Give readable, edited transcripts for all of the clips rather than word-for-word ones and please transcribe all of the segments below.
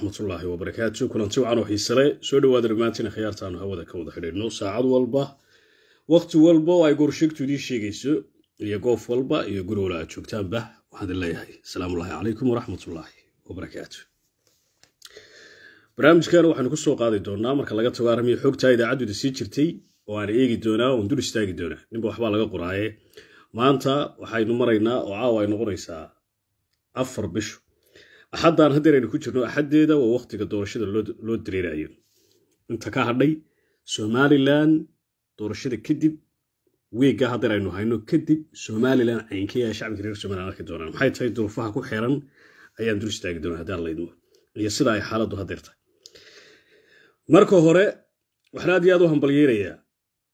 ورحمة الله وبركاته كلنتي وعن وحيسلة سو دhowaad dhamaantiin khiyaartaan hawada ka wada xidhiidhno saacad walba waqti walba ay gorshigtu idin sheegayso iyo goof walba iyo guri wala aad joogtaanba waxaan leeyahay salaamu calaykum waraxmatullaahi wabarakaatu barnaamijkan waxaan ku soo qaadi doonaa marka laga tago arrimaha xogta idaacaddu sii jirtay oo aan eegi doonaa oo dul istaagi doonaa ninba waxba laga qoraaye maanta waxaynu maraynaa oo caawa ay noqonaysaa 4 bisho أحدان هدرين كوجرنا أحديدا ووقت الدورشة لو دريرايو أنت كهردي سومالي لان دورشة كدب ويجا هدرين وهاينو كدب سومالي لان عينكي شعب كرير سومالي لان كدوران محاي تاي دورفها كو حيران أيام درش تاقدون هدار الله يدو يصير أي حالة دو هدرتا ماركو هوري وحنا ديادو همبليريا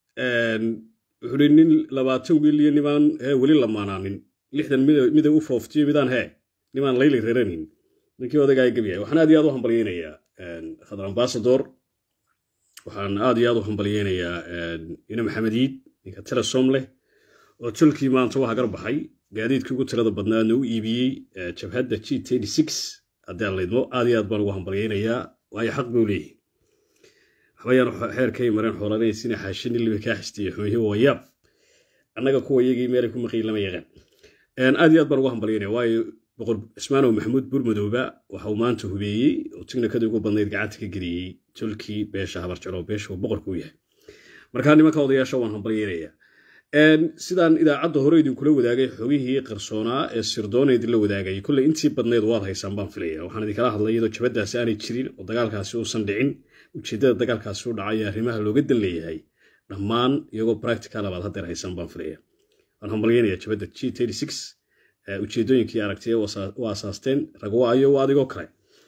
وحرينين لباتو ويلي نيمان ولي لمانانين لحدن ميدا وفوفتي ميدان هاي نيمان ليلي ريرانين ninkii odagay gabiya waxaan aad iyo aad u hambaliyeenayaa khadar ambassador waxaan aad iyo aad u hambaliyeenayaa ina maxamediid ninka tira somle oo tulkii maanta waxa garbaxay gaadiidkii ugu tirada badnaa uu iibiyay jabhadda G36 hadaan leedmo aad iyo aad baan ugu hambaliyeenayaa waayo xaq buu leeyahay waxbayaan xeerkay mareen xoolaanaysiina xaashin ilaa ka xistiyay xumeeyay wayab annaga kuwa iyagii meel ku maqiilama yaqaan aad iyo aad baan ugu hambaliyeenayaa waayo boqor Ismaan Maxamuud Burmadooba waxa uu maanta hubiyay oo tignikada ugu badnayd gacanta ka geliyay tulkii beesha habar jaro beesha boqorku yahay marka nimanka odayaasha waan hambalyeeyaa sidaan idaacadda hore idin kula wadaagay xogihii qarsoonaa ee sirdoonaydi la wadaagay kulli intii badnayd waad haysan baan filayaa waxaan idin kala hadlayay jabadaasi aanay jirin oo dagaalkaasi uusan dhicin ujeedada dagaalkaasi u dhacay arrimaha looga daleeyahay dhammaan iyagoo practical abaad hadda haysan baan filayaa waan hambalyeeyaa jabada G36 ujeedooyinkii aragtay waa asaasteen ragwaayo waa adigoo kale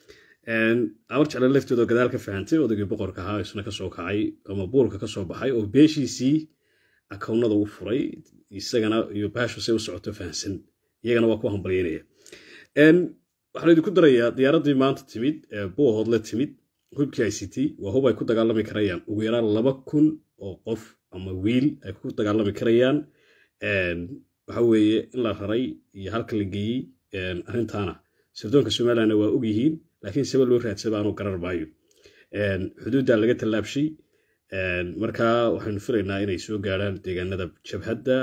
abar jecel laftooda gadaal ka fahantay odagii boqorka ahaa isna ka soo kacay ama buulka ka soo baxay oo beeshiisii akoonnada u furay isagana iyo baashu say u socoto fahansan iyagana waa ku hambalyeynaya waxaan idinku darayaa diyaaradii maanta timid boohood la timid hubkii ICT waa hub ay ku dagaalami karayaan ugu yaraan 2,000 oo qof ama wiil ay ku dagaalami karayaan waxa weeye in la raray iyo halka la geeyay arintaana sirdoonka Soomaaliya waa og yihiin laakiin sabab loo raadsado aanu garar baayo xuduudda laga talaabshay marka waxaan filaynaa inay soo gaaraan deegaanada jabhadda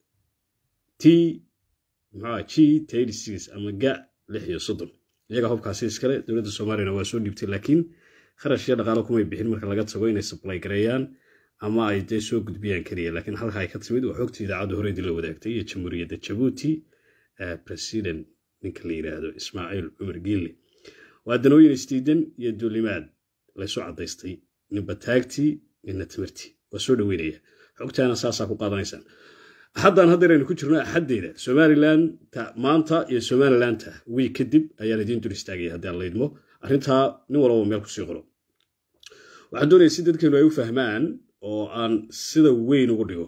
G36 ama G36 iyaga hubkaasi iskale dawladda Soomaaliya waa soo dhibtay laakiin kharash iyo dhaqaale kuma bixin marka laga tago inay supply gareeyaan ama ay day soo gudbiyaan kaliya laakiin halka ay ka timid waa xogta idaacadda hore la wadaagtay ee Jamhuuriyadda Djibouti president ninka la yiraahdo Ismaaciil Umar Geelle waa danooyin istiidan iyo duulimaad la soo cadaystay ninba taagti inna timirti waa soo dhaweynaya xogtaana saasa ku qaadanaysaan haddaan hadeeraynu ku jirno xaddeeda Somaliland maanta iyo Somaliland wii kadib ayaa idin dur istaagay haddii la idmo arinta nin walba meel ku sii qoro waxaan doonayaa si dadkeenu ay u fahmaan oo aan sida weyn ugu dhigo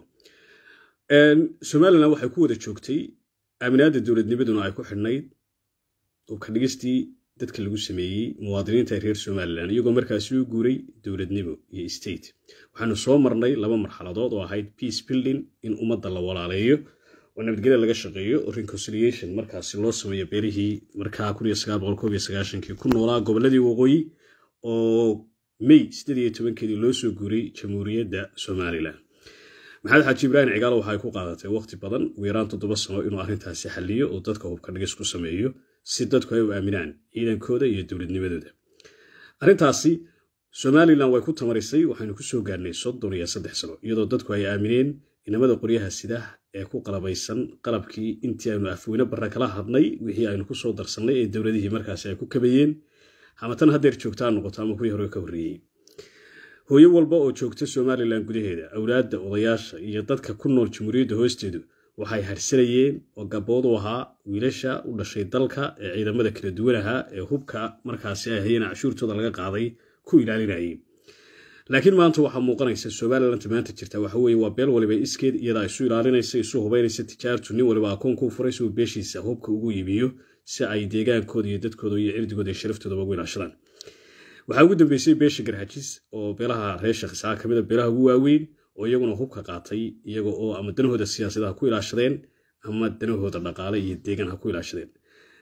Somaliland waxay ku wada joogtay aaminaadda dawladnimaduna ay ku xidhnayd oo ka dhigistii dadka lagu sameeyay muwaadiniinta reer Somaliland iyagoo markaas u guuray dawladnimo iyo state waxaanu soo marnay laba marxaladood oo ahayd peace building in ummadda la walaaleeyo oo nabadgelyo laga shaqeeyo oo reconciliation markaas loo sameeyo beerihii markaa 1999 ku noolaa goboladii waqooyi oo May 18 loo soo guuray Jamhuuriyadda Somaliland maxamed xaaji ibraahim cigaalo waxay ku qaadatay waqti badan weeraan 7 sano inuu arintaasi xalliyo oo dadka hubka dhigis ku sameeyo si dadku ay u aaminaan ciidankooda iyo dawladnimadooda arintaasi Somaliland way ku tamarisay waxaanu ku soo gaarnay 33 sano iyadoo dadku ay aamineen inamada qoryaha sida ee ku qalabaysan qalabkii intii aanu afweyna barra kala hadnay wixii aynu ku soo darsanay ee dawladihii markaas ay ku kabayeen hamatan hadeer joogtaan noqoto ama kuwii hore ka horreeyay hooyo walba oo joogta Somaliland gudaheeda awlaadda odayaasha iyo dadka ku nool Jamhuuriyadda hoosteedu waxay harsanayeen oo gaboodu ahaa wiilasha u dhashay dalka ee ciidamada kala duwan ahaa ee hubka markaasi ay hayeen cashuurtooda laga qaaday ku ilaalinayay laakiin maanta waxa muuqanaysa Somaliland maanta jirta waxa weeye waa beel waliba iskeed iyada ay soo ilaalinayso isu hubaynaysa tijaartu nin waliba akoon ku furay soo beeshiisa hubka ugu iibiyo si ay deegaankooda iyo dadkooda iyo cirdigooda iyo sharaftooda ugu ilaashadaan waxa ugu dambeysay beesha Garxajis oo beelaha reer Shakhsiyaad kamid ah beelaha ugu waaweyn oo iyaguna hubka qaatay iyaga oo ama danahooda siyaasadda ku ilaashadeen ama danahooda dhaqaale iyo deegaan ha ku ilaashadeen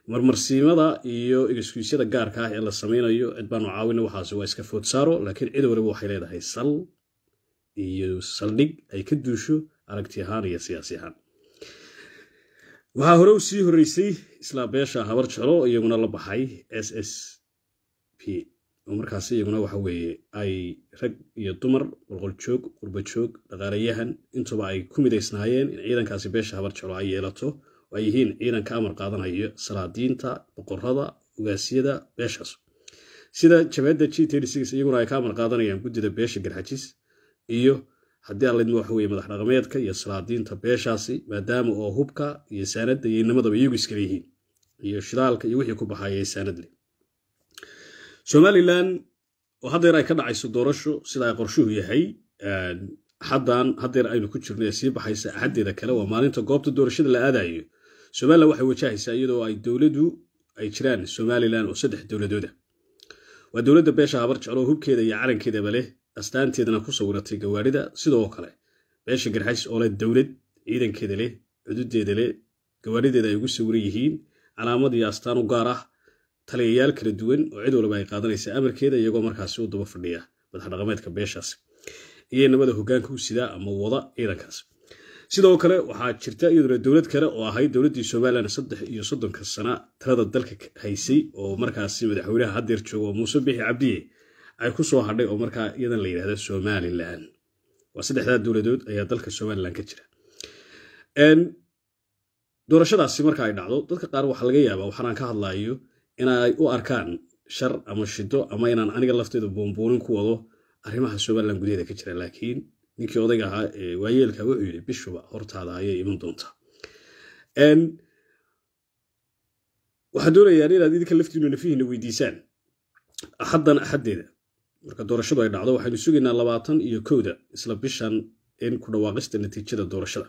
marmarsiimada iyo igiskuisyada gaarka ah ee la samaynayo cid baanu caawina waxaasi waa iska food saaro laakiin cid waliba waxay leedahay sal iyo saldhig ay ka duusho aragti ahaan iyo siyaasi ahaan waxaa hore u sii horeysay isla beesha habar jeclo iyaguna la baxay SSP oo markaasi iyaguna waxa weeye ay rag iyo dumar qolqol joog qurba joog dhaqaalayahan intuba ay ku midaysnaayeen in ciidankaasi beesha habar jeclo ay yeelato oo ay yihiin ciidan ka amar qaadanayo salaadiinta boqorada ugaasiyada beeshaas sida jabhadda G36 iyaguna ay ka amar qaadanayaan guddida beesha garxajis iyo haddii aan leedno waxa weeye madax dhaqameedka iyo salaadiinta beeshaasi maadaama oo hubka iyo saanadda iyo nimadaba iyagu iska leeyihiin iyo shidaalka iyo wixii ku baxayay saanad leh Somaliland oo hadeer ay ka dhacayso doorasho sida ay qorshuhu yahay hadeer aynu ku jirnay sii baxaysa axadeeda kale waa maalinta goobta doorashada la aadayo Somaliland waxay wajahaysaa iyadoo ay dawladdu ay jiraan Somaliland oo 3 dawladooda waa dawladda beesha habar jeclo hubkeeda iyo calankeedaba leh astaanteedana ku sawiratay gawaarida sidoo kale beesha garxays oo leh dawlad ciidankeeda leh xuduudeeda leh gawaarideeda ay ugu sawiran yihiin calaamad iyo astaan u gaar ah taliyayaal kala duwan oo cid walba ay qaadanaysa amarkeeda iyagoo markaasi u daba fadhiya madax dhaqameedka beeshaas iyo nabada hoggaanka u sida ama wada ciidankaas sidoo kale waxaa jirta iyaduna dawlad kale oo ahayd dawladdii Somaliland 33 sano tirada dalka haysay oo markaasi madaxweynaha hadeer joogo Muuse Bixi Cabdiye ay ku soo hadhay oo markaa iyadan la yiraahdo Somaliland waa 3 dawladood ayaa dalka Somaliland ka jira doorashadaasi marka ay dhacdo dadka qaar waxa laga yaabaa waxaan ka hadlayo in ay u arkaan shar ama shido ama inaan aniga lafteedu boonboonin ku wado arrimaha Somaliland gudaheeda ka jira laakiin ninkii odayga ahaa waayeelka wuxuu yiri bishuba hortaada ayay iman doontaa waxa doonayaan inaad idinka laftiinu nafihiina weydiisaan axadeeda marka doorashadu ay dhacdo waxaynu sugaynaa 21 isla bishan in ku dhawaaqista natiijada doorashada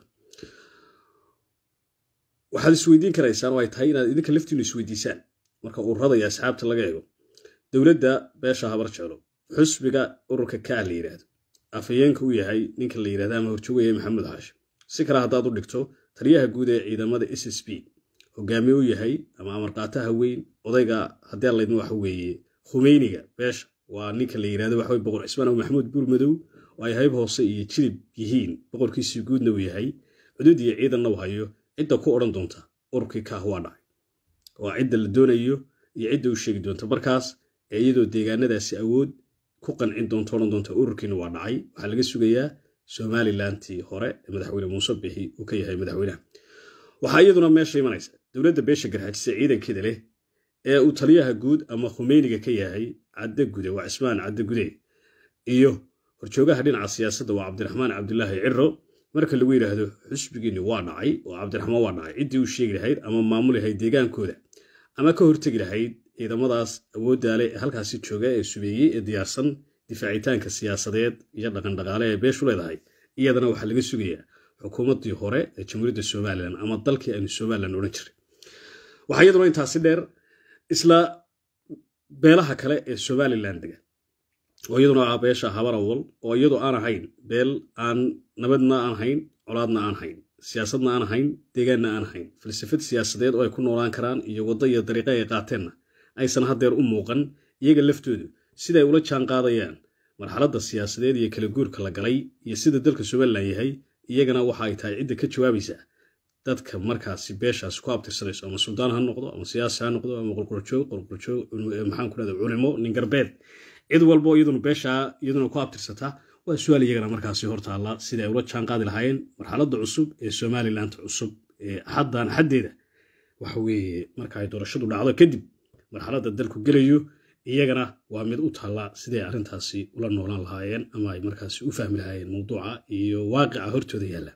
waxaad isweydiin karaysaan oo ay tahay inaad idinka laftiinu isweydiisaan marka ururada iyo asxaabta laga eego dawladda beesha habar jeclo xusbiga ururka ka la yiraahdo afayeenka uu yahay ninka la yiraahdo ama horjoogay Maxamed Haashim si kala hadaad u dhigto taliyaha guud ee ciidamada SSP hogaamiye uu yahay ama amar qaataha weyn odayga hadii la idin wax weeye Khumeyniga beesha waa ninka la yiraahdo wax way boqor Cismaan Maxamuud Buurmadow oo ay hayb hoose iyo jilib yihiin boqorkiisii guudna uu yahay xuduud iyo ciidanna uu hayo cidda ku oran doonta ururkii ka waa dhacay waa cidda la doonayo iyo cidda uu sheegi doonto markaas iyadoo deegaanadaasi awood ku qancin doonto ururkiina waa dhacay waxa laga sugayaa Somalilandtii hore madaxweyne Muuse Bixi uu ka yahay madaxweynaha waxa iyaduna meesha imanaysa dawladda beesha garxajis ciidankeeda leh ee uu taliyaha guud ama Khumeyniga ka yahay cadda gude waa Cismaan cadda gude iyo horjoogaha dhinaca siyaasadda waa Cabdiraxmaan Cabdullaahi Cirro marka lagu yiraahdo xusbigiina waa dhacay oo Cabdiraxmaan waa dhacay cidii uu sheegi lahayd ama maamulahay deegaankooda ama ka hortagi lahayd ciidamadaas awoodda leh halkaasi jooga ee subeeyay ee diyaarsan difaacitaanka siyaasadeed iyo dhaqan dhaqaale ee beeshu leedahay iyadana waxa laga sugayaa xukuumaddii hore ee Jamhuuriyadda Somaliland ama dalkii aynu Somaliland oran jiray waxa iyaduna intaasi dheer isla beelaha kale ee Somaliland degan oo iyaduna beesha habar awal oo iyadu aan ahayn beel aan nabadna aan ahayn colaadna aan ahayn siyaasadna aan ahayn deegaanna aan ahayn falsafad siyaasadeed oo ay ku noolaan karaan iyo waddo iyo dariiqo ay qaateenna aysan hadeer u muuqan iyaga laftoodu sida ay ula jaan qaadayaan marxaladda siyaasadeed iyo kala guurka la galay iyo sida dalka Somaliland yahay iyagana waxa ay tahay cidda ka jawaabaysa dadka markaasi beeshaas ku abtirsanayso ama suldaan ha noqdo ama siyaasi ha noqdo ama qolqoljoog maxaan ku leedahay culimo nin garbeed cid walba iyaduna beesha iyaduna ku abtirsata waa su'aal iyagana markaasi hortaala sida ay ula jaan qaadi lahaayeen marxaladda cusub ee Somaliland cusub ee xadeeda waxa weeye marka ay doorashadu dhacdo kadib marxaladda dalku gelayo iyagana waa mid u taala sidee arintaasi ula noolaan lahaayeen ama ay markaasi u fahmi lahaayeen mowduuca iyo waaqica hortooda yaala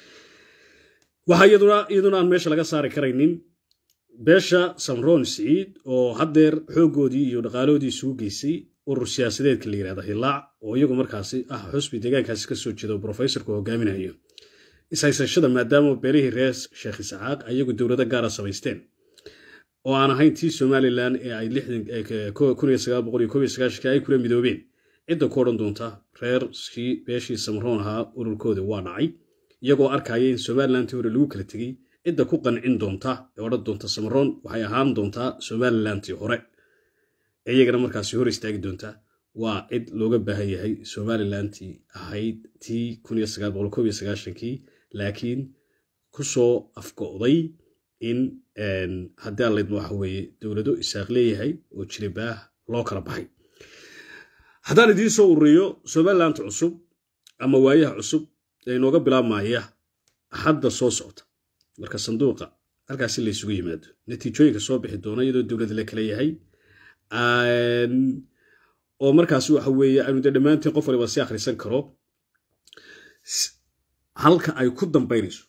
waxa iyaduna aan meesha laga saari karaynin beesha Samroon Saciid oo hadeer xoogoodii iyo dhaqaaloodii isugu geysay urur siyaasadeedka la yiraahdo Hilaac oo iyagu markaasi xusbi deegaankaasi ka soo jeedo professorka hogaaminayo isaysashada maadaama beelihii reer Sheekh Isaaq ayagu dawladda gaar ah samaysteen oo aan ahayn tii Somaliland ee ay 1999 ay kula midoobeen cidda ku oran doonta beeshii Samroon ahaa ururkooda waa dhacay iyagoo arkayay in Somaliland hore lagu kala tagay cidda ku qancin doonta ee odhan doonta samaroon waxay ahaan doontaa somalilantii hore ee iyagana markaasi hor istaagi doonta waa cid looga baahan yahay somalilantii ahayd tii 1991kii laakiin kusoo afgo'day in haddii aan laydmo waxa weeye dowlado isaaq leeyahay oo jiribaah loo kala baxay haddaan idiin soo ururiyo somalilanta cusub ama waayaha cusub ee inooga bilaabmaya hadda soo socota marka sanduuqa halkaasi la isugu yimaado natiijooyinka soo bixi doona iyadoo dowlad la kala yahay oo markaasi waxa weeye aanu dhammaantiin qof waliba si akhrisan karo halka ay ku dambaynayso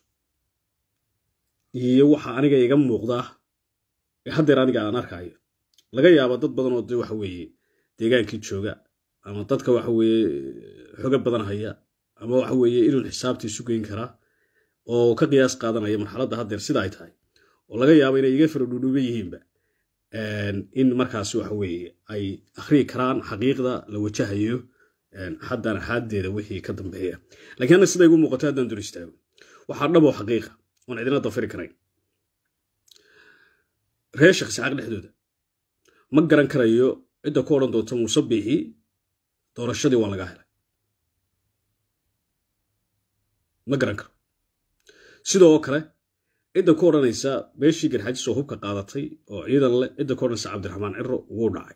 iyo waxa aniga iga muuqda haddeer aniga aan arkayo laga yaabo dad badan oo waxa weeye deegaankii jooga ama dadka waxa weeye xoga badan haya ama waxa weeye inuu xisaabtiisu geyn kara oo ka qiyaas qaadanaya marxaladda haddeer sida ay tahay oo laga yaabo inay iga faradhuudhuuban yihiinba in markaasi waxa weeye ay akhriyi karaan xaqiiqda la wajahayo haddana xaadeeda wixii ka dambeeya laakiin ana sida igu muuqato haddaan dur istaago waxaa dhabo xaqiiqa oon cidina dafiri karayn reer Sheekh Isxaaq dhexdooda ma garan karayo cidda ku odhan doonta Muuse Biixi doorashadii waa laga helay ma garan karo sidoo kale cidda ku odhanaysa beeshii garxaajis oo hubka qaadatay oo ciidan leh cidda ku odhanaysa Cabdiraxmaan Ciro wuu dhacay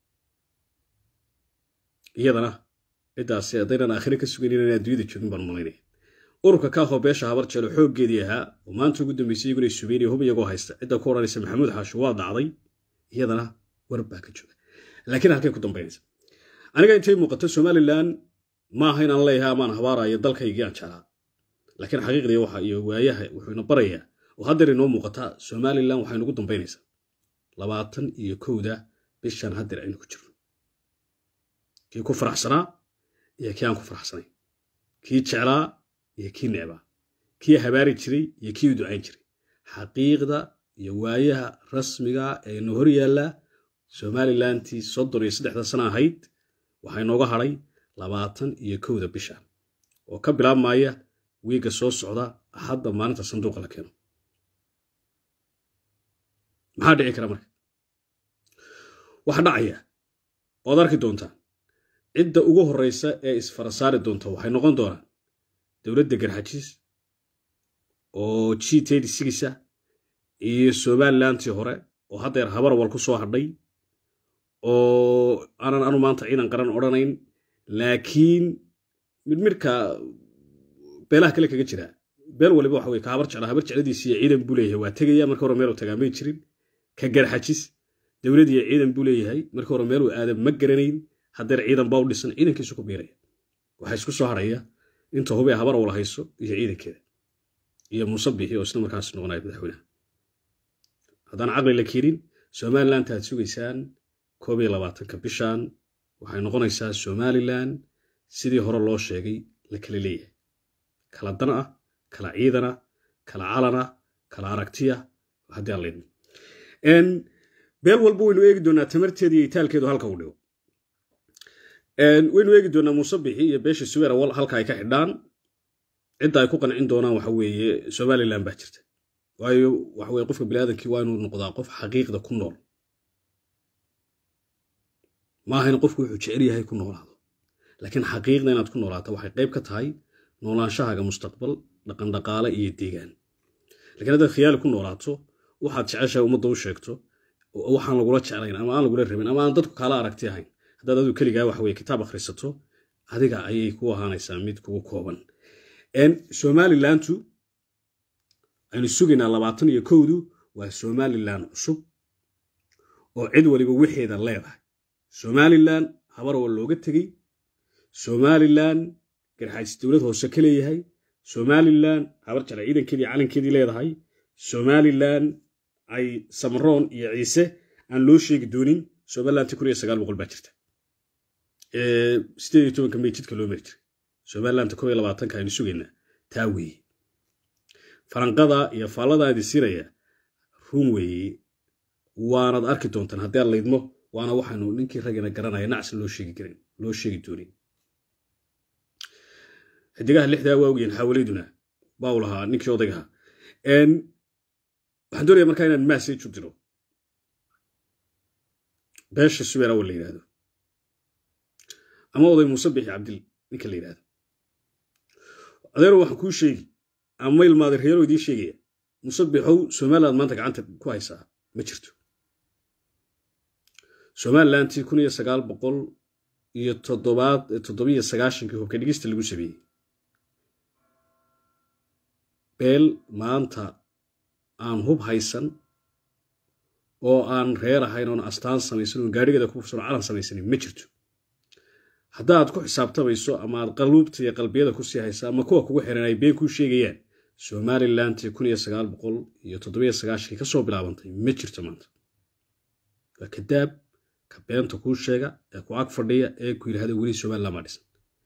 iyadana ciddaasi haddaynan aakhire ka sugayn inaan adduunyada joogin baan malaynaya ururka ka hoo beesha habar jecel xooggeedii ahaa oo maanta ugu dambeysay iyaguna suubeynaya hub iyagoo haysta cidda ku odhanaysa maxamuud xaashi waa dhacday iyadana warb baa ka jooga laakiin halkay ku dambaynaysa aniga intay muuqato somalilan ma aha inaan leeyahay amaan habaarayo dalkaygii aan jeclaa laakiin xaqiiqdii waxa iyo waayaha wuxuu ina barayaa oo haddeer inoo muuqataa somalilan waxay nagu dambaynaysaa 21 bishan haddeer aynu ku jirno kii ku faraxsanaa iyo kii aan ku faraxsanayn kii jeclaa iyo kii necbaa kii habaari jiray iyo kii ducayn jiray xaqiiqda iyo waayaha rasmiga ee noo hor yaala somalilantii 33 sano ahayd waxay nooga haray 21 bishan oo ka bilaabmaya wiiga soo socda hadda maalinta sanduuqa la keeno maxaa dhici kara marka waxa dhacaya oo arki doontaa cidda ugu horeysa ee isfarasaari doonta waxay noqon doonaan dowladda garxaajis oo G36 iyo somalilantii hore oo haddeer habar wal ku soo hadhay oo anu maanta ciidan qaran odhanayn laakiin midka beelaha kale kaga jira beel waliba waxa weeye ka habar jecladiisa iyo ciidan buu leeyahay waa tagaya marka hore meel uu tagaa ma jirin ka garxaajis dowladda iyo ciidan buu leeyahay marka hore meel uu aadam ma garanayn haddeer ciidan baa u dhisan ciidankiisu ku biiraya waxa isku soo haraya inta hubay habar wal hayso iyo ciidankeeda iyo Muuse Biixi oo isla markaas noqonaya madaxweynaha haddaan caqli la keenin somaliland aad sugaysaan 21 bishan waxay noqonaysaa somaliland sidii hore loo sheegay la kala leeyahay kala dan ah kala ciidan ah kala calan ah kala aragtiya haddii aan leedno beel walba waynu eegi doonaa tamarteeda iyo itaalkeedu halka u dhigo waynu eegi doonaa Muuse Biixi iyo beesha Suweer wal halka ay ka xidhaan cidda ay ku qancin doonaan waxa weeye somaliland baa jirta waayo waxa weeye qofka bini'aadamkii waa inuu noqdaa qof xaqiiqda ku nool ma ahayn qofku wuxuu jecel yahay ku noolaado laakiin xaqiiqda inaad ku noolaato waxay qayb ka tahay noolaanshahaga mustaqbal dhaqan dhaqaale iyo deegaan laakiin haddaad khiyaali ku noolaato waxaad jeceshahay ummadda u sheegto waxaan lagula jeclayn ama aan lagula rabin ama aan dadku kala aragti ahayn haddaad adigu keligaa waxa weeye kitaab akhrisato adiga ayay ku ahaanaysaa mid kugu kooban somalilantu aynu sugaynaa 21 waa somaliland cusub oo cid waliba wixeeda leedahay somaliland habar wal looga tagay somaliland garxaajis dowlad hoose ka leeyahay somaliland habar jecel ciidankeedii calankeedii leedahay somaliland ay Samaroon iyo Ciise aan loo sheegi doonin somaliland 1900 baa jirta 18 May jidka loo meeray somaliland 21 aynu sugaynaa taa weeye faranqada iyo faalada aad isiraya run weeye waanad arki doontaan haddii aan leedmo waana waxaanu ninkii ragana garanaya nacs loo sheegi doonin xidigaha 6 waa ogeen xawleeduna baa lahaa ninkii odayga waxaan doonayaa markaa inaan message u diro beesha subeera oo la yiraahdo ama oday Muuse Bixi Cabdil ninka la yiraahdo adeero waxaan kuu sheegi ama ilmaade reero idii sheegaya Muuse Bixow Soomaaliland maanta gacanta ku haysaa ma jirto Soomaaliland 1997 hubka dhigista lagu sameeyay beel maanta aan hub haysan oo aan reer ahayn oo astaan samaysan oo gaarigeeda ku fursan calan samaysan ma jirto haddaad ku xisaabtamayso ama aad qalubta iyo qalbiyada ku sii haysaa ama kuwa kugu xiran ay been ku sheegayaan Soomaaliland 1997 ka soo bilaabantay ma jirto maanta waa kadaab ka beenta ku sheega ee ku ag fadhiya ee ku yiraahdo wali Soomaaliland ma dhisan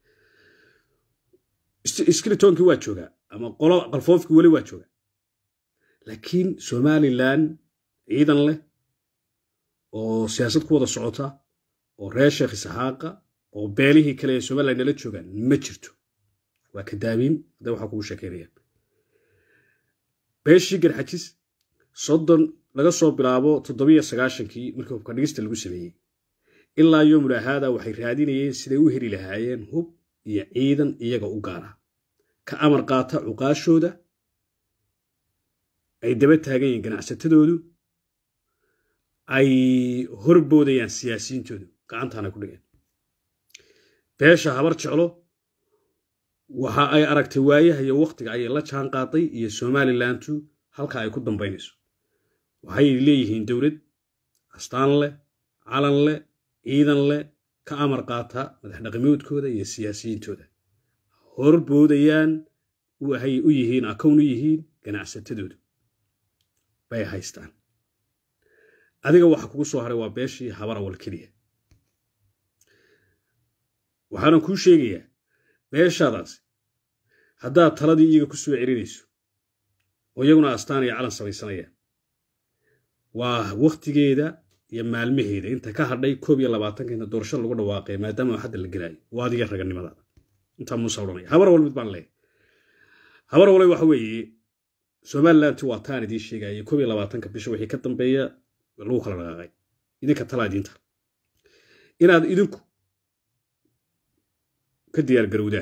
iskilitoonki waa jooga ama qolo qalfoofki wali waa jooga laakiin Soomaaliland ciidan leh oo siyaasad ku wada socota oo reer Sheekh Isxaaqa oo beelihii kale ee Soomaaliland la joogan ma jirto waa kadaabin hada waxa kugu sheekeynaya beeshii garxajis soddon laga soo bilaabo 97kii markii hubka dhigista lagu sameeyay ilaa yoomul ahada waxay raadinayeen siday u heli lahaayeen hub iyo ciidan iyaga u gaara ka amar qaata uqaashooda ay daba taagan yihiin ganacsatadoodu ay horboodayaan siyaasiyiintoodu gacantana ku dhigeen beesha habar jeclo waxa ay aragtay waayaha iyo waqtiga ay la jaan qaaday iyo Soomaaliland halka ay ku dambeynayso waxay leeyihiin dawlad astaan leh calan leh ciidan leh ka amar qaata madax dhaqameedkooda iyo siyaasiyiintooda horboodayaan waxay u yihiin akoon u yihiin ganacsatadoodu bay haystaan adiga waxa kugu soo haray waa beeshii habara wal kaliya waxaan ku sheegayaa beeshadaas haddaad taladii iyaga ku soo celinayso oo iyaguna astaan iyo calan samaysanayaan waa waqtigeeda iyo maalmaheeda inta ka hadhay 21 inta doorasho lagu dhawaaqay maadaama hadda la galay waa adiga raganimada inta Muuse oranay habar wal mid baan leeyahay habar wal waxa weeye Soomaaliland waa taan idin sheegay 21 bisha wixii ka dambeeya lagu kala dhaqaaqay idinka talaadiinta inaad idinku ka diyaar garowdaan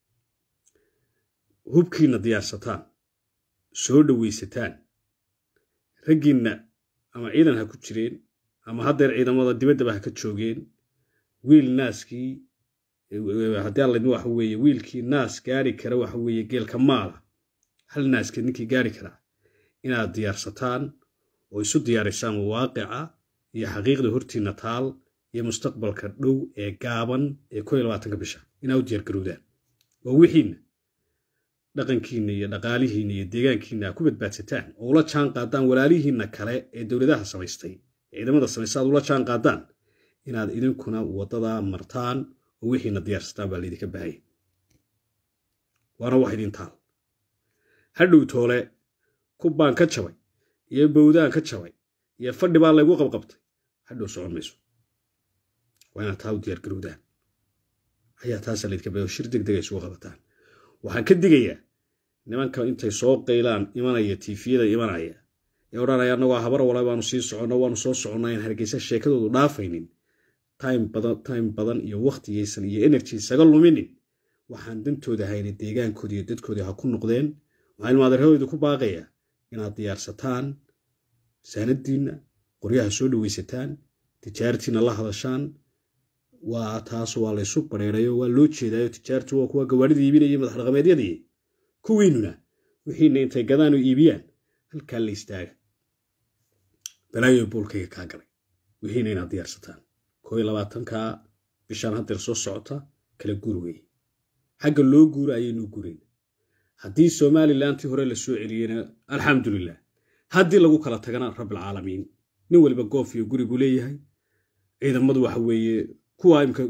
hubkiina diyaarsataan soo dhaweysataan raggiina ama ciidan ha ku jireen ama hadeer ciidamada dibadda ha ka joogeen wiil naaskii hadii alla idin waxa weeye wiilkii naas gaari kara waxa weeye geelka maala hal naaska ninkii gaari kara inaad diyaarsataan oo isu diyaarisaan waaqica iyo xaqiiqda hortiina taal iyo mustaqbalka dhow ee gaaban ee 21 bisha inaad diyaar garowdaan oo wixiina dhaqankiina iyo dhaqaalihiina iyo deegaankiina ku badbaadsataan oo la jaan qaadaan walaalihiina kale ee dawladaha samaystay ciidamada samaysaad ula jaan qaadaan inaad idinkuna wadada martaan oo wixiina diyaarsataan baa idinka baahay waana wax idin taal hadhow toole ku baan ka jabay iyo bawdaan ka jabay iyo fadhi baa lagu qabqabtay hadhow socon mayso waana taa diyaar garowdaan ayaa taas la idinka baahay shir degdeg ay soo qabataan waxaan ka digayaa nimanka intay soo qeylaan imanaya TV-yada imanaya ee oranaya anagu habar walaal baanu sii socono waanu soo soconaa in Hargeysa sheekadoodu dhaafaynin time badan iyo waqtigeysan iyo energy saga luminin waxaan dantooda hayna deegaankooda iyo dadkooda ha ku noqdeen waxaan maadarhooydu ku baaqaya inaad diyaarsataan sanadiina qoryaha soo dhaweysataan tijaartiina la hadashaan waa taas waa la isu bareerayo waa loo jeedayo tijaartu waa kuwa gawaarida iibinaya madax dhaqameedyadii kuwiinuna wixiina intay gadaan oo iibiyaan halka la istaaga balaayo boolkayga ka galay wixiina inaad diyaarsataan 21ka bishan hadda soo socota kala guur weey xagga loo guur ayaynu guurin haddii Soomaaliland hore la soo celiyena alxamdulillah haddii lagu kala tagana rabbil caalamiin nin waliba goof iyo gurigu leeyahay ciidamadu waxa weeye kuwa imka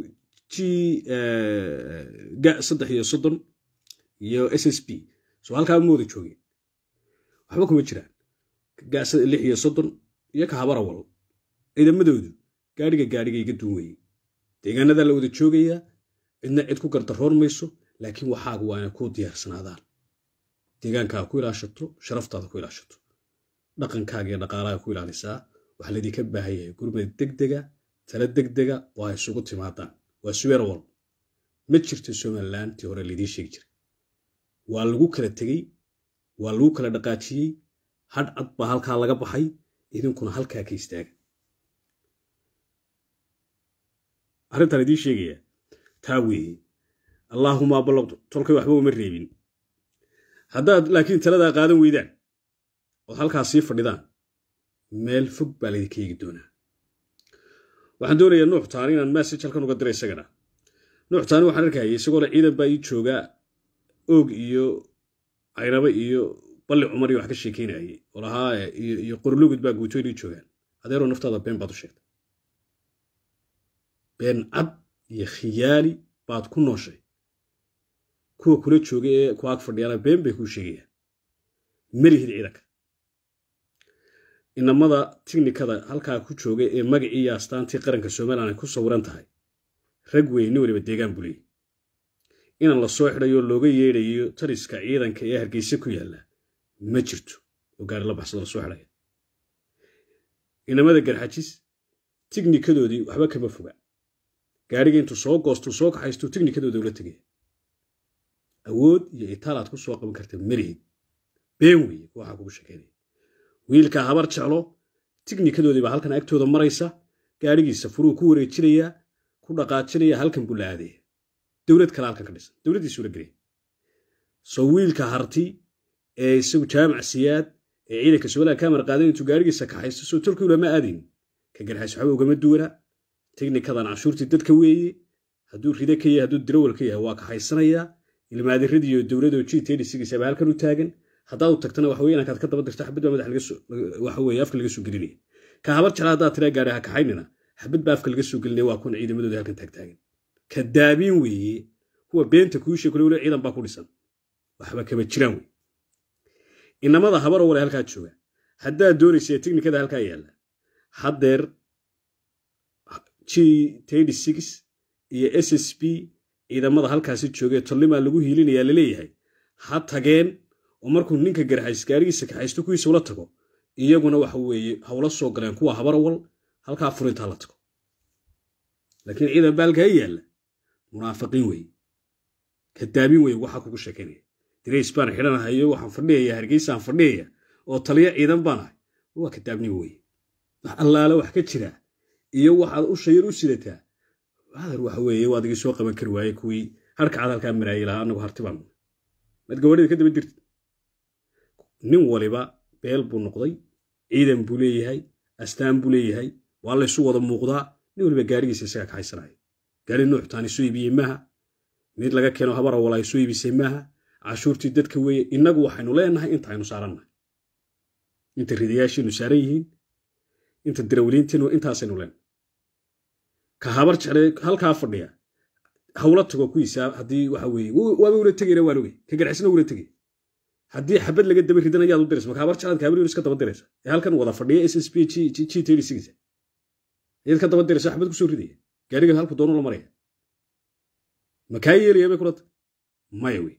saddex iyo soddon iyo SSP soo halka moodo joogay waxba kuma jiraan gaas 6 iyo soddon iyo ka habara wal ciidamadoodu gaariga iga duway deegaanada la wada joogaya cidna cid ku gardaroon mayso laakiin waxaagu waa ku diyaarsanaadaan deegaanka ku ilaashato sharaftaada ku ilaashato dhaqankaaga iyo dhaqaalahaaga ku ilaalisaa waxaa laydinka baahan yahay gurmad degdega tala degdega oo ay isugu timaadaan waa suweer wal ma jirto Somaliland tii hore laydin sheegi jiray waa lagu kala tegey waa lagu kala dhaqaajiyey hadh cad baa halkaa laga baxay idinkuna halkaa ka istaaga arrintan idiin sheegaya taa weeye allaahuma ballaqtu tolkay waxba uma reebin haddaad laakiin taladaa qaadan weydaan oo halkaa sii fadhidaan meel fog baa laydinka eegi doonaa waxaan doonayaa Nuux Taani inaan message halkan uga diray isagana Nuux Taani waxaan arkayay isagoo ciidan baa ii jooga og iyo Cayraba iyo Balli Cumar iyo wax ka sheekeynayay oo lahaa iyo qorlugud baa guutooyay joogaan adeero naftaada been baad u sheegtay been cad iyo khiyaali baad ku nooshay kuwa kula joogay ee ku ag fadhiyana been bay ku sheegayaan malihid ciidanka inamada tiknikada halkaa ku joogay ee magacii iyo astaantii qaranka Soomaaliland ku sawiran tahay rag weyn waliba deegaan bulay inaan la soo xidhayo looga yeedhayo tariska ciidanka ee Hargeysa ku yaala ma jirto oo gaar la baxsado la soo xidhay inamada garxajis tiknikadoodii waxba kama foga gaariga intuu soo goosto soo kaxaysto tiknikadooda ula tagay awood iyo itaalaad ku soo qaban karta malihid been weeye waxa kugu sheekeynay wiilka habar jeclo tiknikadoodii baa halkan agtooda maraysa gaarigiisa furuu ku wareejinaya ku dhaqaajinaya halkan buu la aaday dawlad kale halkan ka dhisan dawladiisu la galay soo wiilka harti ee isagu jaamac siyaad ee ciidanka Soomaaliya ka mar qaadan intuu gaarigiisa ka haysto soo Turkiga ma aadin ka garxays waxa ugama duwana tiknikadan cashuurtii dadka weeye hadduu rida ka yahay hadduu dirawal ka yahay waa ka haysanaya ilmaadiradii iyo dawladda GT86 baa halkan u taagan haddaad u tagtana waxa weeye inaad ka daba dirto xabad madax laga soo waxa weeye afka laga soo gelinay ka habar jecel haddaad tira gaari ha ka haynina xabad baa afka laga soo gelinay waa kun ciidamadooda halkan taagan ka daabin weeye kuwa beenta ku sheekulay wala ciidan baa ku dhisan waxba kama jiraan weeye inamada habar wala halka jooga haddaad doonayso tiknikada halka yaala hadeer G36 iyo SSB ciidamada halkaasi joogay tolnima lagu hiilinaya la leeyahay ha tageen oo markuu ninka garxays gaarigiisa ka haysto kuwiisa ula tago iyaguna waxa weeye hawla soo galeen kuwa habar wal halka furinta la tago laakiin ciidan baalka yaala munaafiqiin weeye kadaabin weeye waxa kugu sheekeynay direys baan xidhanahayo waxaan fadhiyaa Hargeysa aan fadhiyaa oo taliya ciidan baan ahay waa kadaabni weeye wax allaala wax ka jira iyo waxaad u shayr u sidataa hadar waxa weeye waad iga soo qaban kar waayay kuwii harka cadalka maraayay laha anagu hartibaan mad gabadheed ka daba dirtay nin waliba beel buu noqday ciidan buu leeyahay astaan buu leeyahay waa la isu wada muuqdaa nin waliba gaarigiisa isaga ka haysanay gaari Nuux Taani soo iibiyay maaha mid laga keeno habar walaay soo iibisay maaha cashuurtii dadka weeye inagu waxaynu leenahay inta aynu saarannahay inta ridayaashiinu saaran yihiin inta dirawliintiinu intaasaynu leenahay ka habar jecel halkaa fadhiya hawla tago ku hisaab hadii waxa weeye waa ula tagayna waa lugay ka garxisna ula tagay hadii xabad laga daba ridanayaa u diris ma habar jecel kaabir iska daba diraysa halkan wada fadhiya SSB G36 iyad ka daba diraysa xabad ku soo ridaya gaariga halku doono la maraya ma ka yeeliyay bay kulad mayawi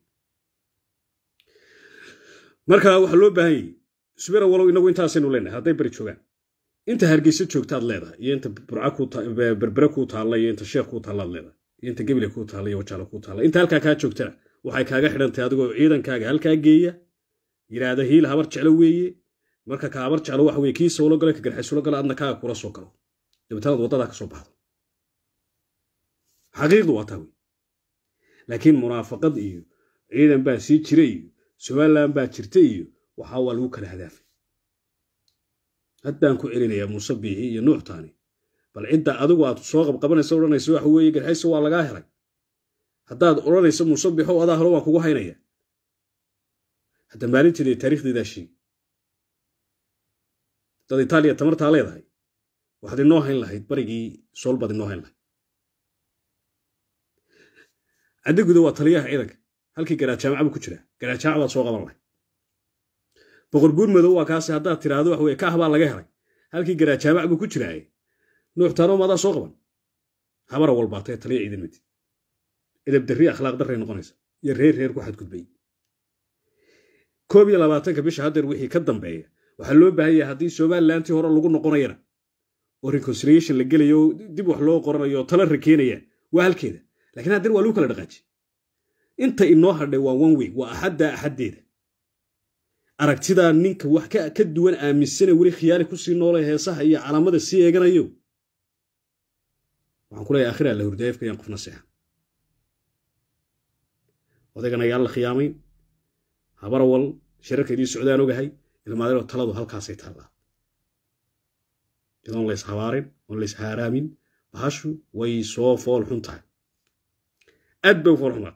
marka waxa loo baahan yahay subira walow inagu intaasaynu leenahay haday bari joogaan inta Hargeysa joogtaad leedahay iyo inta Burca ku berbera ku taala iyo inta Sheekh ku taala leedahay iyo inta Gabil ku taala iyo Wajaale ku taala inta halka ka joogtana waxay kaaga xidhantay adigoo ciidankaaga halka geeya yiraahdo hiil habar jecel weeye marka ka habar jecel wax weeye kii soo la galay ka garxis la galay adna ka kula soo galo dibataad wadada ka soo baxdo xaqiiqdu waa tahay laakiin munaafaqad iyo ciidan baa sii jiray Soomaaliland baa jirtay iyo waxa waa lagu kala hadaafay haddaan ku celinaya Muuse Biixi iyo Nuux Taani bal cidda adigu aad soo qabanayso oranayso wax weeye garxayso waa laga helay haddaad oranayso Muuse Biixi oo adaa waa kugu haynaya hadda maalintii taariikhdeeda shii dad Italiya tamarta leedahay waxaad inoo hayn lahayd barigii soolbad inoo hayn lahayd adigu waa taliyaha ciidanka halkii garaad jaamac ku jira garaad jaamac baad soo qaban lahayd boqor buur madow waa kaasi haddaad tiraahdo wax weeye ka habaa laga helay halkii garaad jaamac ku jiraay Nuux Taani ma soo qaban habar walba tay taliya ciidan mid idab darri akhlaaq darri noqonaysa iyo reer ku xad gudbay 22 bisha hadeer wixii ka dambeeya waxa loo baahan yahay haddii Somaliland hore lagu noqonayna oo reconciliation la gelayo dib wax loo qoranayo tala rakeenaya waa halkeeda laakiin haddii waa lagu kala dhaqaajay inta inoo hadhay waa one way waa axadeeda aragtida ninka wax ka duwan aaminsan wali khiyaali ku sii noolay heesaha iyo calaamada si eeganayo waxaan ku leeyahay aakhira la hurdaayfka yaan qofna seexa odagana yaa la khiyaamay habarawal shirarkeedii Socdaan ogahay ilmaadaro taladu halkaasay taala idan la isxawaarin oo la ishaaraamin bahashu way soo fool xuntahay aad bay fool xumaad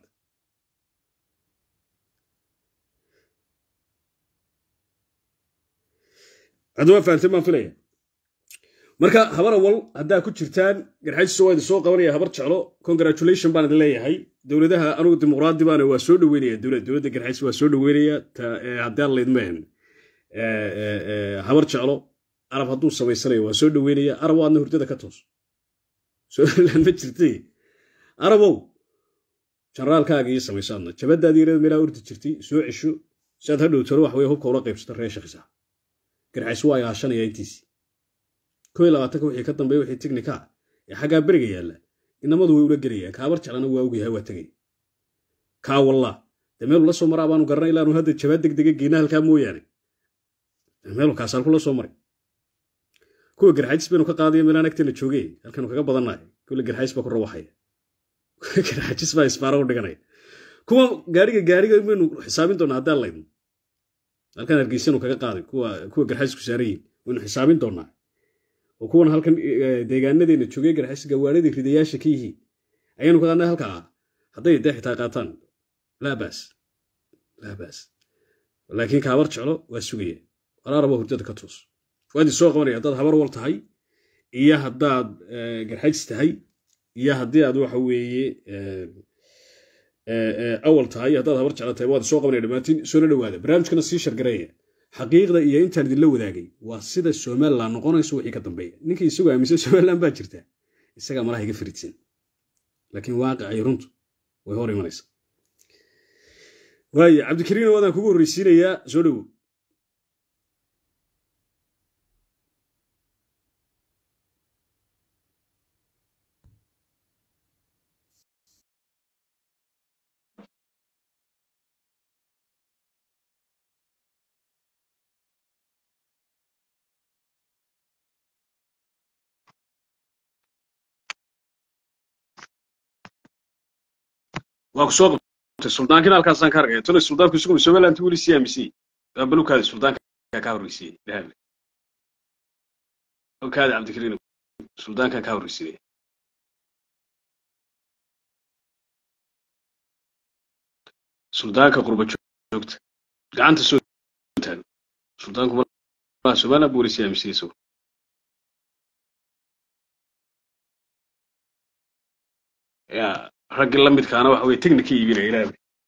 adoo faantay ma filaya marka habarawal hadda ku jirtaan garxayso way soo qabanaya habar jeclo congratulation baan leeyahay dawladaha anigu dimuqraadi baan waa soo dhaweynaya dawladda garxayso waa soo dhaweynaya hadda leedmeen habar jeclo arab hadduu samaysanayo waa soo dhaweynaya arab waadna hurdada ka toos soo ma jirtay arabow generaalkaaga iyo samaysaadna jabadaadii reer meelaa urdi jirtay soo cisho saad hadhow tiro wax way hubka ula qaybsata reer shakhsiga garxayso waa yaashanaya intiisi 22 wixii ka dambeeyay wixii technical ee xagaa bariga yaala inamadu way ula galiyaan kaabar jeclana waa ugu yahay waa tagay ka wallah meel la soo maraa baanu garanay ilaanu hadda jabad degdeg geena halka mooyaane meel ka saar kula soo maray kuwa garxayis banu ka qaadiyay meelaan agteena joogay halkan kaga badanaay kuwa garxayis ba ku rawaxay garxayis baa isbaaro u dhiganay kuwa gaariga meenu xisaabin doona hadda leeyn halkan argeysanu kaga qaaday kuwa garxayis ku saarayeen waynu xisaabin doonaa oo kuwan halkan deegaanadeena joogay garxayis gawaarida ridayaasha ka yihiin ayanu ka qaadnay halka haday xitaa qaataan la bas laakiin kaabar jeclo waa sugaya walaaraba hurdada ka toos waadi soo qabanaya dad habar wal tahay iyo hadaad garxayis tahay iyo hadii aad waxa weeye awal tahay hadaad habar jeclo tahay waadi soo qabanaya dhamaantiin soo dhawaada barnaamijkana sii shargareeya xaqiiqda iyo intaan idin la wadaagay waa sida Soomaaliland noqonayso wixii ka dambeeya ninkii isagu aaminsan Soomaaliland baa jirta isaga malaha iga firidsan laakiin waaqicay runtu way hor imanaysaa waay Cabdikariin wadan kugu horeysiinaya soo dhaw وأقصد السلطان كنا الكاسان كارجة تقول السلطان كسوق بسوي أنت تقولي سيامسي قبلوك هذا السلطان كاوريسي ده وكذا عبد الكريم السلطان كاوريسي السلطان كقرب شوكت قعنت السلطان السلطان كبر سبحان بوري سيامسي سو يا رجل لمد كانوا وحوي تكنيكي يبين إلى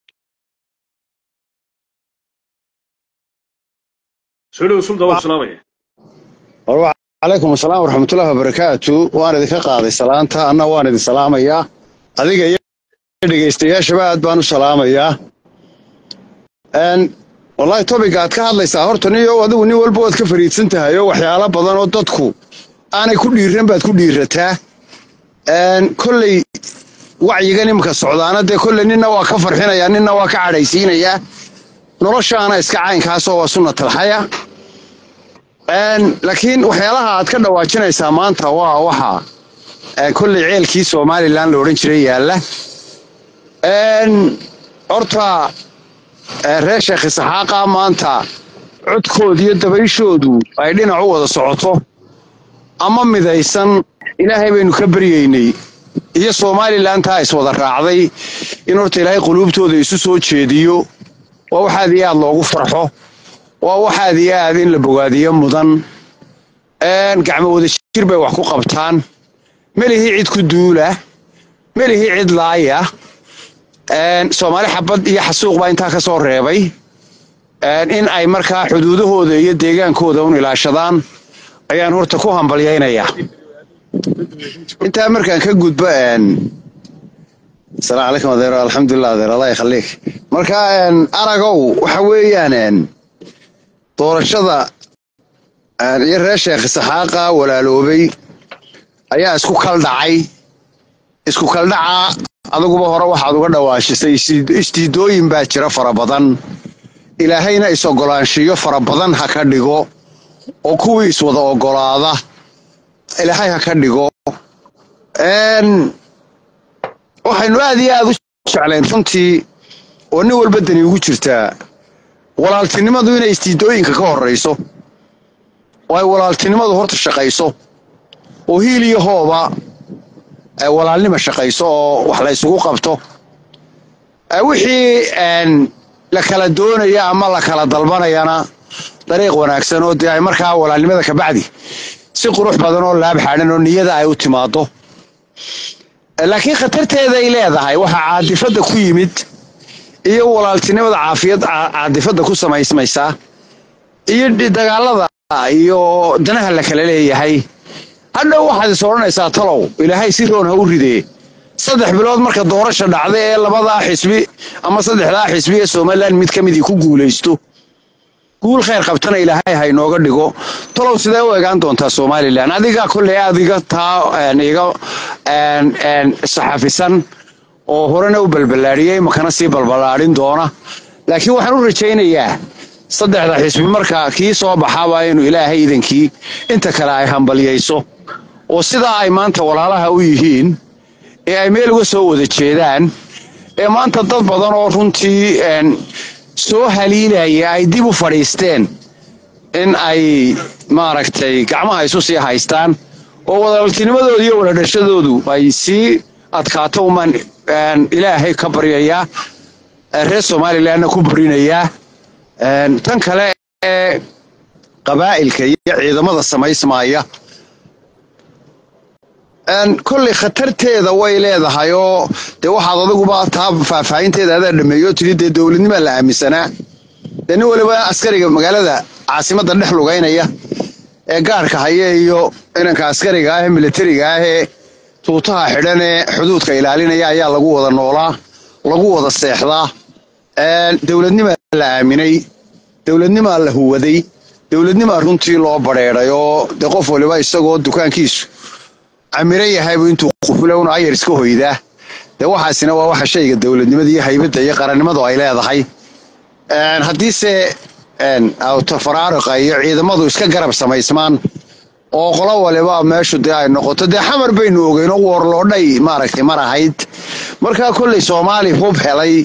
سلو سلطة والسلام عليكم السلام ورحمة الله وبركاته وأنا ذيك قاضي سلامتها أنا وأنا ذي سلام يا هذيك يا شباب بانو سلام يا أن والله توبي قاعد كهذا يسافرتني يو هذا وني والبود كفريت سنتها يو وحيالا بدن ودتكو أنا كل يرين بعد كل يرتها أن كل وعيقني مكسعودانا ده كل نينا وكفر هنا يعني نينا وكعريسين يا نرشة أنا إسكعين كاسو وسنة الحياة لكن وحيالها أتكلم واجنا سامان توا وها كل عيل كيسو مالي لان لورنش ريال أرتا ريشة خسحاقة مانتا عدكو دي الدبيشودو أيدين عوض صعوتو أما مذايسان إلهي بينو كبرييني iyo Soomaaliland ay soo raacday in horta ilaahay qulubtooda isu soo jeediyo waa waxa aad loogu farxo waa waxa aad in la bogaadiyo mudan gacmo wada shir bay wax ku qabtaan melihi cid ku duula melihi cid laaya Soomaali xabad iyo xasuuq baa inta ka soo reebay in ay markaa xuduudahooda iyo deegaankooda u ilaashadaan ayaan horta ku hambalyeynaya انت امريكان كغدبا السلام عليكم ودير الحمد لله ودير الله يخليك marka aragow waxa weeyaan doorashada iyo reer sheekh Isxaaqa walaaloobay ayaa isku kal dhaca aduguba hore waxaad uga dhawaashisay istiidooyin baa jira fara badan ilaahayna is ogolaanshiyo fara badan ha ka dhigo oo kuwii is wada ogolaada ilaahay ha ka dhigo waxaynu aad iyo aad u jeclayn runtii oo nin walba dani ugu jirtaa walaaltinimadu inay istiidooyinka ka horrayso oo ay walaaltinimadu horta shaqayso oo hiil iyo hooba ay walaalnimo shaqayso oo wax la isugu qabto wixii la kala doonaya ama la kala dalbanayana dariiq wanaagsan oo ay markaa walaalnimada ka bacdi si qurux badan oo laab xaadan oo niyada ay u timaado laakiin khatarteeda ay leedahay waxa caadifada ku yimid iyo walaaltinimada caadifada ku samaysmaysa iyo dagaalada iyo danaha la kala leeyahay hadda waxaad is oranaysaa talow ilaahay si roon ha u ridee 3 bilood marka doorasho dhacday ee labada xisbi ama 3 xisbi ee Soomaaliland mid kamid ku guuleysto guul khayr qabtana ilaahay ha inooga dhigo talow sidee u eegaan doontaa Soomaaliland adiga kullee adiga taa iga saxafisan oo horena u balbalaariyay makana sii balbalaarin doona laakiin waxaan u rajaynayaa 3 xisbi marka kii soo baxaba inuu ilaahay idankii inta kale ay hambaliyayso oo sida ay maanta walaalaha u yihiin ee ay meel uga soo wada jeedaan ee maanta dad badan oo runtii soo haliilaya ay dib u fadhiisteen in ay maaragtay gacmaha isu sii haystaan oo walaaltinimadooda iyo walaadhashadoodu ay sii adkaato uman ilaahay ka baryayaa reer Soomaaliland ku barinayaa tan kale ee qabaa'ilka iyo ciidamada samaysmaaya kulli khatarteeda way leedahay oo de waxaad adiguba taa faahfaahinteeda aad dhameeyo tiride dawladnimo la aaminsanaa nin waliba askariga magaalada caasimada dhex lugaynaya ee gaarka haya iyo inanka askariga ah militariga ah ee tuutaha xidhan ee xuduudka ilaalinaya ayaa lagu wada noolaa lagu wada seexdaa dawladnimo la aaminay dawladnimo la huwaday dawladnimo runtii loo bareeray oo de qof waliba isagoo dukaankiisu amire yahay intuu qufulowna ayar iska hoyda de waxaasina waa waxa shayga dawladnimada iyo haybada iyo qarannimadu ay leedahay haddii se awtafaraariqa iyo ciidamadu iska garab samaysmaan oo qolo waliba meeshu de ay noqoto de xamar baynu ogeyn oo warloodhay maaragtay mar ahayd markaa kolley Soomaali hub helay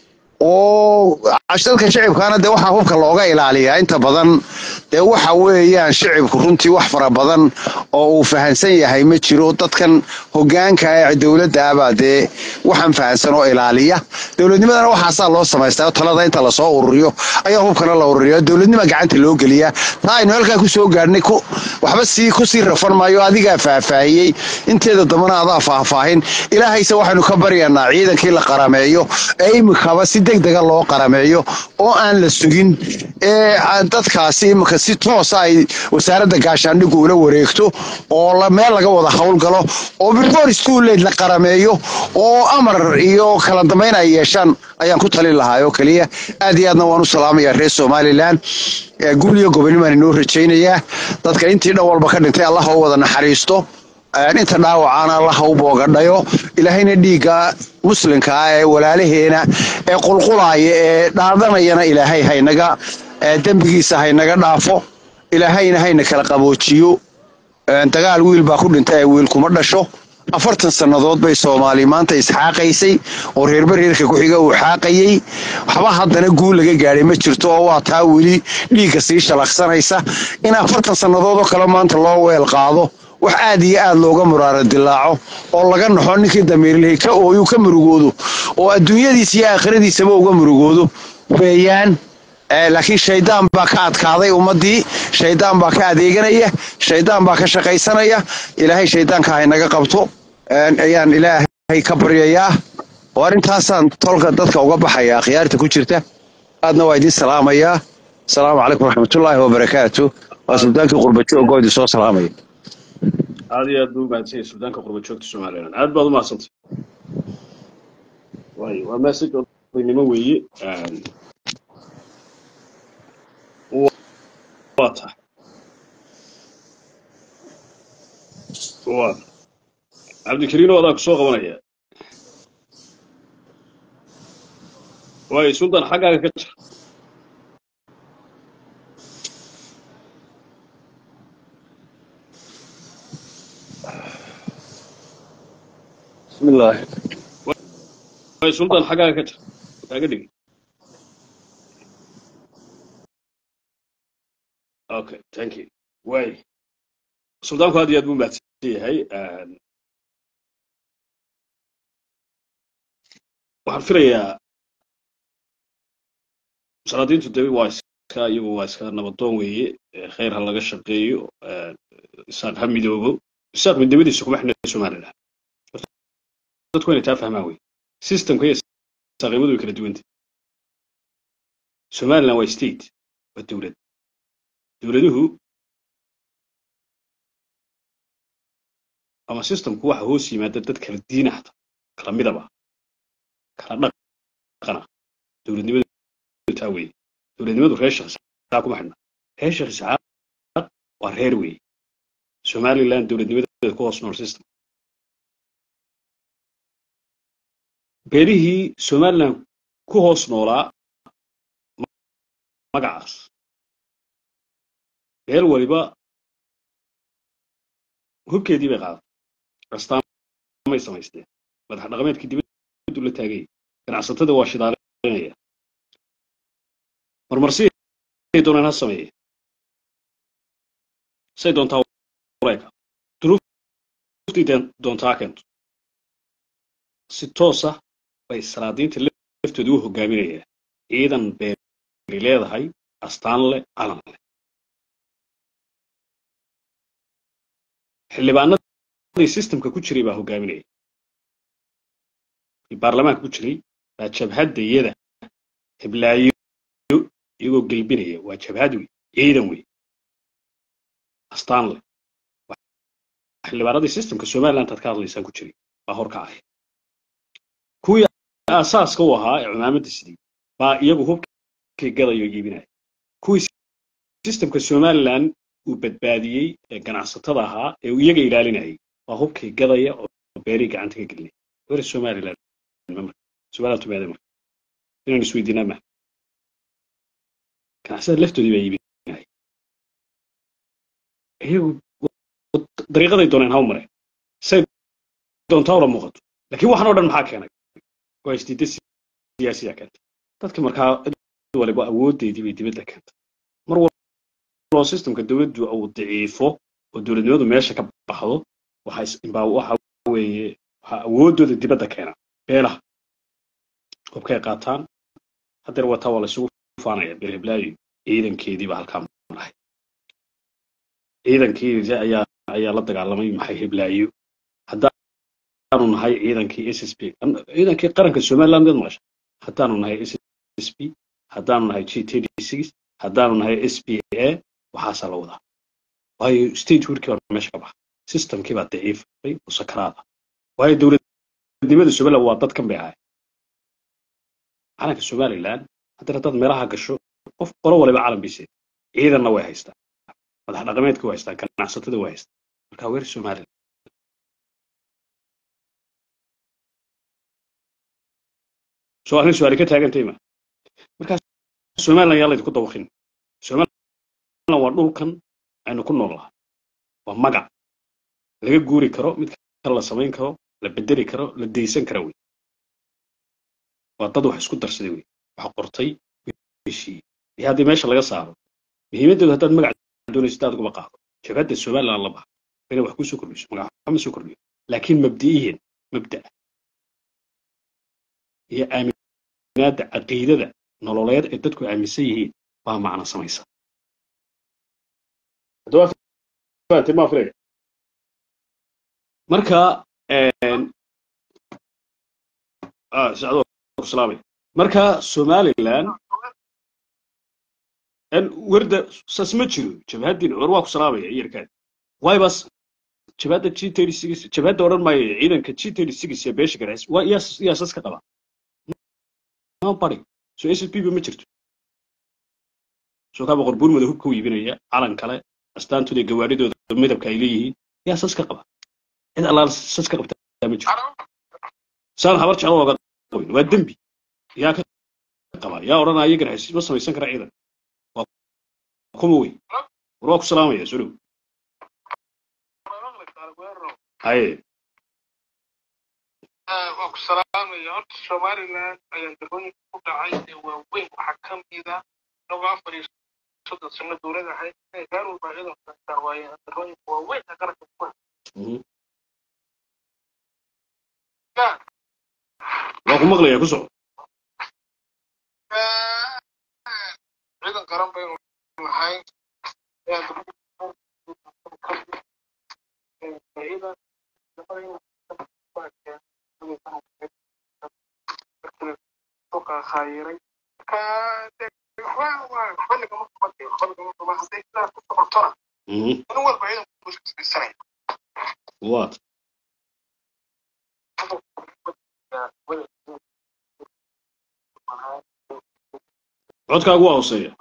oo ashadka shacabkana de waxa hubka looga ilaaliyaa inta badan de waxa weeyaan shacabku runtii wax fara badan oo uu fahansan yahay ma jiro dadkan hogaanka ee dawladda abade waxaan fahansan oo ilaaliya dawladnimadana waxa loo samaystaa talada inta la soo ururiyo ayaa hubkana la ururiyo dawladnimada gacanta loo geliyaa taa aynu halka ku soo gaarnay ku sii rafan maayo adiga faahfaahiyay inteeda damana adaa faahfaahin ilaahaysa waxaanu ka baryaynaa ciidankii la qarameeyo ee imikaba si degdeg loo qarameeyo oo aan la sugin ee dadkaasi imika si toos ay wasaaradda gaashaandhigu ula wareegto oo meel laga wada hawl galo oo before school la qarameeyo oo amar iyo kala dambeyn ay yeeshaan ayaan ku talin lahaa oo kaliya aad iyo aadna waan u salaamayaa reer Soomaaliland guul iyo gobonimo inoo rajaynayaa dadka intii dhan walba ka dhintay Allah oo wada naxariisto inta dhaawacana Allah u boogadhayo ilaahayna dhiiga muslimka ee walaalaheena ee qulqulaaya ee dhaadanayana ilaahay haynaga dambigiisa haynaga dhaafo ilaahayna hayna kala qaboojiyo dagaal wiil baa ku dhintay wiil kuma dhasho 40 sanadood bay Soomaali maanta isxaaqaysay oo reerka ku xiga uu xaaqayay waxba haddana guul laga gaaray ma jirto oo waa taa wili dhiiga sii shalaqsanaysa in 40 sanadood oo kale maanta loo weel qaado wax aad iyo aad looga muraara dilaaco oo laga naxo ninkii damiirley ka oo uu ka murugoodo oo adduunyadiisa iyo aakhiradiisaba uga murugoodo weeyaan laakiin shaydaan baa ka adkaaday ummadii shaydaan baa ka adeeganaya shaydaan baa ka shaqaysanaya ilaahay shaydaanka ay naga qabto ayaan ilaahay ka baryayaa oo arintaasan tolka dadka uga baxaya khiyaarta ku jirta aadna waa idin salaamaya السلام عليكم ورحمة الله وبركاته وسلطانك قربتشو قوي سو سلامي هذه أدو بعد شيء سلطانك قربتشو تسمعنا عاد بعض ما صنت واي وما سك بينموي واضح waa cabdikariin oo adaa ku soo qabanaya waayo sultan xaggaaga ka jir بسم الله. waayo sultan xaggaaga ka jir kaaga dhigi okay thank you waay sultaanku aad iyo aad buu mahadsan yahay waxaan filayaa salaadiintu de waa iska iyagu waa iska nabadoon weeye khayr ha laga shaqeeyo isaaq ha midoobo isaaq midnimadiisa kuma xidhna somalilan dadku inay taa fahmaan wey systemka iyo saaqimadu way kala duwantay somalilan waa state waa dowlad dowladuhu ama systemku waxa hoos yimaada dad kala diina hata kala midaba kala dhaqana dowladnimadu taa weeye dowladnimadu reer shakhsi kuma xidhna reer shakhsi waa reer weeye somalilan dowladnimadeeda ku hoos nool system beelihii somalilan ku hoos noolaa magacaas beel waliba hubkeedii bay qaadatay astaamay samaysteen madax dhaqameedkii dibaddu la taagay ganacsatada waa shidaalinaya marmarsiay doonaan ha sameeye say doontaa warayka duruuftii doontaa keento si toosa bay salaadiinta laftooda u hogaaminayaan ciidan beeri leedahay astaan leh calan leh xildhibaanadii systemka ku jiray baa hogaaminaya baarlamaanka ku jiray baa jabhadda iyada hiblaayo iyagoo gelbinaya waa jabhad wey ciidan wey astaan leh xildhibaanadii systemka somaliland aad ka hadlaysaan ku jiray baa horkacaya kuwii aasaaska u ahaa ee cumaamadda sidii baa iyagu hubkii gadayo iibinaya kuwii systemka somaliland uu badbaadiyey ee ganacsatada ahaa ee uu iyaga ilaalinayay waa hubkii gadaya oo beerii gacanta ka gelinaya weri somaliland somaliland tumaade marka inaan isweydiinaa ma ganacsatada laftoodii baa iibinaya iyagu dariiqaday dooneen ha u mareen say doontaa ula muuqato laakiin waxaan oo dhan maxaa keenay waa isdiidda siyaasiya keentay dadka markaa waliba awoodeedii bay dibadda keentay mar walba systemka dowladdu uu daciifo oo dowladnimadu meesha ka baxdo waxa weeye waxa awoodooda dibadda keena beelaha hubkay qaataan hadeer wataa waa la isugu faanaya beelheblaayo ciidankeedii baa halkaa marahay ciidankeedii ayaa la dagaalamay maxay heblaayo haddaanu nahay ciidankii SSP ciidankii qaranka somaliland mid maqasha haddaanu nahay SSP haddaanu nahay G36 haddaanu nahay SPA waxaasaa la wadaa waayo state warkii baa meesha ka baxa systemkii baa daciifay oo sakaraada waayo dowladnimada somaliland waa dadkan bay ahay calanka somaliland haddana dad meelaha gasho qof qolo waliba calan biisay ciidanna way haystaan madax dhaqameedka way haystaan ganacsatada way haystaan marka weer somaliland su'aali ka taagantay ma marka somaliland yaa la idinku dawaqin somaliland waa dhulkan aynu ku noolahay waa magac laga guuri karo mid kale la samayn karo la bedeli karo la deysan karo wey waa dad wax isku darsaday wey wax qortay heshiiyey iyo haddii meesha laga saaro muhiimaddeedu haddaad magac doonaysid aad uga qaado jabhadda somaliland la baxa inay wax kusoo kordhiso magac ma soo kordhiyo laakiin mabdi'iyan mabda'a iyo aaminaadda caqiidada nololeed ee dadku aaminsan yihiin baa macno samaysa marka marka somaliland warda saas ma jiro jabhaddin war waa ku salaamaya yarkaad waay bas jabhadda G36 jabhadda odhan maayo ciidanka G36 ee beesha garays waa yaa saas ka qaba ma bari so SSP ma jirto soo ka boqor buurmada hubka u iibinaya calan kale astaantooda gawaaridooda midabka ay leeyihiin yaa saas ka qaba إذا الله سسك قبت مجر سان حبر جعل وقت قوين والدنبي يا كقبا يا ورانا يقرأ حسي بس ما يسكر عيدا وقوموي وروك سلام يا سلو هاي وك سلام يا أرض الصومالي لا ينتهون كل عين وين وحكم إذا لو عفوا صدق سنة دولة هاي كانوا بعيدا ترواي ينتهون وين أقرأ كل لا وكم مغلي يا كسر عيدا قرن بين هاي إذا توقع خيري وات عدك أقوى وصية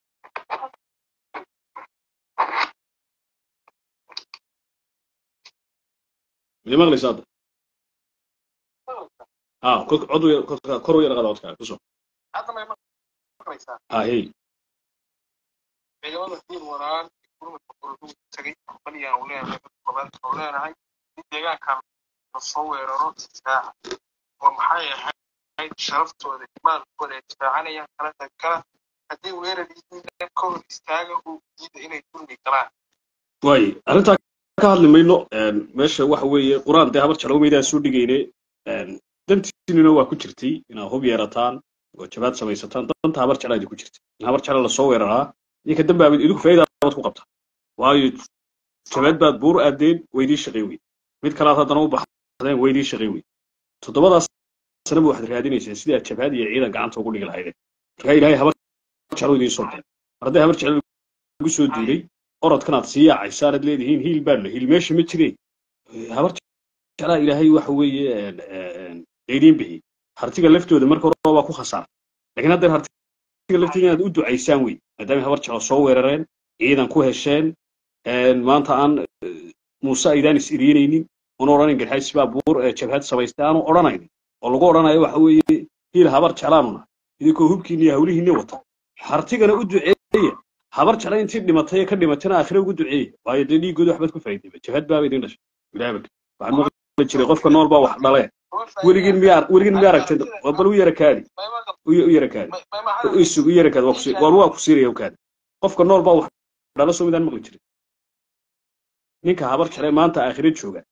اللي مغلي صادق عضو كروي لغة عدك كسر هي ciidamada diin waraan gurmadka quruxda tagay baliya uu leeyahay qobaad oo leeyahay deegaanka la soo weeraro saaca oo maxay ahayd sharaftooda iimaankooda difaacanayaan kala kala hadii weerarayeen koox istaaga uu diiday inay dulmi galaan way arinta ka hadli mayno meesha waxa weeye quraan de habar jalo meedaa soo dhigeynay dantiinina waa ku jirtay inaa hub yeerataan oo jabaad samaysataan danta habar jalaadi ku jirtay in habar jalo la soo weeraraa ninka dambaabid idinku faa'iido aad ku qabta waayo jabaad baad buur aadeen weydii shaqeeyay mid kale haddana u baxdeen weydii shaqeeyay toddobadaas sano waxaad raadinaysaa sida jabaad iyo ciidan gacanta ugu dhigi lahayd marka ilaahay habar jalo idin soo dhigay arday habar jalo ugu soo diiday orodkan aad sii yaacaysaa aad leedihiin hiil baan hiil meesha ma jireen habar jalo ilaahay waxa weeye idin bixi hartiga laftooda marka hore waa ku khasaar laakiin hadda hartiga laftiga aad u ducaysaan weey maadaama habar jalo soo weerareen ciidan ku hesheen maanta aan Muuse aydan is iriinaynin oo oran garxays baa buur jabhad samaystaan oo oranayn oo lagu oranayo waxa weeye hiil habar jalaamna idinku hubkiina iyo hawlihiina wata hartigana u duceeya habar jalo intii dhimatay ka dhimatana aakhira ugu duceeya waayo dhiigooda waxba ku faa'iiday jabhad baa idin dhashay ilaahay waxaan maqlay jiray qofka nool baa wax dhalay weligin miyaar aragtay bal u yara kaadi u yara kaadi isugu yara kaadi waa ku siiraya kaadi qofka nool baa wax dhala soo midaan maqli jiray ninka habar jalo maanta aakhira jooga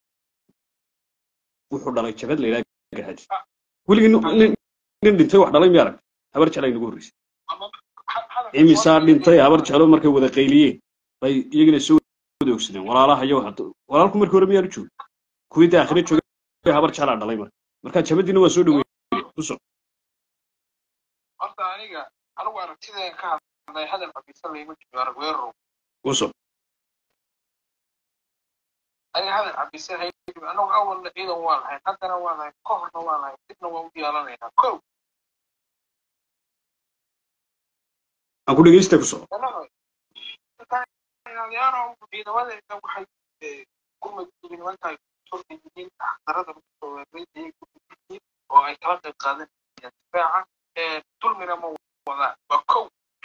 wuxuu dhalay jabhad leeyahay garxaad weligin nin dhintay wax dhalay miyaar habar jalo inagu horeysay imisa dhintay habar jalo markay wada qayliyeen bay iyagana soo doogsadeen walaalaha iyo walaalku markii hore miyaar joog kuwii aakhira jooga habar jalo dhalay marka jabhadina waa soo dhaweeyay u soo horta anigu aragtideen ka hadlay hadal xafiisan leeyma jiro weeraro u soo aniga hadal xafiisan hayay anagu awal ciidan waa lahayn haddana waa lahayn kooxna waa lahayn dibna waa u yeelanaynaa kow aan ku dhageysta ku soo ciidamada waxay gurmadka nimanka turkiyiin darada oo ay kala qayb qaadanayaan difaaca dulmina ma wada waa kow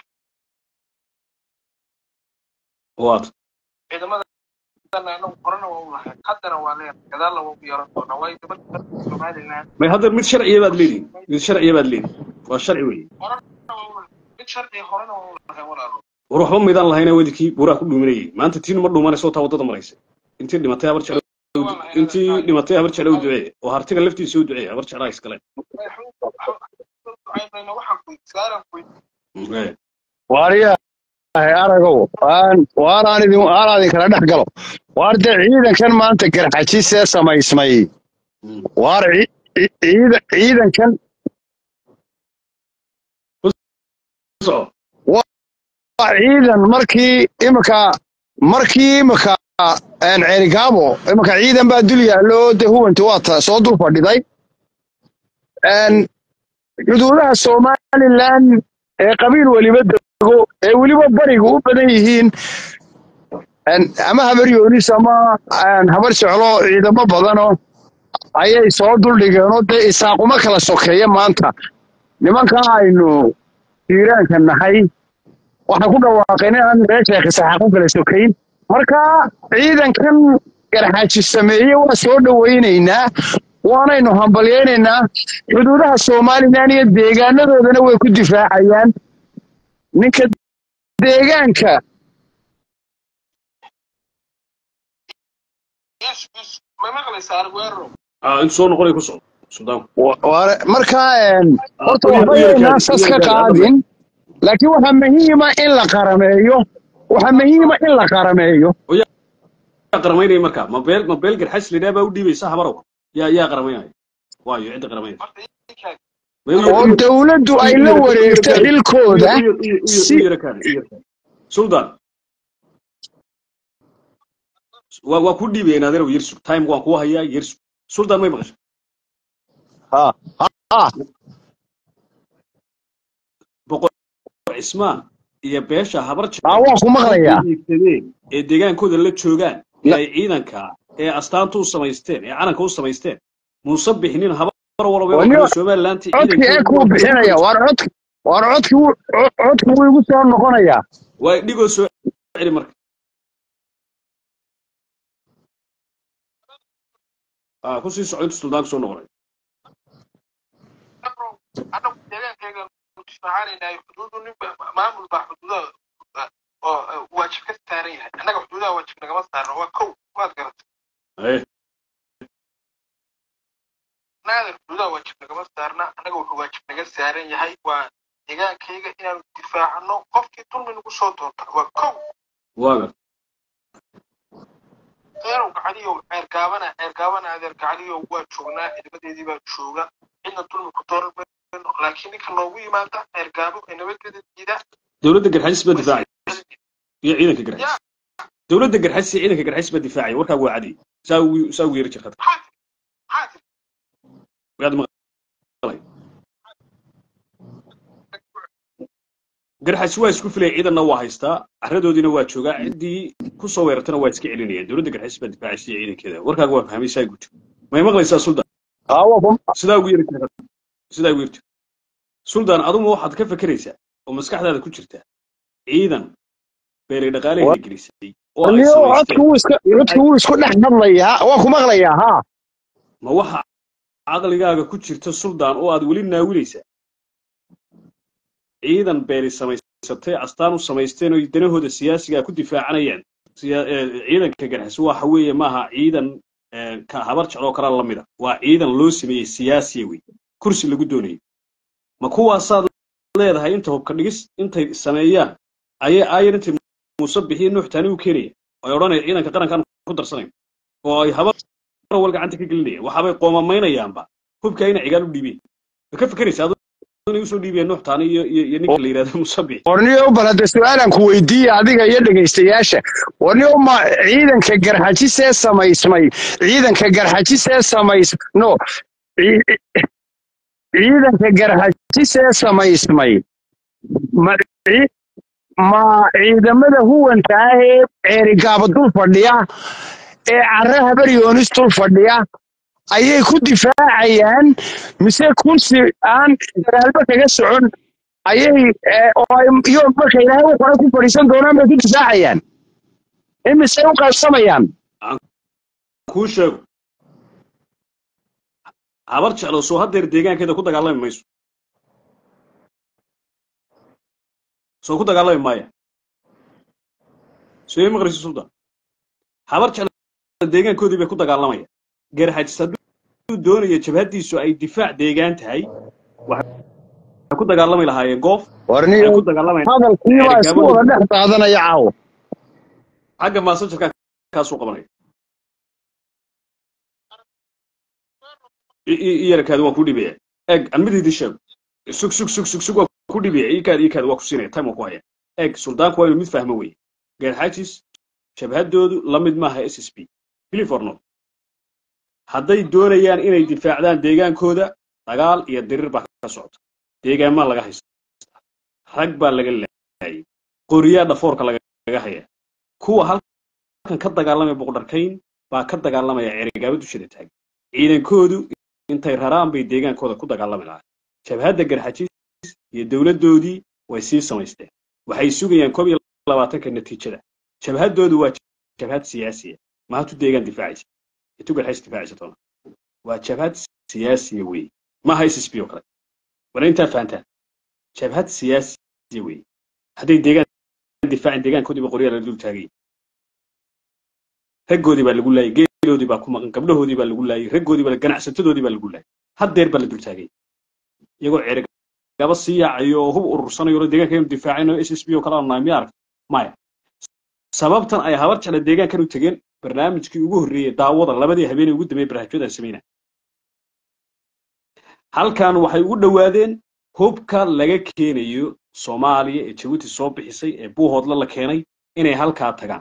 waad ciidamada anagu qorana waa u lahayn haddana waa leeyahay gadaal waa u yeelan doonaa waayo gabadha Somaliland may hadda mid sharciye baad leedahay waa sharci weeye mid sharci horena waa u lahayn walaalo waxba midaan lahayna wadikii buuraha ku dhuuminayay maanta tiin ma dhuumanayso taa wadada maraysa intii dhimatay habar jalo u duceeyay oo hartiga laftiisa u duceeyay habar jalo iskale waariya aragow waan idin kala dhex galo waar dee ciidankan maanta garxajisee samaysmay waar ciidankan waa ciidan markii imika ceerigaabo imika ciidan baa dul yaallo de huwanti waa soo dul fadhiday xuduudaha Somaliland ee qabiil waliba dego ee waliba bariga u badan yihiin ama habar yoonis ama habar jeclo ciidamo badanoo ayay soo duldhigeenoo dee isaaquma kala sokeeya maanta nimankaa aynu jiiraanka nahay waxaan ku dhawaaqeen inaan reer sheekh isaxaaq u kala sokayn marka ciidankan garxaaji sameeye waa soo dhowaynaynaa waanaynu hambalyaynaynaa xuduudaha somalilan iyo deegaanadoodana way ku difaacayaan ninka deegaanka انت soo noqonay ku soo suudaan marka horta waxba yaynaa sas ka qaadin laakiin waxaa muhiima in la qarameeyo yaa qaramaynaya marka ma beel garxas lidhaa baa u dhiibaysa habarow yaa qaramaynaya waayo cidda qaramaynaya oo dawladdu ay la wareegto xilkooda suldaan waa ku dhiibayeen adeerow yersug time waan kuu hayaa yersug suldaan may maqashay boqor cismaan iyo beesha habar waan ku maqlayaa ee deegaankooda la joogaan ay ciidanka ee astaanta u samaysteen ee calanka u samaysteen muuse bixinin habar walba Somaliland ciidanka ee ku bixinaya war codku wuu igu soo noqonayaa way dhigo soo celi marka ku sii socod suldaan soo noqonay أنا كذا كذا مستعان إن حدود ما مل بحدود واجب كستارين أنا حدود واجب نجمع ستار هو كو ما تقدر إيه نادر حدود واجب نجمع ستارنا أنا هو واجب نجمع ستارين يهاي وإذا كذا إن الدفاع عنه قف كتير من قصته هو كو واقع غيره كعليه إركابنا هذا الكعليه وشونا إذا بدي ذي بشونا إن طول كتير لكن كنوي ما تع إركابه إنه بدي كذا دولة الجرحيس بدفاعي عينك الجرحيس دولة الجرحيس عينك الجرحيس بدفاعي وكا هو عادي ساوي يرجع خطر حاتم بعد ما جرحيس وايس كفلي عيدا نواه هيستا عردو دي نواه شوقا عندي كوسو ويرتنا وايس كعلينية دولة الجرحيس بدفاعي شيء عينك كذا وكا هو فهمي سايقول ما يمغلي يسا سلطان ساوي يرجع خطر سيدا ويرتو سلطان أظن واحد كيف فكريسة ومسكح هذا كتشرته عيدا بيري دقالي إنجليزي عدكو اسكو نحن الله واكو مغليا ها ما وحا عقليغاغا كتشرته سلطان oo aad wali naawileysa ciidan beeri samaysatay astaanu samaysteen oo danahooda siyaasiga ku difaacanayaan ciidanka garxis waxa weeye maaha ciidan ka habar jeclo kala lamida waa ciidan loo sameeyay siyaasi weey kursi lagu doonay ma kuwaasaad leedahay inta hubka dhigis intay sameeyaan ayay inta musabbixiin nuuxtaani u keenay oo oranay ciidanka qarankan ku darsanay oo ay habar wal gacanta ka gelinay waxa bay qoomamaynayaan hubka ina cigaal u dhiibeen ka fikiraysaa inuu soo dhiibeen nuuxtaani iyo ninka la yiraahdo musabbix orniyo balada su'aalan ku weydiiyay adiga iyo dhageystayaasha orniyo ma ciidanka garxajis ee samaysmay ciidanka garxajis ee no ciidanka garxajis ee samaysmay ma ciidamada huwanta ah ee ceerigaaba dul fadhiya ee carra habar yoonis dul fadhiya ayay ku difaacayaan mise kursi aan dagaalba kaga socon ayay iyo marka ilaahay uu qora ku fadhiisan doonaan bay ku difaacayaan imise u qaybsamayaan kuu sheego habar jeclo soo hadeer deegaankeeda ku dagaalami mayso soo ku dagaalami maaya soo maqrisi sultan habar jeclo deegaankoodii bay ku dagaalamayaan garxajis hadduu doonayo jabhadiisu ay difaac deegaan tahay waxay ku dagaalami lahaayeen goof warniyo ku dagaalamay hadalkii waa isku wada dhex qaadanaya caawo xagga maasajarka kaasuu qabanaya iyarkaadi waan ku dhibaya eeg aan mididii sheego sug waa ku dhibaya ikaadi waa ku siinaya time waa ku haya eeg suldaanku waa inuu mid fahmo weeye garxajis jabhadoodu la mid maaha SSB believe or not hadday doonayaan inay difaacdaan deegaankooda dagaal iyo dirir baa ka socda deegaanmaa laga haysta rag baa laga laayay qoriyaa dhafoorka laga haya kuwa halkan ka dagaalamaya boqorkayn baa ka dagaalamaya cirigaabo dushada taag ciidankoodu intay raraan bay deegaankooda ku dagaalami lahaa jabhadda garxajis iyo dawladoodii way sii samaysteen waxay sugayaan 12 natiijada jabhadoodu waa jabhad siyaasiya ma hatu deegaan difaacaysa intu garxajis difaacaysa toona waa jabhad siyaasiya weey ma hayso SPO kale wala inta faantaa jabhad siyaasiya weey haday deegaan difaacin deegaankoodii boqoriyada la dul taagay raggoodii baa lagu laayay geeloodii baa ku maqan gabdhahoodii baa lagu laayay raggoodii baa ganacsatadoodii baa lagu laayay haddeer baa la dul taagay iyagoo cirig gaba siiyacayo hub urursanayo deegaanka inuu difaacino SSB oo kala naamiyar maya sababtan ay habar jecel deegaanka u tageen barnaamijkii ugu horeeyay daawada labadii habeen ugu dambeeyay barnaamijyada sameeyna halkan waxay ugu dhawaadeen hubka laga keenayo Soomaaliya ee Djibouti soo bixisay ee buuhoodla la keenay inay halka tagaan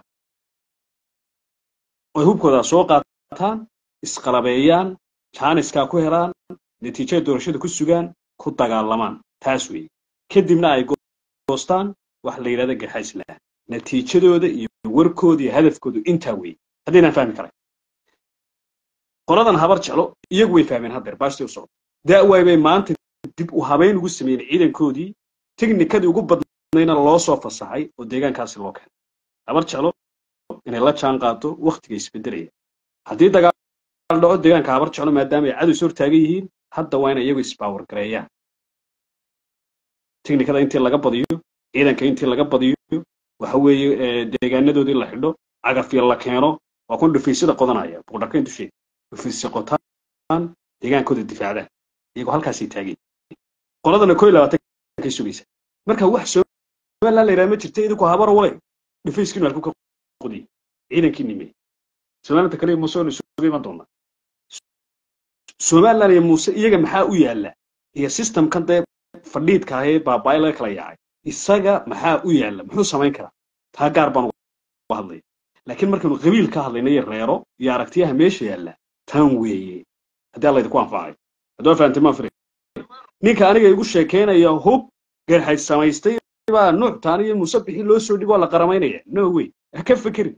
oo hubkooda soo qaataan isqalabeeyaan jaaniska ku helaan natiijada doorashada ku sugaan ku dagaalamaan taas weey kadibna ay goostaan wax la yiraahdo garxaysla natiijadooda iyo warkooda iyo hadafkooda inta weey hadina fahmi karay qoladan habar jeclo iyagu way fahmeen haddeer baashtii u soo daaway bay maanta dib u habeyn ugu sameeyeen ciidankoodii tiknikadii ugu badnayna loo soo fasaxay oo deegaankaasi loo keenay habar jeclo inay la jaan qaato waqtiga isbedelaya hadii dagaal dhaco deegaanka habar jeclo maadaama ay cadow soo taagan yihiin hadda waa inay iyagu ispower gareeyaan tiknikada intii laga badiyo ciidanka intii laga badiyo waxa weeye deegaanadoodii la xidho cagafyo la keeno waa kun dhufiisada qodanaya boqorkayn dushay dhufiis qotaan deegaankooda difaacda iyagu halkaas ay taageen qoladana 12 ka sugaysa marka wax Soomaaliland la yiraahdo ma jirto idinku habar walay dhufiiskiina halku ka qodi ciidankii nimay Soomaaliland kale ma soo sugay ma doona Soomaaliland iyo Muuse iyaga maxaa u yaala iyo system kan day fadhiidka ah baabay la kala yaacay isaga maxaa u yaala muxuu sameyn karaa taa gaar baan u hadlay laakiin markii qabiil ka hadlaynay reero iyo aragtiyaha meesha yaala tan weeye hadii la idinku anfacay hadoo faantay ma firi ninka aniga igu sheekeynaya hub garxay samaystay baa nuuc taaniyo musabixi loo soo dhigo la qaramaynaya no way ka fikirin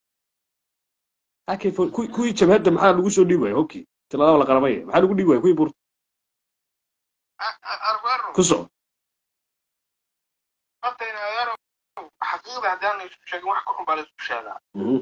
akay ku jabhada maxaa lagu soo dhibay hubkii tilada la qaramay maxaa lagu dhibay ku bur kuso أنتنا يا حقيقة عندنا شيء واحد كم بالي سوشيالا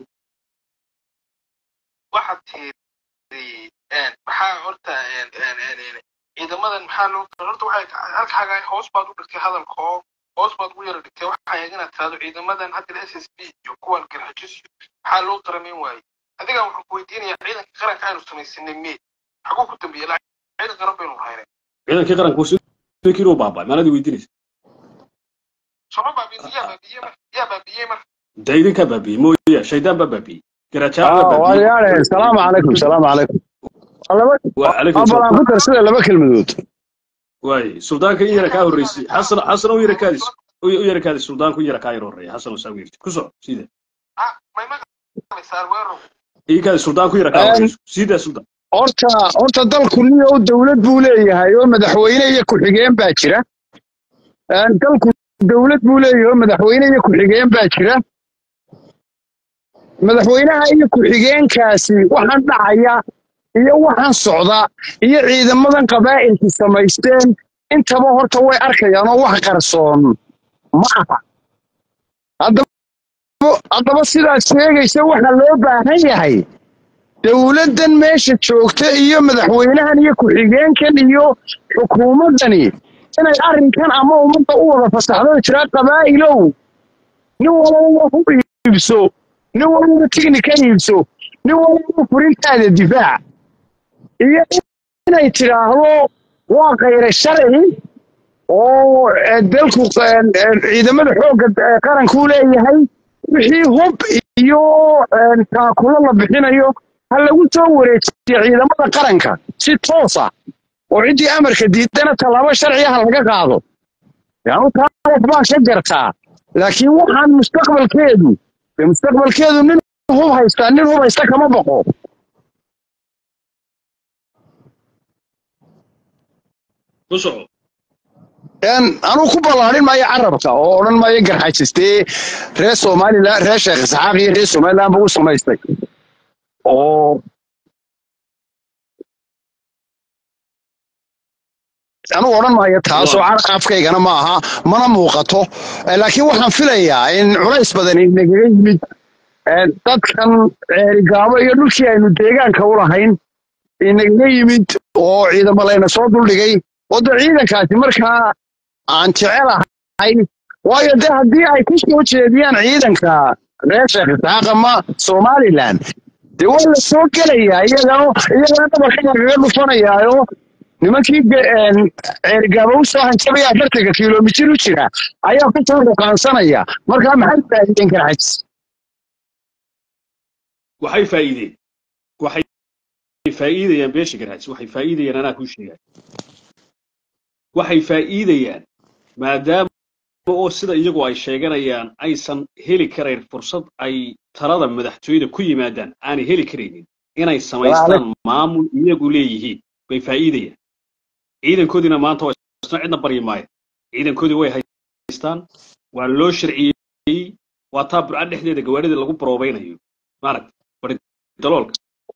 واحد تي بحال قلت إذا ما بحال قلت واحد هلك حاجة هوس بعد وقت هذا الخوف هوس بعد وير دكتي واحد يجينا تفادو إذا ما حتى SSB يكون كالحجز بحال لو ترى مين واي هذيك واحد كويتين يا عيدا كقرن كانوا سمي سنمي حقوق التنبيه لا عيدا قرب بينهم هاي عيدا كقرن كوسو فكروا بابا ما ندي ويدينيس شباب بابي دايرين كبابي مويا شيطان بابي كراتشا بابي ويا السلام عليكم السلام عليكم وعليكم السلام أبغى أفكر سيدا لما كلمة واي سلطان كي يركاه الرئيسي حسن ويركاه السلطان كي يركاه الرئيسي حسن وساوير كسر سيدا ما يصير ويرو إيه كان السلطان كي يركاه سيدا السلطان horta dalku niyo dawlad buu leeyahay oo madaxweyne iyo ku xigeen baa jira dalku dawlad buu leeyahay oo madaxweyne iyo ku xigeen baa jira madaxweynaha iyo ku xigeenkaasi waxaan dhacaya iyo waxaan socda iyo ciidamadan qabaa'ilka samaysteen intaba horta way arkayaan oo wax qarsoon ma aha haddaba sidaas sheegaysa waxa loo baahan yahay dawladdan meesha joogta iyo madaxweynahan iyo ku xigeenkan iyo xukuumaddani inay arrinkan ama ummadda u wada fasaxdo jira qabaa'ilow nin walba ku iibso nin walba tiknika iibso nin walba furintaada difaac iyo inay tiraahdo waa khayra sharci oo dalku ciidamada xoogga qaranku leeyahay wixii hub iyo taakula la bixinayo هل قلت أول شيء إذا ما قرنك ست توصى وعندي أمر كديد أنا طلبة شرعية هالحاجة قاعدة يعني تعرف ما شجرتها لكن وحن مستقبل كيدو في مستقبل كيدو من هو هيستنى هو هيستك ما بقى بصوا أنا كوبا ما يعرفك أو ما يقدر حاجستي رئيس سومالي لا رئيس شيخ إسحاق رئيس سومالي لا بقول سومالي أو أنا ورا ما يتحاسوا على أفكار أنا معها ما أنا موقته لكن واحد في ليا إن عريس بدني نجيب dadkan gaabo iyo dhulkii aynu deegaanka u lahayn inaga yimid oo ciidamo layna soo duldhigay wada ciidankaasi markaa aan jecelahay waayo de haddii ay ku soo jeediyaan ciidanka reer sheekh isxaaq ama somaliland dee waa la soo gelayaa iyagana dhabarka lagaga dhufanayaayo nimankii gaabo u soo hanjabaya 40 kilomitir u jira ayaa ku soo ruqaansanaya markaa maxay faa'iideen garxajis waxay faa'iideen waxay faa'iidayaan beesha garxajis waxay faa'iidayaan anaa ku sheegay waxay faa'iidayaan maadaama oo sida iyagu ay sheeganayaan aysan heli karayn fursad ay talada madaxtooyada ku yimaadaan aan heli karaynin inay samaystaan maamul iyagu leeyihiin bay faa'iidayaan ciidankoodina maanta waa isna cidna bari maayo ciidankoodii way haystaan waa loo sharciyey waa taa burca dhexdeeda gawaarida lagu baroobaynayo maarag bari daloolka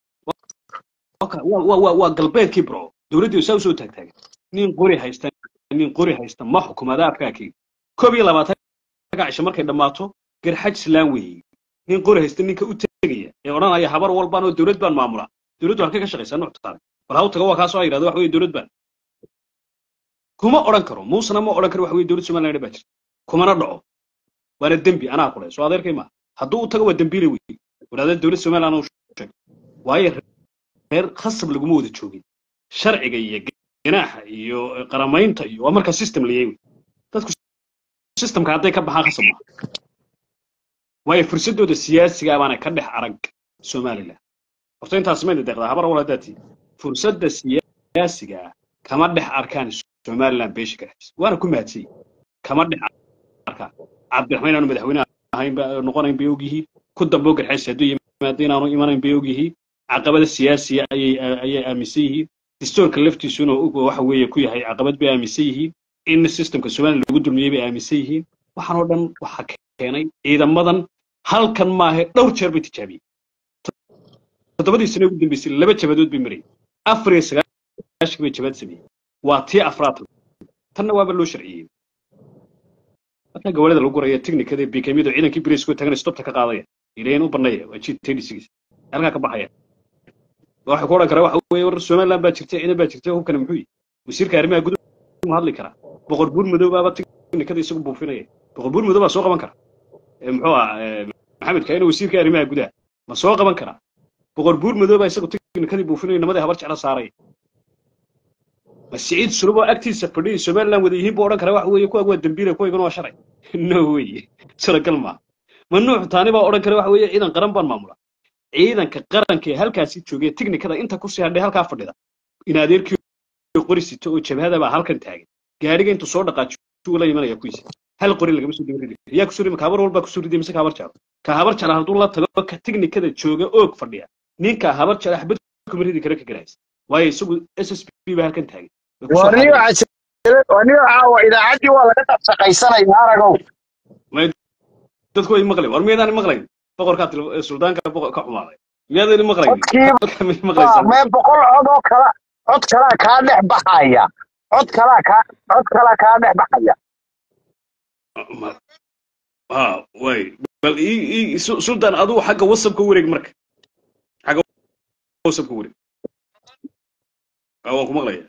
waa galbeedkii bro dowladdu soo soo taagtaagan nin qori haysta ma xukuumada afkaakii 22 gaasho markay dhamaato garxaj islaan weeyay nin qori haysta ninka u tagaya ee oranaya habar walbaan oo dowlad baan maamula dowladdu halka ka shaqeysan nuqtaan wal haw tago waa ka soo yiraahdo wax weey dowlad baan kuma oran karo muusna ma oran karo wax weey dowlad Soomaaliland baa jirta kuma na dhaco waana dambi anaa qolay soo adeerkay ma hadduu u tago waa dambiile weey walaal dowlad Soomaaliland oo sheeg waaye reer khasab lagu wada joogin sharciga iyo ganaaxa iyo qaramaynta iyo waa marka system leeyahay dadku systemka hadday ka baxaan khasab ma waaye fursadooda siyaasiga baana ka dhex arag Soomaaliland horta intaas ma deeqda habar wala daati fursadda siyaasiga kama dhex arkaan Soomaaliland beesha garxajis waana ku mahadsan kama dhex arkaan Cabdiraxmaan aanu madaxweynaha ahayn ba noqonayn bay ogyihiin ku dambo garxajis hadduu yimaado inaanu imanayn bay ogyihiin caqabada siyaasiga ayay aaminsan yihiin dastuurka laftiisuna waxa weeye ku yahay caqabad bay aaminsan yihiin in systemka Soomaaliland lagu dulmiyay bay aaminsan yihiin waxaan oo dhan waxa keenay ciidamadan halkan ma aha dhowr jeer bay tijaabiyeen 7 sano ugu dambeysay 2 jabadood bay maray 4 bay jabad sameeyay waa tii afraad tanna waaba loo sharciyay marka gawalada lagu gurayo technicada BKMida ciidankii British-ku tagana stopta ka qaadaya ileen u banaya waa G36 halka ka baxaya waxa ku oran kara waxa weeye war Soomaaliland baa jirtay ciidan baa jirtay hubkan muxuu yahay wasiirka arrimaha gudaha ma hadli kara boqor buur madow baa technicada isagu buufinaya boqor buur madow baa soo qaban kara muxuu maxamed kayna wasiirka arrimaha gudaha ma soo qaban kara boqor buur madow baa isagu technicada buufinaya namada habar jecla saaray مسعيد سلوبه أكتيد سفردي سومال لان وذي هيبو أوران كرا وحوي يكوا قوة دمبيلة كوا يقولوا شرعي no way سر كلمة منوع تاني بقى أوران كرا وحوي إذا قرن بان مامورا إذا كقرن كي هالكاسي تشوجي تكني كذا أنت كرسي هذا هالكافر ده إن هذير كيو قريسي تو شبه هذا بقى هالكن تاعي جاري أنت صور دقات شو ولا يمنا يكويس هالقري اللي قبل سودي يا كسوري مكابر ولا بكسوري دي مسك هابر شار كهابر شار هذول الله تلو كتكني كذا تشوجي أوك فرديا نين كهابر شار حبت كمريدي كرك جرايس واي سو SSP بهالكن تاعي ونيو عاو إذا عدي والله قد سقيسنا يهارجو ما تدخل المغلي ورميدان المغلي فقر كاتل السودان كبقى كحماري ميدان المغلي ما بقول عد كلا كان بحايا عد كلا كان بحايا واي بل سلطان أدو حاجة وصل كوريك مرك حاجة وصل كوريك أو مغلي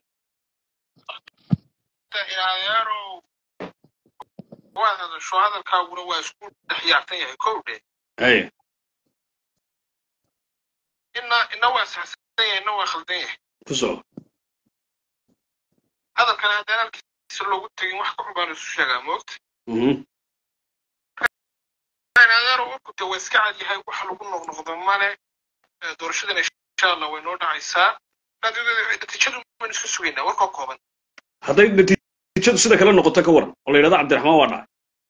يارو واحد شو هذا الكاونا واسكول حياتي هي كوده اي إنه واساسية إنه خلديه كسو هذا كان هذا الكيس اللي قلت لي محكوم بين الشجع موت أنا يارو كنت واسكع على هاي وحلو كنا نخدم ماله دورشدنا إن شاء الله ونورنا عيسى هذا تشدوا من السوينا وركو كوبن هذا نتيجة سيدا كلا نقطة كورن ولا يرضى عبد الرحمن وانا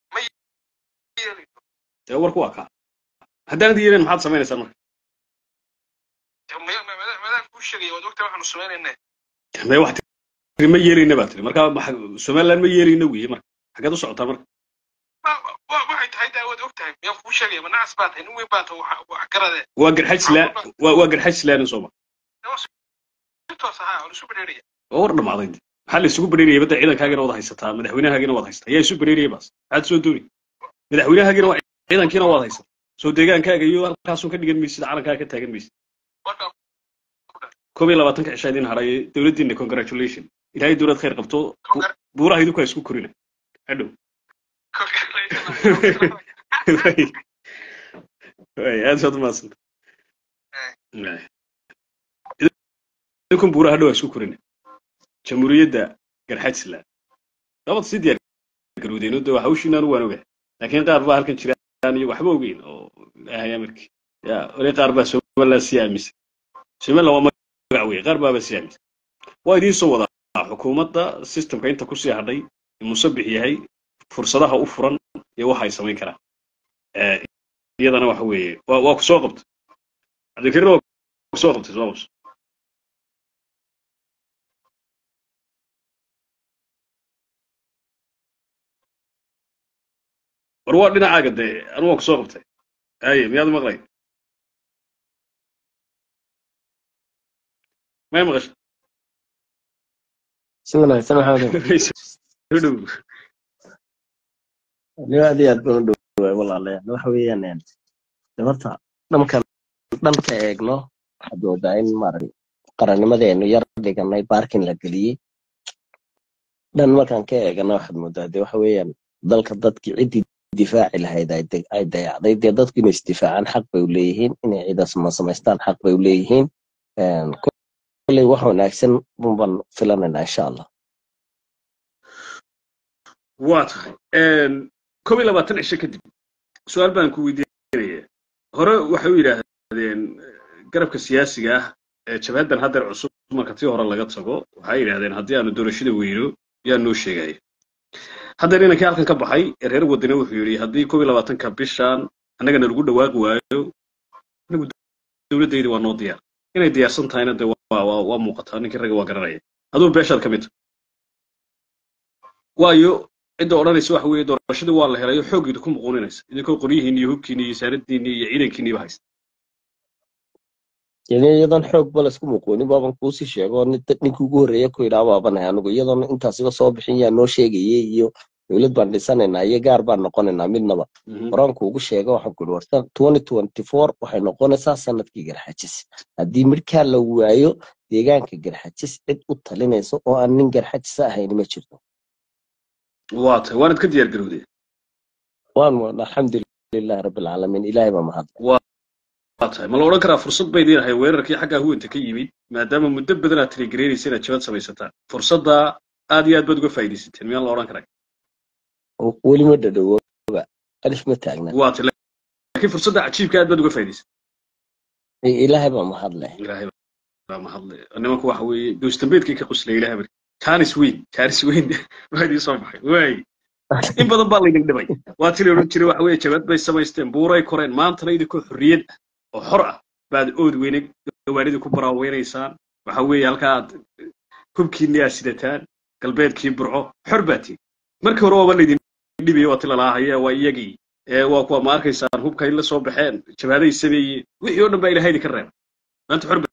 يا ورك واقع هذا نديرين محط سمين سمر ما كل شيء ودكتور إحنا سمين إنه ما واحد ما يلينا باتري مركا سومالان ما يلينا ويه مركا حاجات وصعتها مركا waxay tahay daawad ogtahay miyaan kuu sheegaya ma nacas baad tahay nin weyn baad tahay wax garade واقر حج لا واقر حج لا نصوما toos ahaa oo isu bedheeraya ورنا ما ضيد حل السوق بريري بدأ إذا كان واضح يستطاع مدحوينها كنا واضح يستطاع هي سوق بريري بس عاد سو دوني مدحوينها كنا إذا كنا واضح يستطاع سو ديجان كاجيو كاسون كديجان ميسي على كاك تاجن ميسي كوبي لو باتنك عشادين هراي دولتي إن congratulation إلى هاي دولة خير قبطو بورا هيدو كويس كورينا حلو أي هذا صوت ماسن إذا بورا هدو كويس كورينا جمهورية دا قرحت سلا رابط سيدي قرودين ودو حوشنا روانوه لكن قاربا هلكن جيراني waxba ogeyn oo ilaahay amarkii ya wali qaarba Soomaaliya siyaamis Soomaaliya waa magac weey qaarba siyaamis waa idin soo wada xukuumadda systemka inta ku sii hadhay musabix yahay fursadaha u furan iyo waxa ay sameyn karaan iyadana waxa weeye waa ku soo qabtay adikirno ku soo qabtay sababs warwa dhinacaaga de anu waa ku soo qabtay ay miyaad maqlay ما يمغش سونا سمح هدو لماذا يكون دو والله لا waxa weeyaan horta dhanka eegno hadooda in maray qarannimadeenu yar dhiganay parking la galiyay dhan markaan ka eegno waxaad moodaa waxa weeyaan dalka dadkii cidii difaaci lahayd ay dayacday dadku inay isdifaacaan xaq bay u leeyihiin inay ciidas samaystaan xaq bay u leeyihiin كل واحد ناكسن بمن فلان إن شاء الله. واضح. كم إلا باتن عشان كده سؤال بانكو ويدينيه. هرا وحويله هذين قرب كسياسية شبهدنا هذا العصور ما كتير هرا لقط سقو وحيله هذين هدي أنا دور شيء ويرو يا نوش جاي. هذا لينا كأركن كبحي الهرب ودينا وحيوري هدي كم إلا باتن كبيشان أنا كنا نقول دواق وايو نقول دولة ديري ونوديا. inay diyaarsan tahayna de waa muuqataa ninkii ragga waa garanaya aduu beeshaad ka mid waayo cidda odhanaysa waxa weeye doorashadii waa la helayo xooggeedu ku muquuninaysa idinkoo qoryihiin iyo hubkiin iyo saaradiin iyo ciidankiiniba haysta iyadan xoog bal isku muquunin baaban kuusii sheego ninkii ugu horreeya ku yidhaa baabanahay anigu iyadoon intaas iga soo bixin yaa noo sheegayay iyo dowlad baan dhisanaynaa iyo gaar baan noqonaynaa midnaba qoraanku ugu sheego waxaan ku warta 2024 waxay noqonaysaa sanadkii garxajis haddii markaa la waayo deegaanka garxajis cid u talinayso oo aan nin garxajis ahayn ma jirto waanad ka diyaar garowday waan alxamdulilah rabbil caalamiin ilaahay baa mahad waatahay ma la odhan karaa fursad bay diinahay weerarkii xaggaa huwanta ka yimid maadaama muddo badan aad tirigareynaysa inaad jabad samaysataan fursadda aad iyo aad baad uga faa'iidaysateen miyaan la odhan karaa weli ma dhadhowba alif ma taagna waatahay laakiin fursadda cajiibka aad baad uga faa'iidaysatay ilaahay baa mahad leh ilaahay baa mahad leh nimanku waxa weeye doostambeedkii ka quslay ilaahay bari kaanis weyn waa idin soo baxay waay in badan baa laydin dhibay waa tili odhan jiray waxa weeye jabad bay samaysteen buuray koreen maantana idinkoo xorriyad oo xor ah baad ood weyne gawaanidii ku baraaweynaysaan waxa weeye halkaa aad hubkiinni aad sidataan galbeedkii burco xor baa tiin markii hore waaba laydin dhibiyey waa tilalahaya waa iyagii waa kuwa ma arkaysaan hubka in la soo baxeen jabaaday sameeyeen wixii oo dhan baa ilaahay idinka reebay maanta xor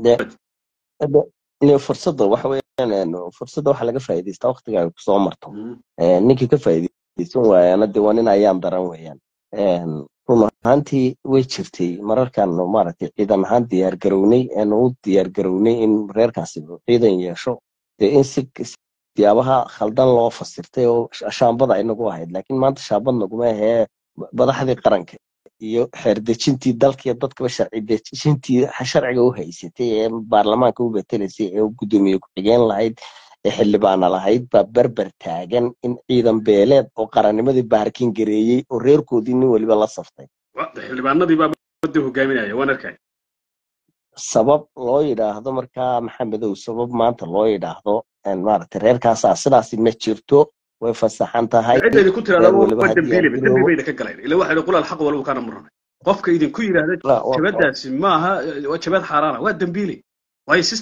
fursadda waxa weeyaan fursadda waxa laga faa'iidaystaa waqtiga ay soo marto ninkii ka faa'iidaysan waayana de waa nin ayaan daran weeyaan run ahaantii way jirtay mararkaan maaragtay ciidan ahaan diyaar garownay u diyaar garownay in reerkaasi ciidan yeesho dee in siyaabaha khaldan loo fasirtay oo shaambada inagu ahayd laakiin maanta shaambad naguma ahee madaxdii qaranka iyo xeer dejintii dalkiiyo dadkaba sharci dejintii sharciga u haysatay ee baarlamaanka u betelaysay ee gudoomiye ku-xigeen lahayd ee xildhibaana lahayd baa berber taagan in ciidan beeleed oo qarannimadii baarkin gareeyey oo reerkoodii nin weliba la saftay xildhibaanadii baa badda hogaaminaya waan arkay sabab loo yidhaahdo markaa maxamedow sabab maanta loo yidhaahdo maaragtay reerkaasaa sidaasi ma jirto way fasaxan tahay cidda idinku tiraahdo waa dambi bayda ka galeen ila waxay qulaal xaq walba kana murana qofka idinku yiraahdo jabadaasi maaha waa jabad xaraana waa dambiile way systemkii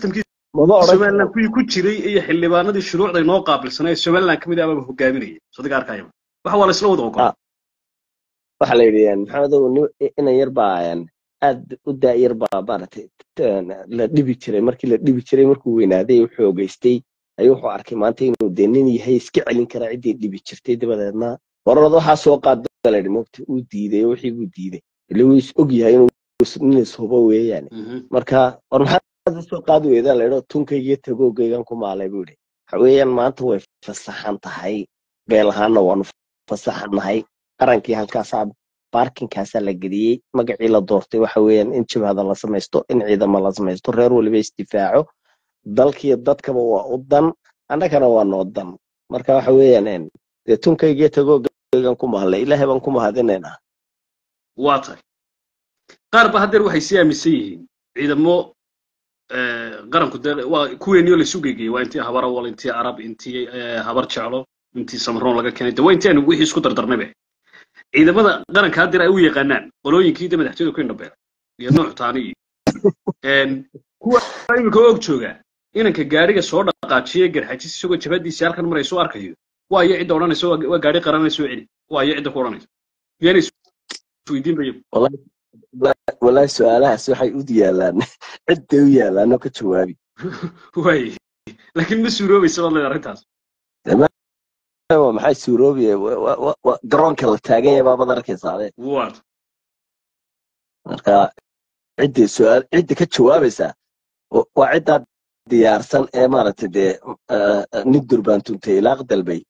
maba oran somaliland karo kuwii ku jiray iyo xildhibaanadii shuruucda inoo qaabilsanay somaliland kamid ah baa hogaaminaya sadiga arkaya waxa waa la isla wada ogol ah waxa la yidhi maxamedow ina yar baa aad u daayar baa maaragtay la dhibi jiray markuu weynaaday u xoogaystay ayuu wuxuu arkay maanta inuu dee nin yahay iska celin karaa ciddii dhibi jirtay dabadeedna wararada waxaa soo qaada la yidhi mogta uu diiday wixii buu diiday ile wuu is og yahay inuu nin ishubo weeyaan marka war maxaad soo qaadi weydaa la yidhi tunkaygiyo tagoogaygan ku maalay buu yidhi waxa weeyaan maanta way fasaxan tahay beel ahaanna waanu fasaxanahay qarankii halkaasaa baarkinkaasaa la geliyey magacii la doortay waxa weeyaan in jabhada la samaysto in ciidamo la samaysto reer waliba isdifaaco dalkiiyo dadkaba waa u dan annagana waa noo dan marka waxa weeyaan dee tunkaygiyo tagoogaygan ku mahallay ilaahay baan ku mahadinaynaa waa tahay qaar ba haddeer waxay sii aaminsan yihiin ciidamo qaranku waa kuweeniyo la isu geegeyey waa intii habar awal intii arab intii habar jeclo intii samaroon laga keenay de waa intii aanu wixii isku dardarnaybe ciidamada qaranka haddeer ay u yaqaanaan qolooyinkii de madaxtooyada ku indhabeela iyo nuux taani iyo kuwa iminka og jooga inanka gaariga soo dhaqaajiya garxajis isagoo jabhadiisii halkan marayso arkayo waa iyo cidda odhanaysa waa gaari qaranay soo celi waa iyo cidda ku odhanaysa yaana isweydiin bayo والله سؤالها waxay u yaalaan cid u yaalaan ka jawaabi way laakiin ma suuroobayso walaal arintaas tamaam maxay suuroobi garoonka la taagan yahay baad arkaysaa waad marka cid ka jawaabaysa waa cid diyaarsan ee maaragtay nin durbaan tuntay ilaaq dalbay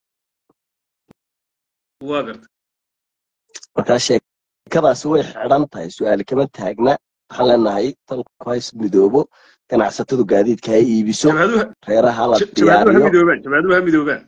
waa garta marka kadaas way xidhan tahay su'aal kama taagna waxaan leenahay dalku hays midoobo ganacsatadu gaadiidka ay iibiso reeraha la diyaariyo jabaaduhu ha midoobaan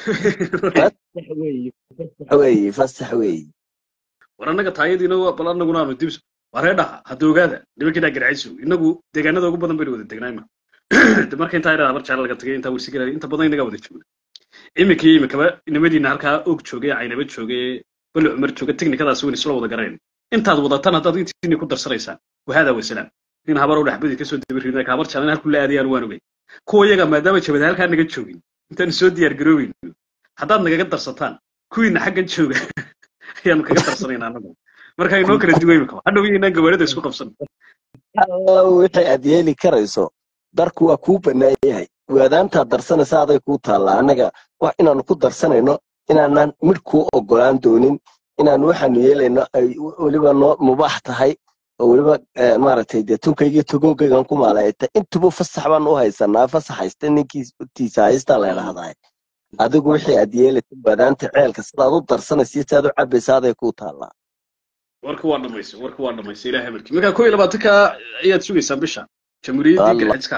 fasax weeye war annaga taayadiina bal annaguna aanu dibs wareedhaha hadda ogaada nimankiinaa garcayso inagu deegaanada ugu badan baynu wada degnayma marka intaa yaraha habar jecel laga tagay intaa warsigalaya inta badan inagaa wada joogna iminkaba nimadiina halkaa og joogay caynaba joogay bal cumar jooga technicadaas weyn isla wada garayn intaad wadatan haddaad intiina ku darsanaysaan wahada wasalaam in habar u dhaxbadi ka soo dabirina ka habar jecel halku la aadayaan waan ogay kuwa iyaga maadaama jabada halkaa naga joogin intaan soo diyaar garoobin haddaad nagaga darsataan kuwiina xaggan jooga ayaanu kaga darsanaynaa anagu marka inoo kala duwayma kaba hadhow inaan gawaarida isku qabsan wixii aad yeeli karayso darku waa kuu bannaan yahay waadaantaad darsanaysa aday kuu taallaa annaga wax inaanu ku darsanayno inaanan mid kuu ogolaan doonin inaan waxaanu yeelayno ay weliba noo mubaax tahay oo weliba maaragtay dee tunkaygiyo tagoogaygan ku maalayta intuba fasax baan u haysanaa fasax haysta ninkiisa haysta la idhaahdaa adigu wixii aad yeelaysa waadaanta ceelka sidaad u darsanaysa sidaad u cabaysa aday kuu taallaa warka waa dhamaysay ilaahay markii marka 22ka ayaad sugaysaan bisha jamhuuriyaddii galcadska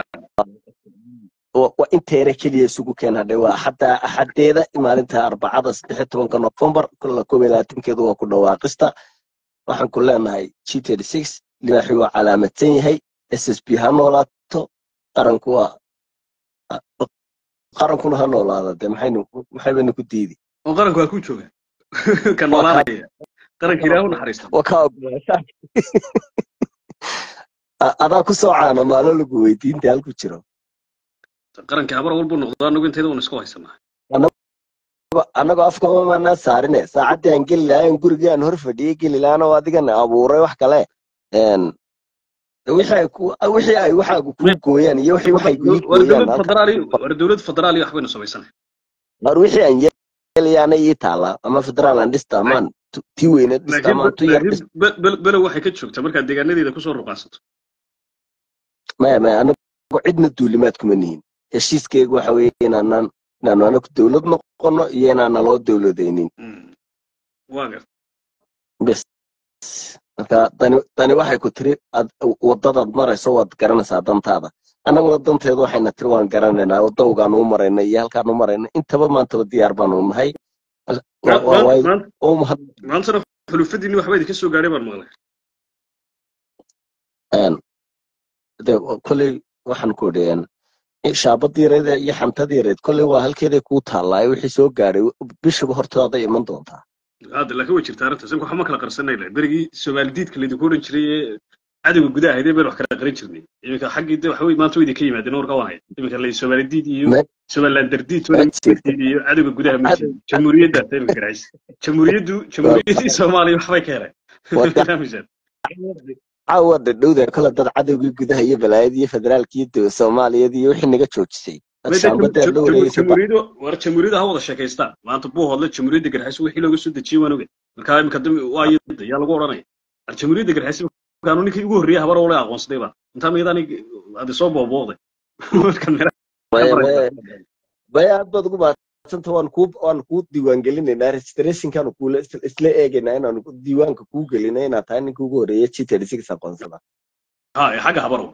وانتيرا كليا سوق كان هذا وحتى حديدا maalinta arbacada 16 November kula koobilaatan keedu waa ku dhawaaqista waxaan ku leenahay G36 libaaxi waa calaamadsan yahay SSP ha noolaato qarankuna ha noolaado de maxaynu ku diidi oo qaranku waa ku jooga kan noolaanaya qaranka ilaahu naxariisto waka adaa ku soo caana maalo lagu weydiinta halku jiro qaranka habar walba noqdo anagu inteeda uu isku haysanaa anagu afkama maana saarine saacadii aan geli lahayn gurigaan hor fadhiyay geli lahayn oo adigana abuuray wax kale wixii ay waxaagu ku gooyaan iyo waxay war dawlad federaali wax baynu samaysanay war wixii aan yeelayaana ii taala ama federaal aan dhistamaan tii weyne dhistamaan tu yar bal waxay ka joogtaa marka deegaanadeeda ku soo ruqaasato maya anagu cidna duulimaad kuma nihin heshiiskeygu waxa weeye inaanu anagu dawlad noqono iyo inaan naloo dawladaynin bes marka tani waxay ku tiri wadadaad marayso waad garanaysaa dantaada annaguna danteedu waxayna tiri waan garanaynaa wadawgaan u marayna iyo halkaan u marayna intaba maantaba diyaar baanu nahay maantana xulufadiinni waxba idinka soo gaadhay baan maqlay kolley waxaan ku odhayaan shaabadii yareed iyo xantadii yareed kolley waa halkeeday kuu taallaa wixii soo gaadhay bishaba hortooda iman doontaa هذا لكن وجه تارته سنكو حمك لقرصنا إلى بريء سوالديت كل يدكون شري عدو الجداه هيدي بيروح كلا قرين جرني يمكن حق يدي وحوي ما تويدي كيما دي نور كواهي يمكن اللي سوالي ديد إيو سوالي درديد ولا مديد إيو عدو الجداه مجد جمهورية ده تبي كرايس جمهورية سومالي وحبي كهره مجد عود الدودة كل ضد عدو جده هي بلادي فدرال كيد Soomaaliya دي وحنا نجا joojisay جمهورية هو الشكايستان ما أنت بوه هذا جمهورية قرحيس وحيل لو جسد تشي وانوجه الكلام كدم وايد يا لقوا راني الجمهورية قرحيس كانوا نيك يقول ريها برا ولا أقوى صديبا أنت ميداني هذا صوب وبوضي baya dad ugu baasanta waan ku diiwaan gelinayna registration kan ku isla eegayna inaan diiwaanka ku gelinay inaad tahay ninka ugu horeeyay G36 aqoonsada حاجة هبرو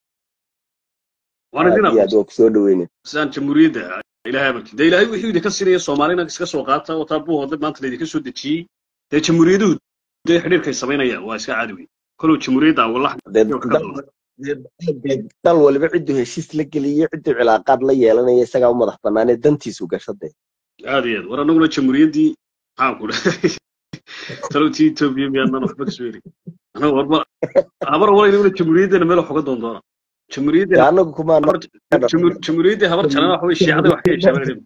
وانا دينا aad ku soo dhaweynay سان جمهورية إلهي بركي ده إلهي وحيد كسرية الصوماليين كسر سوقاتها وطابوه هذا ما أنت اللي كسر دتشي ده جمهورية ده حرير كيسمينا يا واسع عدوي كله جمهورية والله dal waliba ciddu heshiis la geliyay ciddu cilaaqaad la yeelanaya isaga u madax banaanay dantiisu gashaday هذه ورا نقول جمهورية دي هاقول تلو تي توبيا ميانا نحبك سويري أنا وربا هبر ولا نقول جمهورية أنا ملو حقد دون دورا جمهورية anagu kuma جمهورية هبر شلنا حوي الشيعة ده وحكي شباب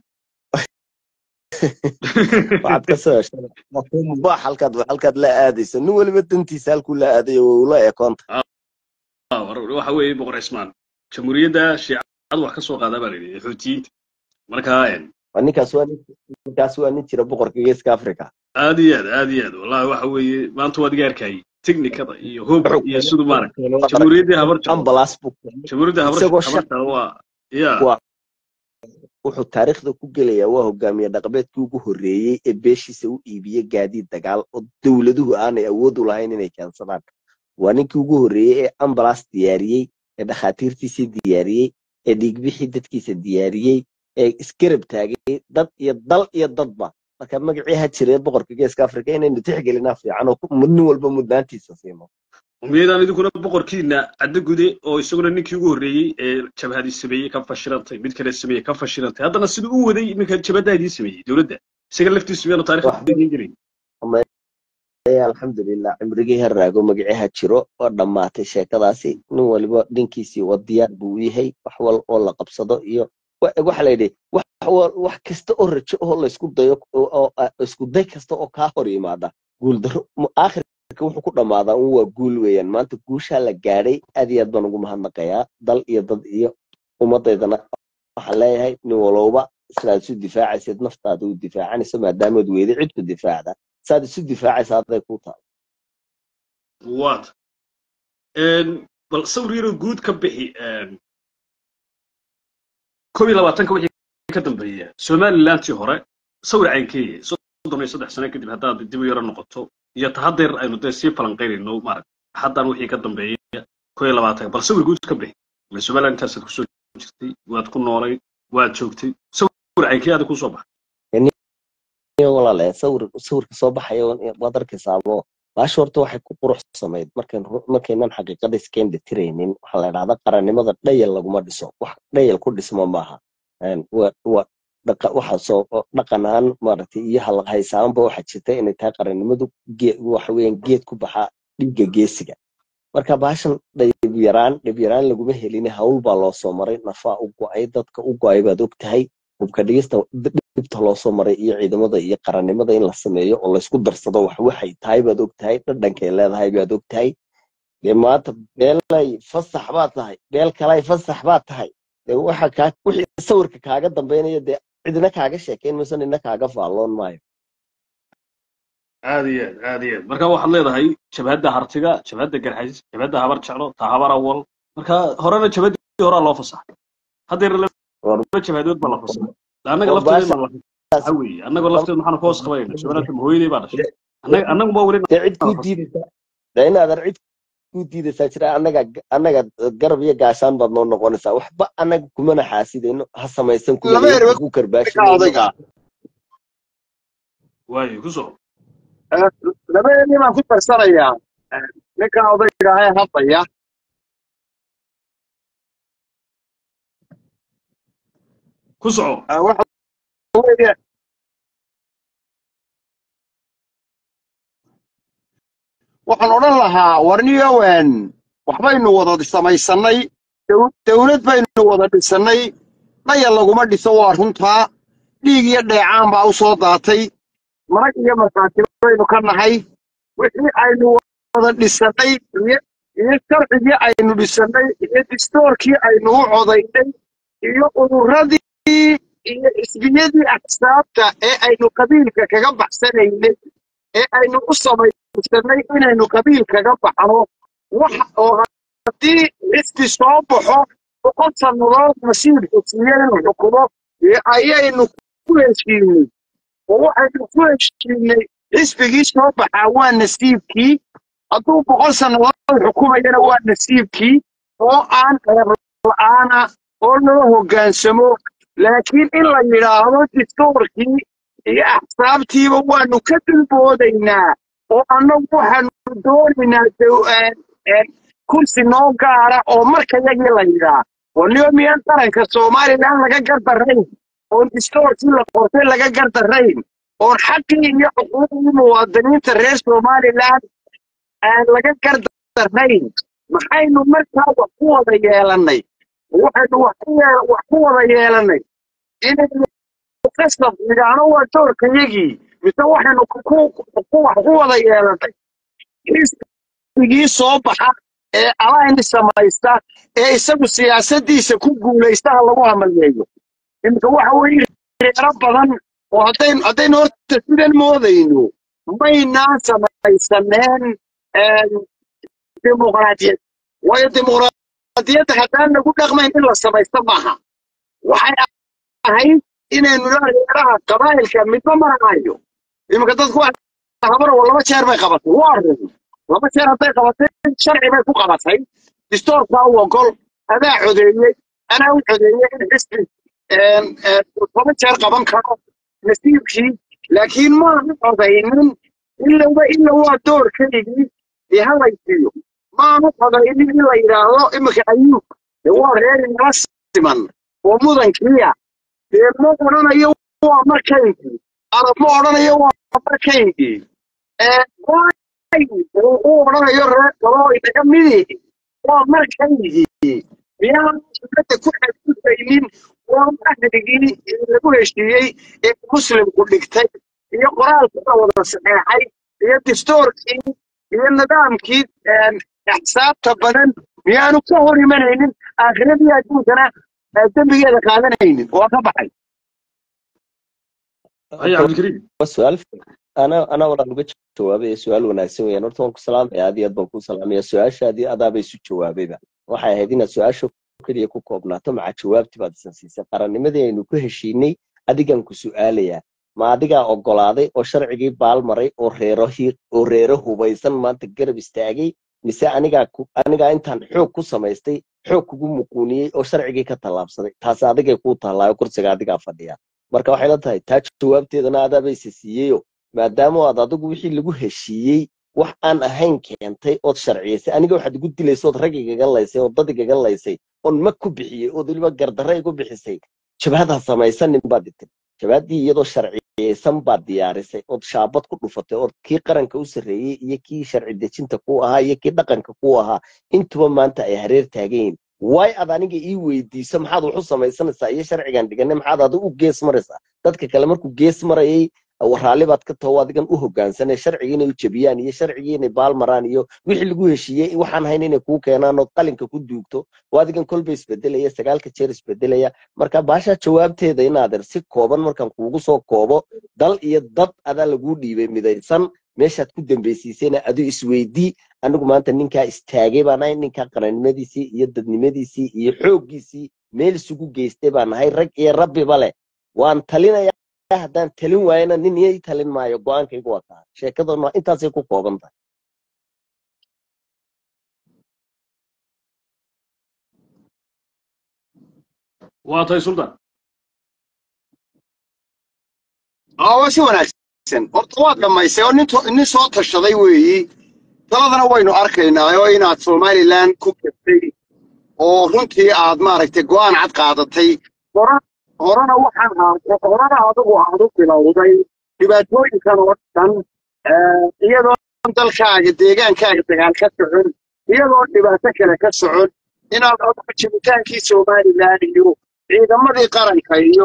waxaad ka soo heshay mubaax halkaad la aadayso nin waliba dantiisa halkuu la aaday oo la eekoonta waxa weeye boqor Cismaan jamhuuriyadda shiicada wax ka soo qaada baa leeyahay xuutiyiinta marka ninkaas waa nin jira boqorka geeska Afrika aad iyo aad wallahi waxa weeye maanta waad gaarkay tiknikada iyo hub iyo sidoo maarag jamhuuriyadda habar ambulance book jamhuuriyadda habar waa ya wuxuu taariikhda ku gelayaa waa hogaamiye dhaqameedkii ugu horeeyay ee beeshiisa u iibiyay gaadiid dagaal oo dawladuhu aanay awood u lahayn inay keensadaan waa ninkii ugu horeeyay ee ambulance diyaariyay ee dhakhaatiirtiisa diyaariyay ee dhiigbixii dadkiisa diyaariyay ee iskarab taagay dad iyo dal iyo dadba marka magacii ha jiray boqorka geeska Afrika inaynu tixgelinaa fiican oo mudnin walba mudnaantiisa siino umeedaan idinku boqorkiina cadda gude oo isaguna ninkii ugu horeeyay ee jabhadii sameeyay ka fashilantay mid kale sameeyay ka fashilantay haddana sidoo uu waday iminka jabhadaadii sameeyay dawladda isaga laftiisu miyanu taariikhda jirin alxamdulillah cimrigii haraago magacii ha jiro oo dhamaatay sheekadaasi nin waliba dhinkiisii wadiyaan buu yahay wax wal oo la qabsado iyo waxa la yidhi wax kasta oo rajo oo la isku dayo oo isku day kasta oo ka hor yimaada guul daro aakhirka wuxuu ku dhamaadaa waa guul weeyaan maanta guusha la gaaray aad iyo aad baan ugu mahadnaqayaa dal iyo dad iyo ummadeedana waxaan leeyahay nin walowba sidaad isu difaacaysid naftaada u difaacanayso maadaama aad weyday cid ku difaacda saad isu difaacaysa aday ku tahay what bal sawir guud ka bixi 22 wixii ka dambeeyay Somaliland hore sawir caynkii 33 sano kadib hadda dib u yara noqoto iyo tahadeer aynu si falanqeynayno marag haddana wixii ka dambeeyay 22 bal sawir guud ka bixi Somaliland taas ku soo jirtay waad ku noolay waad joogtay sawir caynkii aad ku soo baxay walaalahay sawirka soo baxayo waad arkaysaabo baash horta waxay ku quruxsanayd markaynan xaqiiqada iskeen tiraynin waxa la yiraahdaa qarannimada dhayal laguma dhiso wax dhayal ku dhismo maaha waxa soo dhaqanaan maaragtay iyo hal haysaanba waxa jirta inay tahay qarannimadu waxa weeyaan geed ku baxa dhiga geesiga marka baashan dhib yaraan laguma helin hawl baa loo soo maray nafaa u go'ay dadka u go'ay baad ogtahay hubka dhigista dibta loo soo maray iyo ciidamada iyo qarannimada in la sameeyo oo la isku darsado waxay tahay baad ogtahay dhadhanka ay leedahay baad ogtahay maanta beelay fasax baad tahay beel kale fasax baad tahay waxa wixii sawirka kaaga dambeynaya cidina kaaga sheekeyn mayso nina kaaga faalloon maayo aad iyo marka waxaad leedahay jabhadda hartiga jabhadda garxays jabhadda habar jeclo ta habar awal marka horena jabhadii hore loo fasaxay hadeer la jabhadood baa la fasaxay annaga lafteedna la fasaxay annaga lafteedna maxaan ku hoos qabanayna jabhadda hooyaday baa dhashay annagu ma wali cid ku diidaysa inaad cid ku diidaysa jira annaga garab iyo gaashaan baad noo noqonaysaa waxba annaga kuma naxaasidayno ha samaysan ku karbaashi waayo ku soo labadeedii baan ku tarsanayaa ninkan odayga ah ee hadlaya ku soco waxaan odhan lahaa warniyowen waxbaynu wada samaysanay dawlad baynu wada dhisanay dhaya laguma dhiso waa runtaa dhiig iyo dheecaan baa u soo daatay marag iyo markaatib baynu ka nahay wixii aynu wada dhisanay iyo sharcigii aynu dhisanay iyo distoorkii aynu u codaynay iyo ururadii iyo xisbiyadii axsaabta ee aynu qabiilka kaga baxsanaynay ee aynu u samaysanay inaynu qabiil kaga baxno waxa oo haddii xisbi soo baxo 100 sannadood nasiibku siiyey inuu xukumo ayaynu ku heshiinay oo waxaynu ku heshiinay xisbigii soo baxaa waa nasiibkii hadduu 100 sannadood xukumayana waa nasiibkii oo aan la'aana oo loo hoggaansamo laakiin in la yidhaahdo distoorkii iyo axsaabtiiba waanu ka dulboodaynaa oo annagu waxaanu doonaynaa kursi noo gaara oo markayagii la yidhaa waliba miyaan qaranka somalilan laga gardarrayn oon distoorkii la qortay laga gardarrayn oon xaqii iyo xuquuqdii muwaadiniinta reer somalilan aan laga gardarrayn maxaynu markaa wax ku wada yeelannay waxaynu wax ku wada yeelannay inaynu qasab nidhaahno waa doorkayagii mise waxaynu wax ku wada yeelannay xisbigii soo baxa ee alayni samaysta ee isagu siyaasaddiisa ku guulaystaha lagu hamaliyeeyo iminka waxa weeye reero badan oo haddaynu horta sidan moodayno maynaan samaysaneen dimuqraadiyad waayo dimuqraadiyadda haddaan lagu dhaqmayn in la samaysto maaha waxay ahayd inaynu reeraha qabaa'ilka midba marahayo iminka dadku habar oo 2 jeer bay qabatay waa run 2 jeer hadday qabatay sharci bay ku qabatay distoorkaa u ogol adaa codeeyey anaa u codeeyey in xisbi 2 jeer qaban karo nasiibkii laakiin maaha codaynin ila waa doorkaygii ee halaysiiyo maaha codaynin in la yidhaahdo iminka ayuub waa reer inala siman oo mudankiiya dee ma odhanayo waa markaygii arab ma odhanayo waa markaygii uu odhanayo reer kaloo inaga midii waa markaygii miyaan sunnada ku xadgudbaynin waa ahdigii lagu heshiiyey ee muslimku dhigtay iyo qoraalkii la wada saxeexay iyo distoorkii iyo nidaamkii axsaabta badan miyaanu ka hor imanaynin aakhiradii adduunkana dembigeeda qaadanaynin waa ka baxay سؤال أنا ولا نقول جوابي سؤال وناسي ويا نورتون كسلام يا دي أدبن كسلام يا سؤال شادي أدا بيسو جوابي بقى waxay hadina su'aasha kaliya ku koobnaato maca jawaabti baad sansiisay qarannimadeennu ku heshiinay adigan ku su'aalaya ma adiga ogolaaday oo sharcigii baal maray oo reero hubaysan maanta garab istaagay mise aniga intaan xoog ku samaystay xoog kugu muquuniyay oo sharcigii ka talaabsaday taas adiga ku talaayo kursiga adiga fadhiya marka waxay la tahay taa jawaabteedana adaa bay siiyay maadaama aad adigu wixii lagu heshiiyay wax aan ahayn keentay oo sharciyeysay aniga waxaad ugu dilaysay oo ragiga laysay oo dadiga laysay oo ma ku bixiyay oo daliba gardarray ugu bixisay jabhada samaysan baad dhigtay jabhadii iyadoo sharciyeysan baad diyaarisay oo shaabad ku dhufatay oo kii qaranka u sareeyay iyo kii sharci dejinta ku ahaa iyo kii dhaqanka ku ahaa intuba maanta ay hareer taageen way ad aniga ii weydiiso maxaad wax u samaysanaysaa iyo sharcigan dhiganay maxaad adigu u gees maraysaa dadka kale markuu gees marayay waraali baad ka tahay adigan u hoggaansanay sharcigiina u jabiyaan iyo sharcigiina baal maraan iyo wixii lagu heshiiyay waxaan hayn inay ku keenaan oo qalinka ku duugto adigan kolba isbedelaya 9 jeer isbedelaya marka baasha jawaabteeda inaad si kooban markan kuugu soo koobo dal iyo dad ada lagu dhiibay midaysan meeshaad ku dambaysiisayna adu isweydii anigu maanta ninka istaagay baan ahay ninka qarannimadiisii iyo dadnimadiisii iyo xooggiisii meel isugu geystay baan ahay rag iyo rabbi bale waan talinaya haddaan talin waayna nin iyay talin maayo go'aankaygu waa taa sheekaduna intaasay ku kooban tahay waa tahay sultan waa si wanaagsan horta waad dhammaysay oo nin soo tashaday weeyi taladana waynu arkaynaa oo inaad somalilan ku gaftay oo runtii aad maaragtay go'aan cad qaadatay horena horena adigu aad u bilowday dhibaatooyinkan oo dhan iyadoo dalkaaga deegaankaaga dagaal ka socon iyadoo dhibaato kale ka socon inaad adigu jiritaankii somalilan iyo ciidamadii qaranka iyo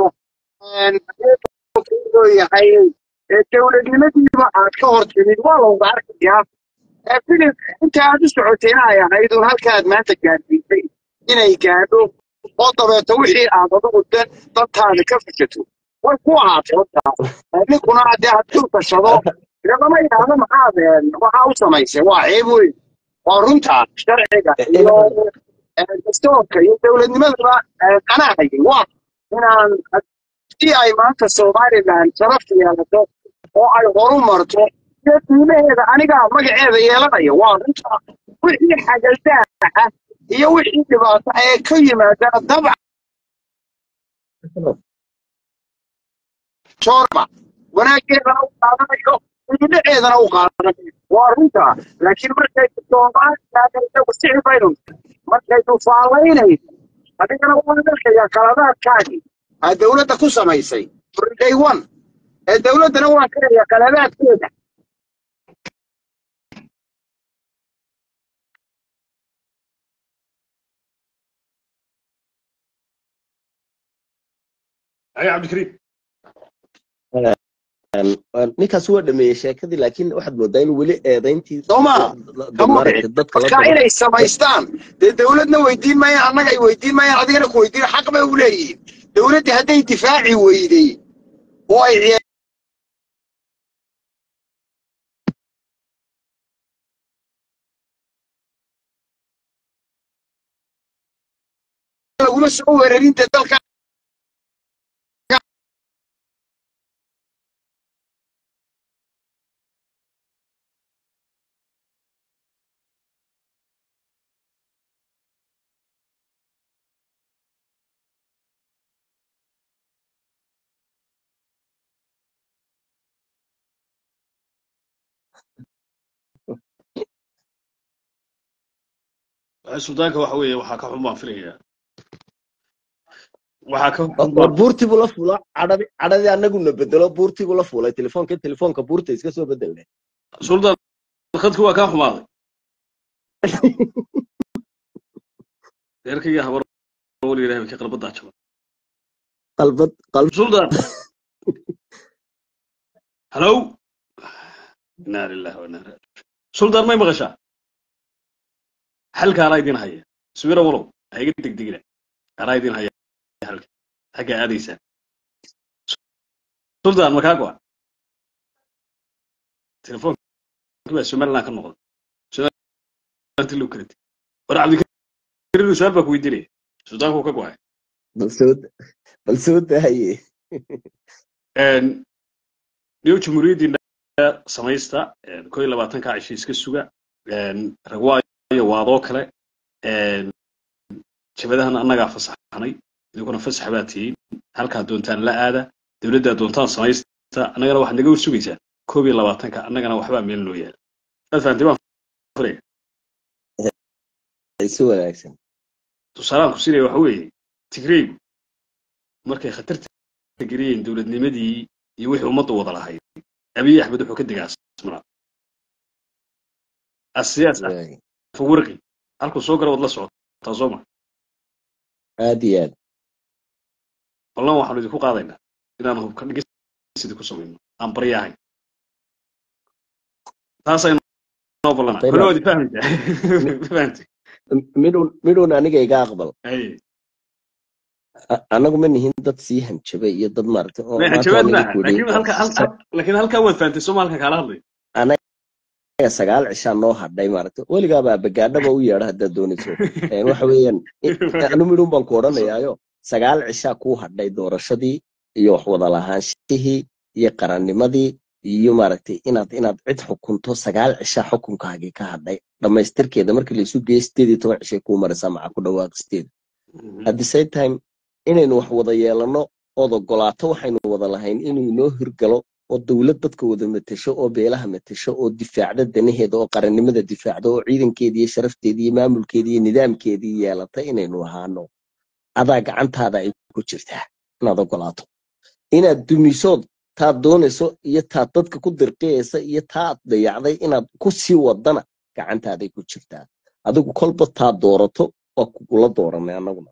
yahay dowladnimadiiba aad ka hor timid waa looga arkayaa filim inta aad u socotayna ay ahayd un halkaad maanta gaadsiisay inay gaadho oo dabeeto wixii aad adigu dantaada ka fushato way ku ahaatay horta ninkuna haddii aad dul tashado lagama yidhaahdo maxaad waxaa u samaysay waa ceeb weyn waa runta sharciga iyo dastuurka iyo dowladnimadaba anaa hayay waa inaan haddii ay maanta somalilan sharafta yeelato oo ay horu marto iyo qiimaheeda anigaa magaceeda yeelanaya waa runta wixii xagaldaaca iyo wixii dhibaato ee ka yimaadana dabcan soorma wanaaggeedana u qaadanayo dhinaceedana u qaadanayo waa runta laakiin markay soomaaliyagu sixi baynu markay tufaalaynayso adigana waan arkayaa qaladaadkaagii aad dowladda ku samaysay day one ee dowladdana waan karayaa qaladaadkeeda أي عبد الكريم ninkaas waa dhameeyey sheekadii laakiin waxaad moodaa inuu weli eedayntii sooma marka inay samaystaan dee dowladna weydiin maayaan annaga ay weydiin maayaan adigana ku weydiin xaq bay u leeyihiin dowladdii hadday difaaci weyday oo ay laguma soo weerarin dee dalka السودان كوحوية وحكا حمان فيليا وحكا buurtii buu la fuulaa cadhadii annaguna bedelo buurtii buu la fuulay telefoonka buurta iska soo bedelnay سلطان خدك هو كان حماضي يركي يا هبر ولي له كقلب الضاجه qalbad سلطان هلو إنا لله وإنا إليه سلطان ما يبغى حلك رايدين هيا سويرة ولو هي قد دقيقة رايدين هيا حلك حاجة عادية سلطان مكاكوا تلفون كبير سمعنا كنقول سمعنا تلو كريت ورا عبد الكريم سؤال بك ويدري سلطان هو كاكوا balsood haye نيو جمهورية سمايستا كل 20 كعشي iska suga ragwaayo waado kale jabadahan annaga fasaxnay idinku fasax baatiin halka doontaan la aada dawladda doontaan samaysta annagana wax naga sugaysaa 21 ka annagana waxba meel noo yaal faanti baan furay ay soo wanaagsan tusaalaan ku siinay waxa weeye tigreeg markay khatarta geliyeen dawladnimadii iyo wixii ummadda wada lahayd abiy axmed wuxuu ka digaa asmara السياسة فورقي halku soo garo wad la socotaa Soomaa aad iyo aad wallan waxaan idinku qaadaynaa inaan hubka dhigista ku sameeyno aan bariyahay taasay noo balana kulloodi fahamtay midun aniga iga aqbal anagu ma nihin dad sii hanjabay iyo dad maartay oo laakiin halka waad fahamtay Soomaalka kala hadlay sagaal cisha noo hadhay maartay waligaaba bagaadhaba u yeedha hadda doonayso waxa weeyaan anu midun baan ku oranayaayo sagaal cisha ku hadhay doorashadii iyo wax wada lahaanshihii iyo qarannimadii iyo maartay inaad cid xukunto sagaal cisha xukunkaagii ka hadhay dhamaystirkeeda markii la isu geeyay 18 cisha ku maraysa maca ku dhawaaqsteed at the same time inaynu wax wada yeelano oo ogolaato waxaynu wada lahayn inuu noo hirgalo oo dawlad dadka wada matasho oo beelaha matasho oo difaacda danaheeda oo qarannimada difaacda oo ciidankeedii iyo sharafteedii iyo maamulkeedii iyo nidaamkeedii yeelata inaynu ahaano adaa gacantaada ay ku jirtaa inaad ogolaato inaad dumisood taad doonayso iyo taad dadka ku dirqiyaysa iyo taad dayacday inaad ku sii wadana gacantaaday ku jirtaa adigu kolba taa doorato waa kugula dooranay annaguna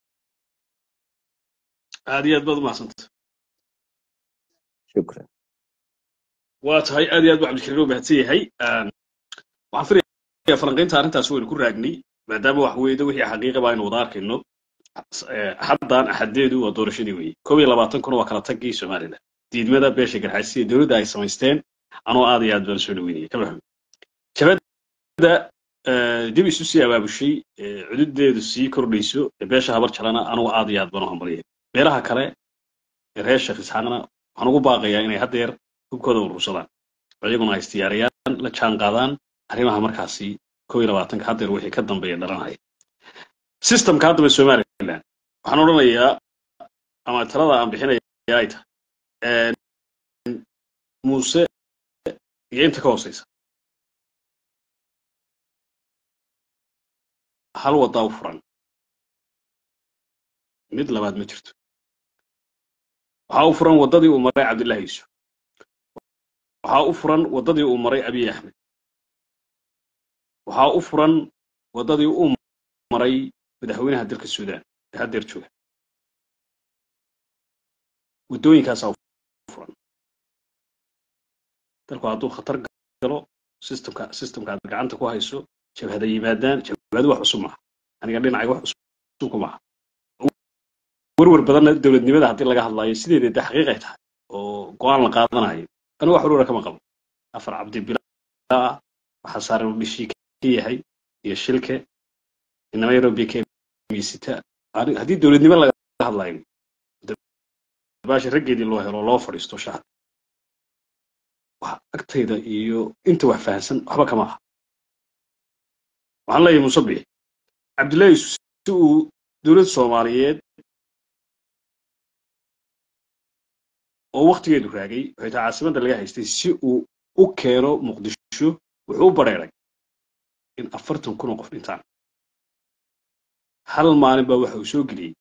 aad iyo aad baad u mahadsantahay shukran waa tahay aad iyo aad buu cabdikariin u mahadsan yahay waxaan filayaa falanqaynta arrintaas waynu ku raagnay maadaama wax weeyda wixii xaqiiqa baa aynu wada arkayno haddaan axadeedu waa doorashadii weeye 21 kun waa kala tagii Soomaaliland diidmada beesha garxaysiga dawladda ay samaysteen anoo aad iyo aad baan soo dhaweynayay kama fahmin jabada dib isu sii abaabushay cududeedu sii kordhayso beesha habar jalana anoo aad iyo aad baan u hambaliyay beeraha kale reer Sheekh Isxaaqna waxaan ugu baaqayaa inay haddeer hubkooda urursadaan ayaguna ay istiyaariyaan la jaan qaadaan arrimaha markaasi 21 haddeer wixii ka dambeeya dhalanaya systemka hadda Soomaaliland waxaan oranayaa ama talada aan bixinayaa ay tahay Muuse iyo inta ka hooseysa hal wada u furan mid labaad ma jirto waxa u furan wadadii uu maray Cabdullaahi Yuusuf waxa u furan wadadii uu maray Abiy Ahmed waxa u furan wadadii uu maray madaxweynaha dalka Suudaan haddeer jooga wadooyinkaas u furan dalku hadduu khatar galo systemka gacanta ku hayso jabhada yimaadaan jabhadu wax cusub maaha aniga dhinacayga wax cusub kuma aha warwar badan dawladnimada haddii laga hadlayo sideeda xaqiiq ay tahay oo go'aan la qaadanayo aniga wax warwar kama qabo afar cabdi bilaa waxa saaran dhishii ka yahay iyo shilke inama Nairobi ka miisita haddii dawladnimo laga hadlayo baashi raggeedii loo helo loo fadhiisto shacab wax agtayda iyo inta wax fahansan waxba kama aha waxaan leeyahay Musabbix Cabdullaahi si uu dawladda Soomaaliyeed oo waqtigeedu raagay waxay tahay caasimadda laga haystay si uu u keeno Muqdisho wuxuu u bareeray in 40 kun oo qof dhintaan hal maalin baa waxa uu soo geliyay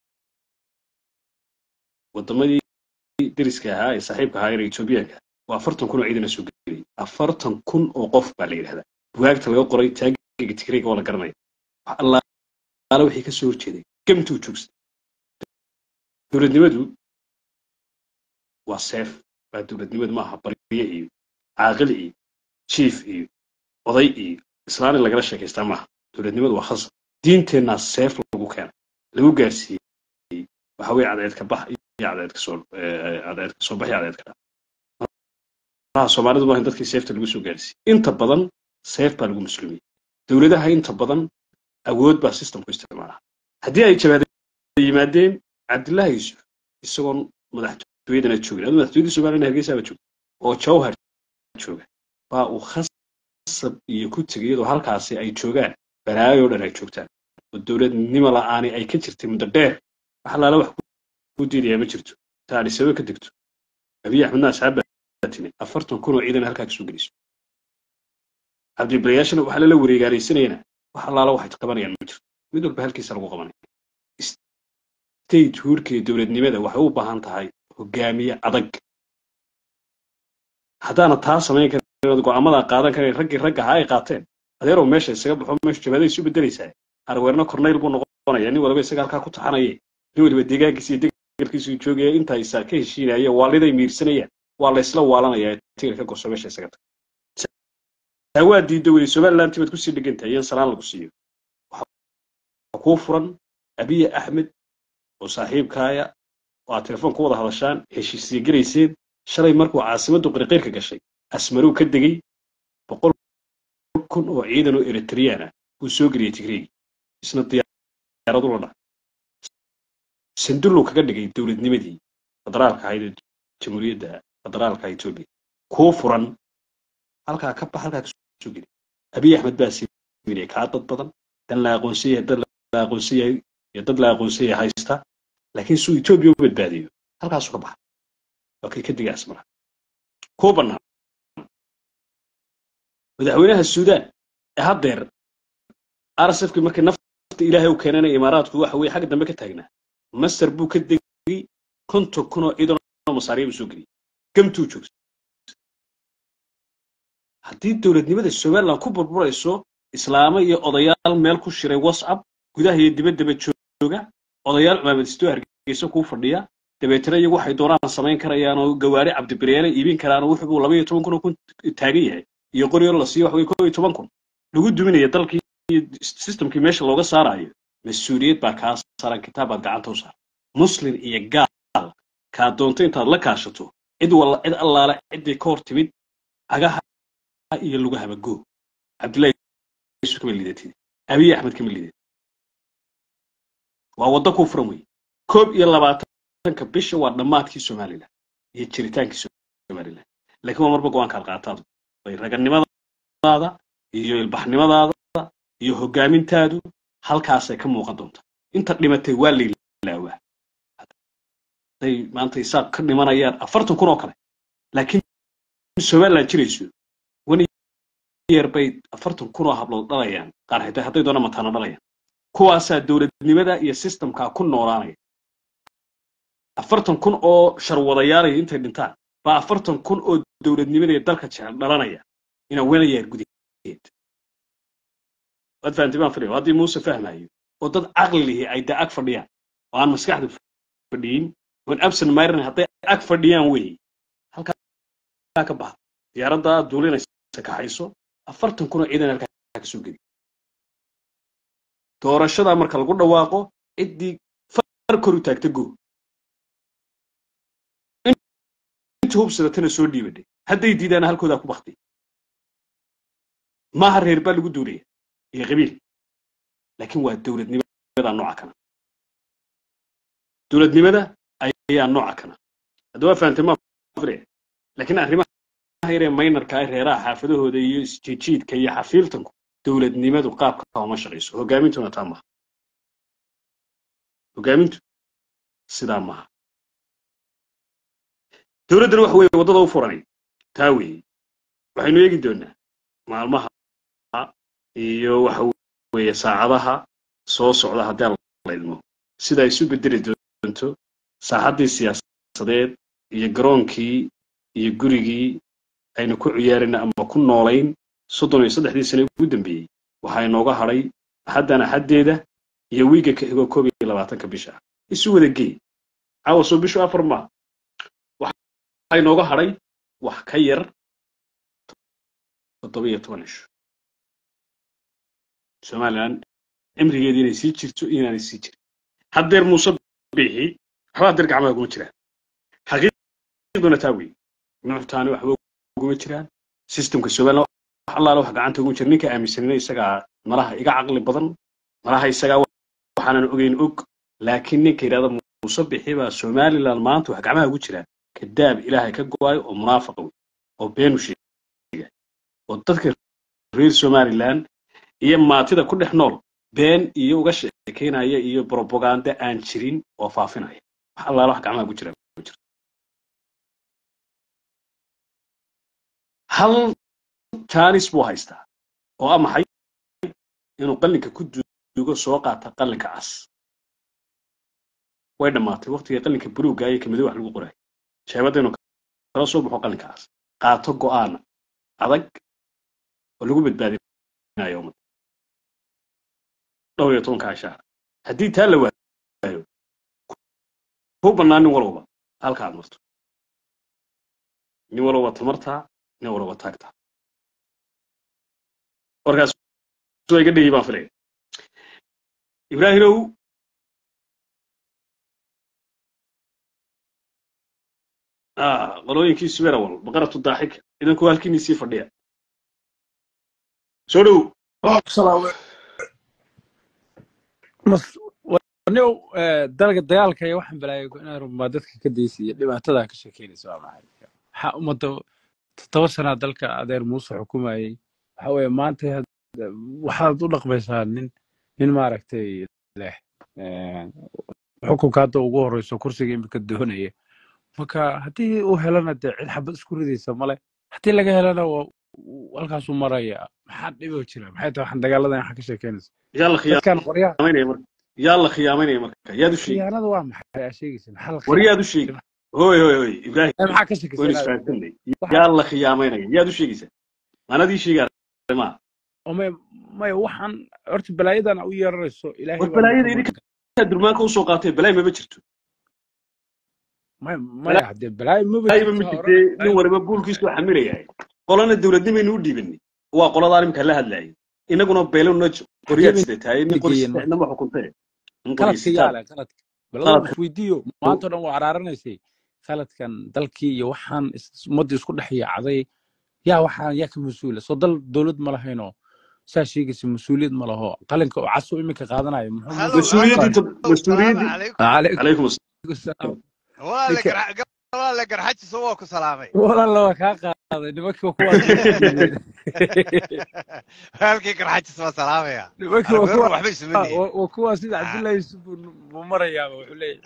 wadamadii deriska ahaa ee saaxiibka ahaa ee Itoobiyaanka waa 40 kun oo ciidan soo geliyay 40 kun oo qof baa la yiraahdaa bugaagta laga qoray taageega tikriga wala garanay Allah wixii ka soo horjeeday gamtu joogsan dawladnimadu waa seef baa dawladnimadu ma aha bariye iyo caaqil iyo chief iyo oday iyo islaani lagala sheekaystaa maaha dawladnimadu waa khasab diinteena seef lagu keenay lagu gaarsiiyay waxa weey cadeed ka bax iyo cadeed ka soo baxay cadeed ka Soomaalidu waa dadkii seefta lagu soo gaarsiiyay inta badan seef baa lagu muslimiyay dawladaha inta badan awood baa systemku isticmaala haddii ay jabhada yimaadeen Cabdullaahi Yuusuf isagoon madaxtooyadana joogin madaxtooyada Soomaaliland Hargeysa ba joog oo Jawhar jooga baa uu khasab iyo ku tagayado halkaasi ay joogaan baraayo dhan ay joogtaan oo dawladnimo la'aani ay ka jirtay muddo dheer wax laala wax ku diiday ma jirto taani sabab ka digto Abiy Ahmed asxaabatiina 40 kun oo ciidan halka ka soo geliso Cabdi Bilaashna waxa la wareegaalaysanayna wax laala wax qabanayaan ma jirto mid walba halkiisa lagu qabanay state hurkii dawladnimada waxay u baahan tahay hogaamiye adag hadana taa sameyn karaan go'aamada qaadan kareen ragga ay qaateen adeero meesha isaga baxo meesha jabada isu bedelaysaa arweerna korneyl buu noqonaya nin walba isaga halka ku taxanayay nin walba deegaankiisa iyo deegaankiisa joogaya inta ay ka heshiinayeen waaliday miirsanayaan waa la isla waalanaya tirka gorso meesha isaga tawaadi dawladda Soomaaliland timid ku sii dhigantay in salaan lagu siiyo ku furan Abiy Ahmed oo saaxiibkaaya waa telefoon ku wada hadashaan heshiisiye galeyseen shalay markuu caasimaddu qariqeyrka gashay asmaru ka degay 100 kun oo ciidan oo Eritrean ah uu soo geliyay Tigray isna diyaaradu la dhac sindulu kaga dhigay dawladnimadii federaalka ahayd jamhuuriyadda federaalka Itoobiya ku furan halka ka bax halka soo geliyay Abiy Ahmed baa siiyay ka dad badan dan la aqoonsiyay dad la aqoonsiyay haysta laakiin suu Itoobiya u badbaadiyo halkaas ka bax okay ka digay asmara ku banaan madaxweynaha Suudaan ee haddeer RSF-ki markii nafta Ilaahay u keenay Imaaraadku waxa weey xag dambe ka taagnaa Masar buu ka digay 50 kun oo ciidan oo Masaariib soo geliyay gamtu joogsan haddii dawladnimada Soomaaliland ku burburayso islaamo iyo odayaal meel ku shiray WhatsApp gudaha iyo dibadda jooga odayaal cimaamadisto hargeysa ku fadhiya dabeetana iyagu waxay doonaan samayn karayaan oo gawaari cabdibireere iibin karaan oo wuxuu 12 kun ku taagan yahay iyo qoryo la siiyo wax way 12 kun lagu duminaya dalkii systemkii meesha looga saarayo mas'uuliyad baa ka saaran kitaabaad gacanta u saar muslim iyo gaal ka doonto intaad la kaashato cid allaala cidii ka hor timid agaha iyo lugaha bago Abdullahi Yusuf kama liidatid Abiy Ahmed kama liidatid waa wada ku furan way 21 bisha waa dhamaadkii Soomaaliland iyo jiritaankii Soomaaliland laakiin waa marba go'aan ka qaataad bay raganimadaada iyo ilbaxnimadaada iyo hogaamintaadu halkaas ay ka muuqan doonto inta dhimatay waa leeyahay ay maanta isaaq ka dhimanayaan 40 kun oo kale laakiin Soomaaliland jirayso wani year bay 40 kun oo hablood dhalayaan qaar xitaa haday doona mataana dhalayaan kuwaasa dawladnimada iyo systemka ku noolaanay 40 kun oo sharwadayaal intay dhintaan ba 40 kun oo dawladnimada ee dalka jecel dhalanaya ina wanayeer gudigeed wad fahantii baan fadhiyo hadii Muuse fahmayo oo dad aqli ay daag fadhiyaan oo aan maskaxdu fadhiin oo absent minded haday ag fadhiyaan way halka ka bax diyaaradda duulinaysa ka hayso 40 kun oo ciidan halka ka soo geli doorashada marka lagu dhawaaqo cidii far kor u taagta go inta hubsadatana soo dhiibay haday diidaan halkooda ku baxtay ma hareer baa lagu duulay iyo qabiil laakiin waa dawladnimada nooca kana dawladnimada ayaa nooca kana hadaba faantay ma fure laakiin arrimaha yaree minorka ay reeraha xaafadahooda iyo isjiidka iyo xafiiltanku dawladnimadu qaabka uma shaqeyso hogaamintuna taama hogaamintu sidaa ma dawladdan wax weey wadada u furanay taa weey waxaynu eegi doonaa maalmaha iyo waxa weey saacadaha soo socda hadii la ilmo sida ay isu bedeli doonto saaxadii siyaasadeed iyo garoonkii iyo gurigii aynu ku ciyaarina ama ku noolayn 33 sano ugu dambeeyay waxa inooga haray haddana xadeeda iyo wiiga ka xigo 22 bisha isu wada geey awso bisha 4 ma waxa inooga haray wax ka yar 17 Soomaaliland amrigeedii inay sii jirto inaanay sii jirin hadeer Muuse bixi waxa dir gacmaha ugu jiraan xaqiiqduna taa weey nuuxtaani waxba ugu jiraan systemka Soomaaliland allaala wax gacanta ugu jir ninka aaminsanina isaga malaha iga aqli badan malaha isaga waxaan ogeyn og laakiin ninka yiraahdo Muuse bixi baa Soomaaliland maanta wax gacmaha ugu jiraan kadaab ilaahay ka go'ay oo munaafiq oo been u sheegay oo dadka reer Soomaaliland iyo maatida ku dhex nool been iyo uga sheekeynaya iyo propaganda aan jirin oo faafinaya wax allaala wax gacmaha ugu jiraan hal taanis buu haystaa oo amaxay inuu qalinka ku duugo soo qaata qalinka cas way dhamaatay waqtiga qalinka buruuga ay kamid wax lagu qoray sheebada inuu kala soo baxo qalinka cas qaato go'aan adag oo lagu badbaadinayo dhowr iyo 10 shaar hadii taa la waayo ku banaanin walba halka aad marto ni walba tamarta ni walba taagta warkaas soo iga dhigay baan filay Ibraahimow qolooyinkii sibira wal baqaratu daaxik idan ku halkiin si fadhiya soo dhow salaam ونيو درجة ديال كي واحد بلاي أنا ربما دتك كديسي لما تدا كشكيل سواء معي حقمته توصلنا دلك أدير موسى حكومة حوي ما أنت وحد طلق بيسان من معركتي له حكم كاتو وجوه كرسي جيم كدهونية فكا هتي وهلنا الحين حب أذكر ذي سمالة هتي لقى هلنا والكاسو مريا حد يبغى يشيله حتى واحد دجال ده حكي شكيل يلا خيار كان قرية يلا خيامين مركا يا دوشي يا أنا دوام يا شيء حلقة وريا دوشي هوي إبراهيم أنا حكي شكل يلا خيامين يا دوشي جيسه أنا دي شيء ما ما وحن أرت بلايدا أنا ويا الرئيس إلهي والبلايا دي درمانka u soo qaatay balaay ma jirto ما يحد بلاي ما balaay ma بتشوفها jirtay nin wariba guulkiisu xamilayahay qolana dawladnimadu u dhiibani waa qolada imka la hadlayay inaguna beelowna qoriyad sidataay nin qorsheena ma xukuntay خلت كياله خلت بلاد فيديو ما أنت نوع عرارنا شيء خلت كان دلكي وحن مدي اسكو دحيا عضي يا وحن ياك مسؤول صدل دولد ملهينو ساشي قس مسؤولية ملهو قالنك عصو إمك قادنا مسؤولية عليكم السلام والله قرحتي سواكو سلامي والله كاقا هذا نمك وكوا هالكي قرحتي سوا سلامي يا نمك وكوا سيد عبد الله يوسف مريا وحلي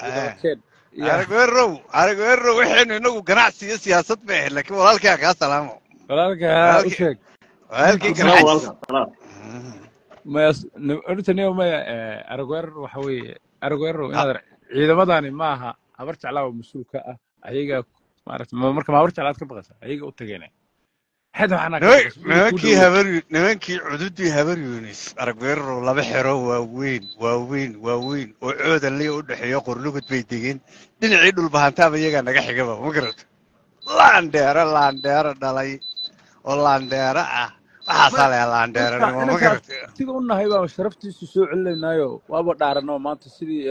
أرجو وحنا إنه قناع سياسة به لكن والله كا سلامه والله وشك هالكي قرحتي ما أردتني يوم أرجو وحوي أرجو هذا إذا ما داني معها أبرت على مسؤول كأ أيجا ما عرفت ما أبرت على كم بقصة أيجا أتجينا هذا معنا نمكي عدودي هبر يونس أرجو لا بحرو وين وعود اللي يقول حيا قرلوك بيتين دين عيد البهانتا بيجا نجح جبا مقرد لاندير دلاي ولاندير حصل يا لاندير مقرد تقولنا هاي شرفتي سوء علينا وابو دارنا ما تسري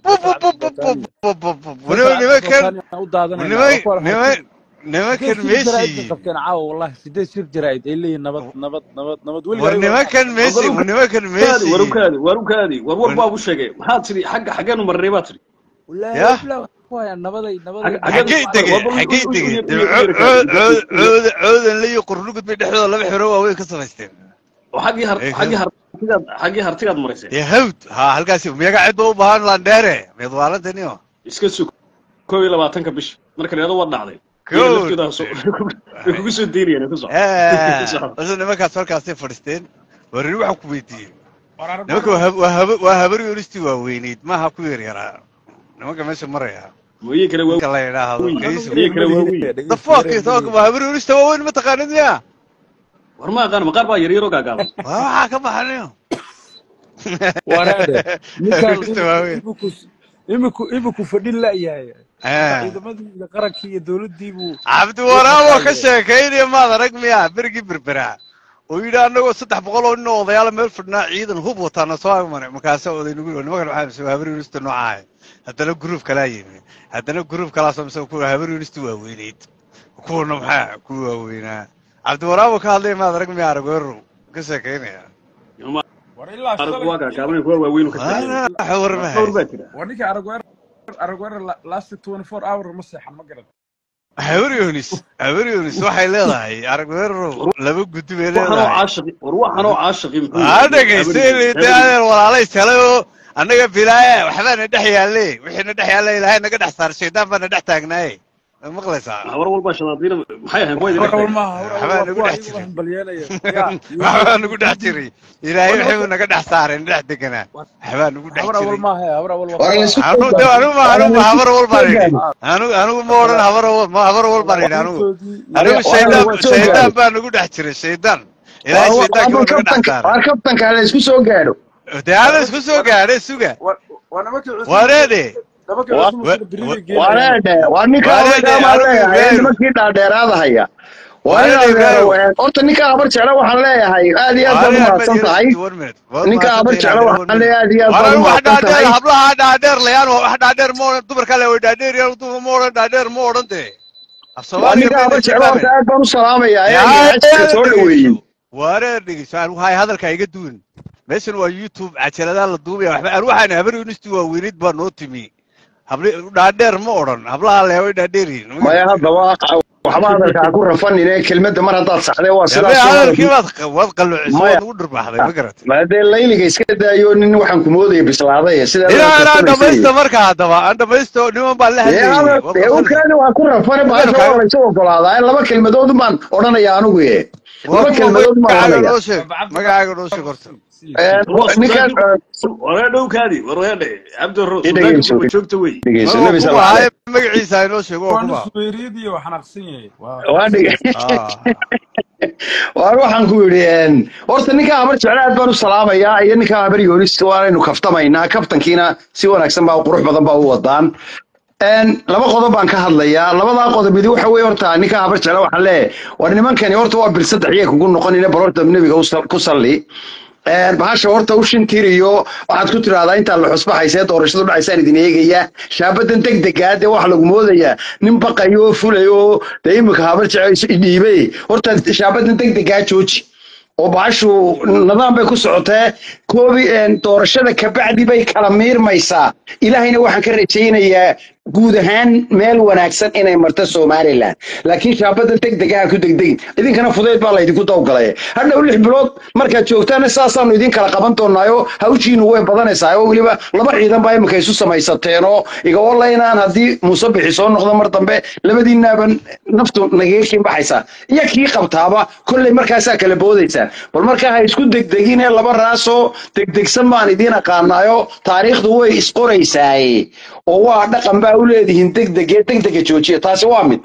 نمكن ميسي كان عاو والله سيدي سير جرايد اللي نبض ونمكن ميسي warukaadi war baa u sheegay maxaa tiri xaggan u marnay baa tiri لا يا نبضي حقيقي عود اللي يقرلوك بدحوده لaba xiro waa way ka samaysteen xagii hartigaad maraysay hawd halkaas miyaga cid u baahan laandheere midwaaladaniyo iska sug 22 bish marka reedo wad dhacday kugu soo diiriyeen ku soo nimankaas halkaasay fadhisteen warin waxaan ku weydiiyey nimanka waa habar yuristi waa weyneyd maaha ku yaryaraa nimanka meesha maraya mooyee kale waa la yiraahdo the fuck is talk waa habar yuristi waa weyn ma taqaanid miya war ma aqaan maqaar baa yaryaro gaagaaban waxa ka baxanayo waraade imku fadhin la yahay ciidamadii qaranka iyo dawladii buu cabdi waraawo ka sheekeynay ma arag miya birgi birbira oo yiraahdo 300 oo nin odayaal meel fadhnaa ciidan hub wataana soo maray markaas oday nagu nimanka waxa soo habar yuristi noocaay haddana group kala yimi haddana group kala samsan ku habar yuristi waa weyneyd kuwana maxaa ku waaweynaa cabdi waraawo ka hadlay ma arag miya aragoro ka sheekeynaya ورنيك أرجوار last 24 hours مسح ما قرأت. habar yoonis waxay leedahay aragweero laba gudub ay leedahay waxaan caashaqi adagayseelay walaalay salayo anaga bilaaya waxbana dhex yaalay wixina dhex yaalay ilaahay naga dhex saar sheedaan bana dhex taagnaay maqlaysaa war walba shadaadina maxay ahayn way waxbana nagu dhex jiray waxbana nagu dhex jiray ilaahay wuxuu naga dhex saaray dhex deganaa waxbana nagu dhex jiray habar walba anigu ma oran habar walba anigu sheedaan baa nagu dhex jiray sheedaan ilaahay sheedaanka naga dhex saaray war kabtanka la isku soo gaadho daala isku soo gaadhay suga wareede waa ninka nimankii dhaadheeraada haya horta ninka habar jecla waxaan leeyahay aad iyo aad baad umahadsan tahay ninka habar jecla waxaan leeyahay aad iyo aad baad umahadsan tahay hablaha dhaadheer layaan wax dhaadheer ma oran dumarka le way dhaadheer yar dumar ma oran dhaadheer ma oran de ninka habar jecla horta aad baan u salaamayaa soo dhaweeyey wareerdhigi hay hadalka iga duwan meeshan waa youtube cajalada la duubaya waxba waxaan habar yunisti waa weynid baa noo timi dhaadheer ma oran hablaha leeway dhaadheeriin maya haddaba waxba hadalkaa ku rafanine kelmadda mar haddaad saxday waa sidaaswad qalluucisay ugu dhurbaxday ma garatay maadee layliga iska daayo nin waxaan ku moodaya bislaaday sidaaan dhamaysta marka haddaba aan dhamaysto niman baan la hadlayukaani waa ku rafane baasha waraysa ogolaadaa laba kelmadood baan odhanaya anigu laba kelmadood baan odhanaya magacaaga noo sheeg horta wareedhowkaadi wareedhe cabdiroos joogta wey magaciisa inoo sheego suweyriyadii waxaan aqsan yahay waxaan ku yidhi horta ninka habar jeclaad baan u salaamayaa iyo ninka habar yoonis waanaynu kaftamaynaa kaftankiina si wanaagsan baa qurux badan baa u wadaan laba qodob baan ka hadlayaa labadaa qodob mid waxa weeye horta ninka habar jecla waxaan leeyahay war nimankani horta waa bil saddex iyaga kugu noqonina bal horta nebiga ku salli bahasha horta u shintiriyo waxaad ku tiraahdaa intaa la xusbaxaysee doorashadu dhacaysaan idin eegaya shaabadan degdegaa dee waxa lagu moodayaa nin baqayo oo fulayo dee imika habar jecel dhiibay horta shaabadan degdegaa jooji oo bahashu nidaam bay ku socotee koobi doorashada kabacdi bay kala miirmaysaa ilaahayna waxaan ka rajaynayaa guud ahaan meel wanaagsan inay marto Somaliland laakiin shaabadan degdegaa ku degdegin idinkana fudeed baa la idinku dawgalay hadhow 6 bilood markaad joogtaan saasaanu idin kala qaban doonaayo hawshiinu way badanaysaa oo waliba laba ciidan baa imika isu samaysateen oo iga walaynaan hadii Muuse bixi soo noqdo mar dambe labadiinaaban naftu nageekin baxaysa iyo kii qabtaaba kullay markaas kala boodaysa bal markaa ha isku degdegin ee laba raaso degdegsan baan idin aqaanayo taariikhdu way isqoraysaa oo waa dhaqan baa u leedihiin degdega joojiya taasi waa mid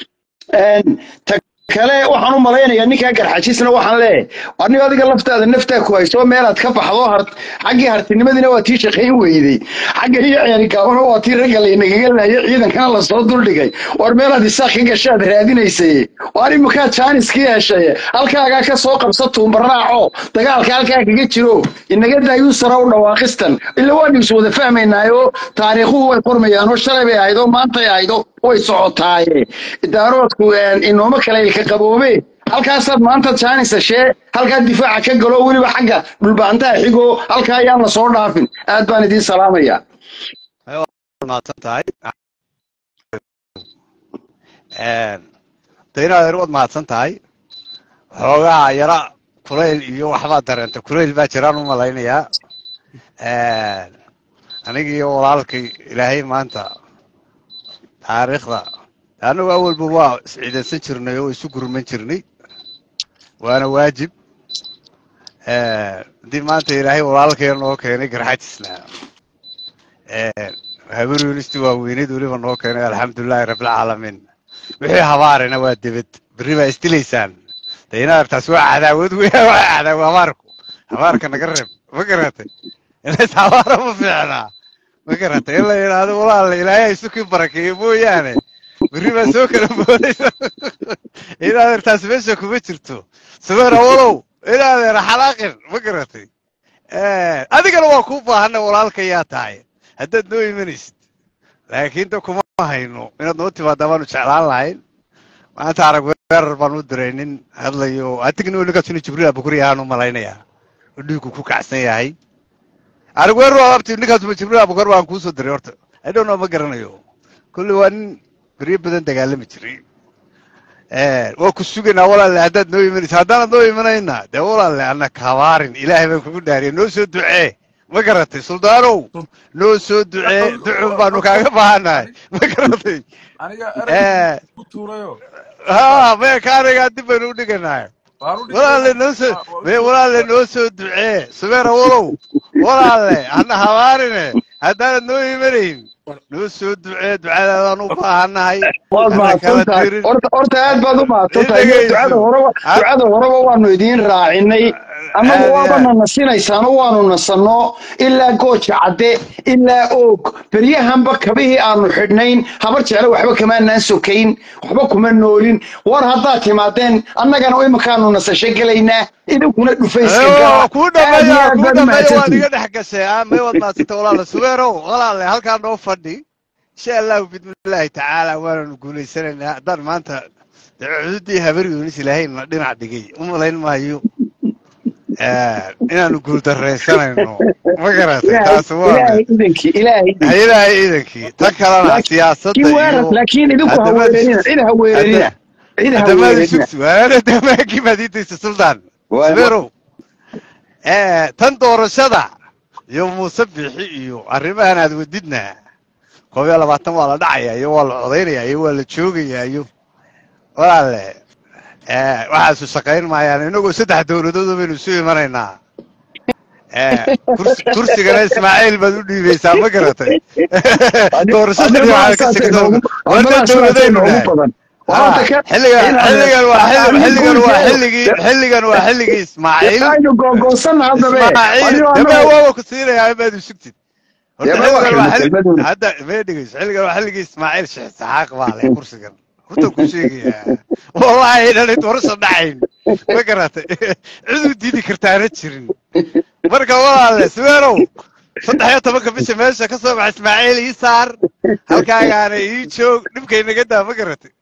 kale waxaan u malaynayaa ninka garxajisna waxaan leeyahay aniga adiga laftaada naftaa ku hayso meelaad ka baxdo xaggii hartinimadina waa tii shaqayn weyday xagga iyo ciyaari gaabana waa tii ragga laynaga laayay ciidankana la soo duldhigay war meelaad isaaq ka gashaad raadinaysay waar imika jaaniskii heshay halkaagaa ka soo qabsato barraaco dagaalka halkaa kaga jiro inaga daayuu sara u dhawaaqistan illa waan is wada fahmaynaayo taariikhuhu way qormayaan oo shalay bay ahayd oo maanta ay ahayd way socotaaye idaaroodku inooma kale ka qaboobay halkaasaad maanta jaanis heshee halkaa difaaca ka galo weliba xagga dhulbaantaha xigo halkaa ayaan la soo dhaafin aad baan idiin salaamayaa daynaad waad mahadsan tahay xoogaha yara kulayl iyo waxbaa dareenta kulayl baa jiraan u malaynayaa anigiiyo walaalkay ilaahay maanta taariikhda anagu awalba waa isciidansan jirnay oo isu gurman jirnay waana waajib haddii maanta ilaahay walaalkaya noo keenay garxajisna habar yuunisti waa weyneyd weliba noo keenay alxamdulilaahi rabbilcaalamiin wixii habaarina waa debed berri baa isdilaysaan daynaar taas waa cadaawad weya waa cadaawa habaarka naga reeb ma garatay inays habaara ma fiicnaa ma garatay in la yidhaahdo walaala ilaahay isukii barakeeyo mooyaane berri baa soo kala boodaysa inaadeer taas meesha kuma jirto sameer awalow inaadeer xalaaqin ma garatay adigana waa kuu baahana walaalka yaa tahay haddaad noo imanaysid laakiin da kuma hayno inaad noo timaadaa baanu jeclaan lahayn maanta arag weerar baan u diray nin hadlayo adigna ninkaas inuu jibriil abukuri ahaan u malaynayaa oo dhiigu ku kacsan yahay arag weerar waa abti ninkaas jibriil abukuri baan kuu soo diray horta idhownoo ma garanayo kulli waa nin بري بدن دجالم تري وكسوجنا ولا اللي هدد نوي من هدانا نوي منينا ده ولا اللي أنا كوارن إلهي بكون داري نوسو دعاء ما قرأتي سلطانو نوسو دعاء دعوة بانو كاغا بهانا ما قرأتي أنا بطوريو ما كان قاعد بنو دقنا ولا اللي نوسو دعاء سمير ولو ولا اللي أنا كوارن هدانا نوي منين نوسو دعاء أنا وباهناي horta aad baad u mahadsantahay ducada horeba waanu idiin raacinay annagu waabana nasinaysaan oo waanu nasanno ilaa gooja cadde ilaa oog beryahanba kabihii aanu xidhnayn habar jeclo waxba kamaanaan sokayn waxba kuma noolin war haddaad timaadeen annagana imikaanu nasasho gelaynaa idinkuna dhufayska gala ku dhameeyo waad iga dhex gashay may wad maadsanta walaala suweerow walaale halkaa noo fadhi insha allahu bidmillaahi tacaala waana guulaysanayna haddaan maanta cududii habar yuunis ilaahayna dhinac dhigay u malayn maayo inaanu guuldarraysanayno ma garatay taas waa ilaahay iidankii tan kalena siyaasadda laakiin idinku haweerarina damaagii madiidaysa suldaan sabeerow tan doorashada iyo muuse bixi iyo arrimahan aad wadidna 22 waa la dhacayaa iyo waa la codaynaya iyo waa la joogayaa iyo walaale waxaas shaqayn maayaan inagoo 3 dawladood baynu soo imanaynaa kursigana Ismaaciil baad u dhiibaysaa ma garatay doorashadii waxa ka sigto wada dawladaynu وهذا كان حلقا وحلقي اسماعيل كانوا قوقوسنا هذا اسماعيل دابا هو كثير يا عباد وسكتت هذا ما يدقيش حلقا اسماعيل شيخ اسحاق بالي كرسيgan horta ku sheegaya wallahi inaan warsan dhacayn ma garatay cid u diidi kartaana jirin marka walaal sweerow 13 bisha meesha ka soo baxay ismaaciil ii saar halkaagaana ii joog dhibkaynaga daa ma garatay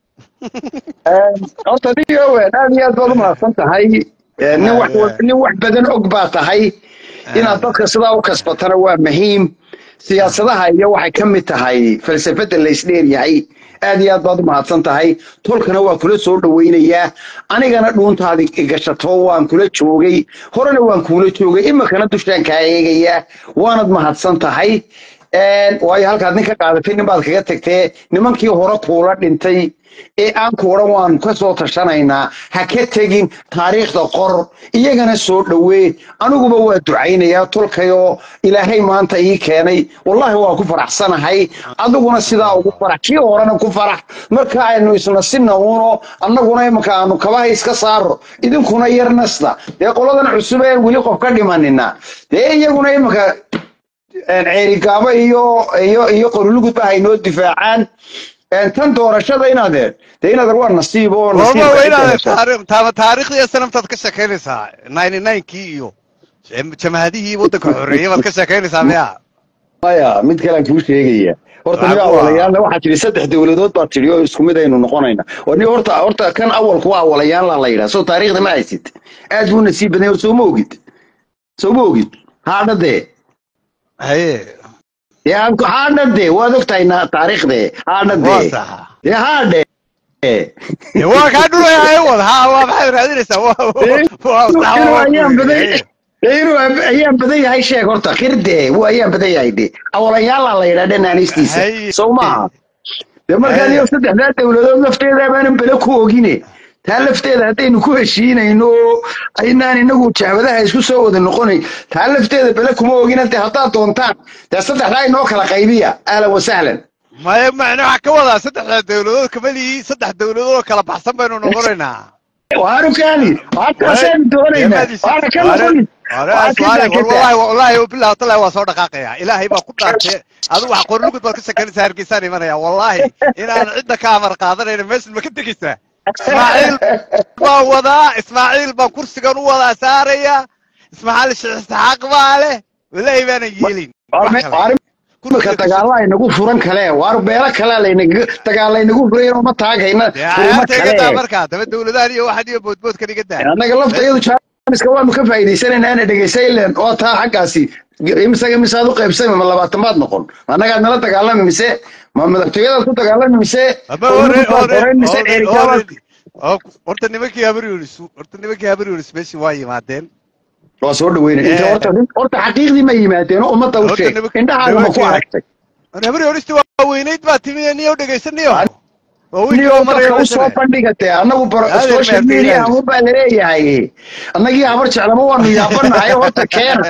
horta diyo weyn aad iyo aad baad u mahadsan tahay nin wax badan og baa tahay inaad dadka sidaa u kasbatana waa muhiim siyaasadaha iyo waxay ka mid tahay falsafada la isdheeryahay aad iyo aad baad u mahadsan tahay tolkana waa kula soo dhawaynayaa anigana dhuuntaadi gashato waan kula joogay horena waan kula joogay imakana dushaan kaa eegayaa waanad mahadsan tahay waayo halkaad nin ka qaadatay nin baad kaga tagtee nimankii hore kuula dhintay ee aan ku odhan waanu ka soo tashanaynaa ha ka tegin taariikhda qor iyagana soo dhawee aniguba waa ducaynayaa tolkayoo ilaahay maanta ii keenay wallaahi waa ku faraxsanahay adiguna sidaa ugu farax kii horena ku farax marka aynu isna sinna uuno annaguna imanka aanu kabaha iska saaro idinkuna yar nasta dee qoladan cusub ee weli qof ka dhimanina dee iyaguna imanka ceerigaabo iyo qorulugud baa haynoo difaacaan tan doorashada inaadeen dee inaad waa nasiib oo taariikhdii sanamtaad ka sheekaynaysaa 99kii iyo jamahadihii waddanka xoreeyay baad ka sheekaynaysaa miya maya mid kale aan kuu sheegaya horta niga awalayaanna waxaa jiri 3 dawladood baad tidhi oo isku mid aynu noqonayna oo ni horta kan awalku waa awalayaal la yidhaa soo taariikhda ma haysid aad buu nasiib badan soo ma ogid haadhadee haye haadhade waad ogtahayna taariikhde haadhade haadhe waa kaa dhulaya wad waa maxaad raadinaysaa ayaan badan yahay sheeg horta khirde ayaan badan yahay de awalayaala la yidhaa dhanaanistiisa sow maaha de markaan iyo 3 dawladood lafteeda baanan bele ku ogine taa lafteeda haddaynu ku heshiinayno aynaan inagu jahbadaha isku soo wada noqonay taa lafteeda bele kuma ogin inta haddaad doontaan dee 3 inoo kala qaybiya ahlan wasahlan maya macna waxa ka wadaa 3 dawladood kamalii 3 dawladood oo kala baxsan baynu noqonaynaa waanu kaani waxaan doonaynaa waana kala qoyn والله وبالله طلع وصار دقائق إلهي بقول لك هذا واحد قرنك بس كان سهر كيساني منها والله إن أنا عندنا كاميرا قادر إن مثل ما كنت كيسة إسماعيل بكرسي كانوا وضع سارية إسماعيل استحق باله ولا يبان يجيلين كل كتجعله إنه فرن كلاه واربعة كلاه لإنه تجعله إنه فرن وما تاجينا يا تيجي مركز تبدو لذا واحد يبود كذي جدا أنا قلت أيوة بس كمان مكفى سنة أنا دقيسيلن أو تا حقاسي إمسا ذو قيب سامي ملا بعتمد نقول أنا قاعد نلا تكلم مسا ما تقدر تتكلم مسا أورت نبكي أبريولس بس واي ماتين وصور دوين أنت أورت حقيقي ما يماتين وما توشي أنت هذا ما فوقك أنا أبريولس توا وينيت باتمي نيو دقيسنيو soo bandhigatay anagu social media ama baleeyahay anagii abar jeclama waanu yaabanahay horta keena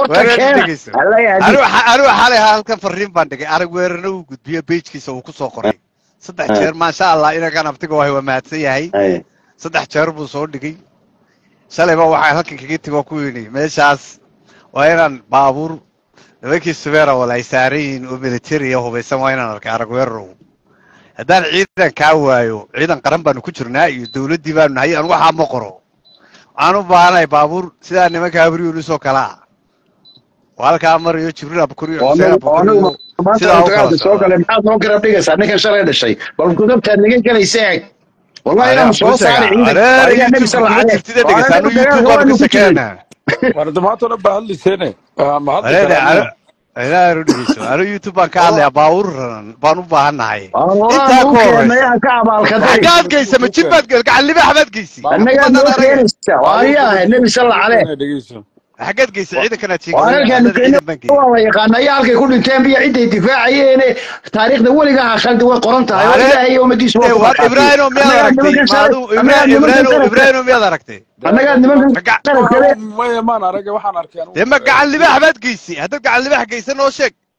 anu xalay halka fariin baan dhigay arag weerarna uu gudbiyo page-kiisa uu ku soo qoray 3 jeer ma sha Allah ina kan abtiga waa maadsan yahay 3 jeer buu soo dhigay shalayba waxa halkan kaga tigo ku weynay meeshaas waa inaan baabuur dadkii Sweera wala isaariin oo military ah hubaysan waa inaan arkay arag weerar haddaan ciidan kaa waayo ciidan qaran baanu ku jirnaa iyo dawladdii baanu nahay aan waxaa ma qoro aan u baahanahay baabuur sidaa nimanka abriyolis oo kala ah halkaa marayo jibriil abukuriyo sidaa soo kale maxaad noo garab dhigaysaa ninkan shalay dhashay bal gudubtaad naga galaysa wallahi inaan soo saari ciidan أنا أريد أنا يوتيوب كان لي باور بانو بهناي أنت كورس حاجات كيسة ما تشبت قال لي بحبت كيسي أنا قاعد وأنا النبي صلى الله عليه حاجات كيسة عيدة كانت شيء وأنا كان والله يقال يالك يكون إنسان بيعيد دفاعيين تاريخ دولي قاعد خالد وقرنتها ولا هي يوم ديس إبراهيم يا إبراهيم يا دركتي أنا قاعد ما أنا رجع وحنا أركان لما قال لي بحبت كيسي هذا قال لي بح كيسة نوشك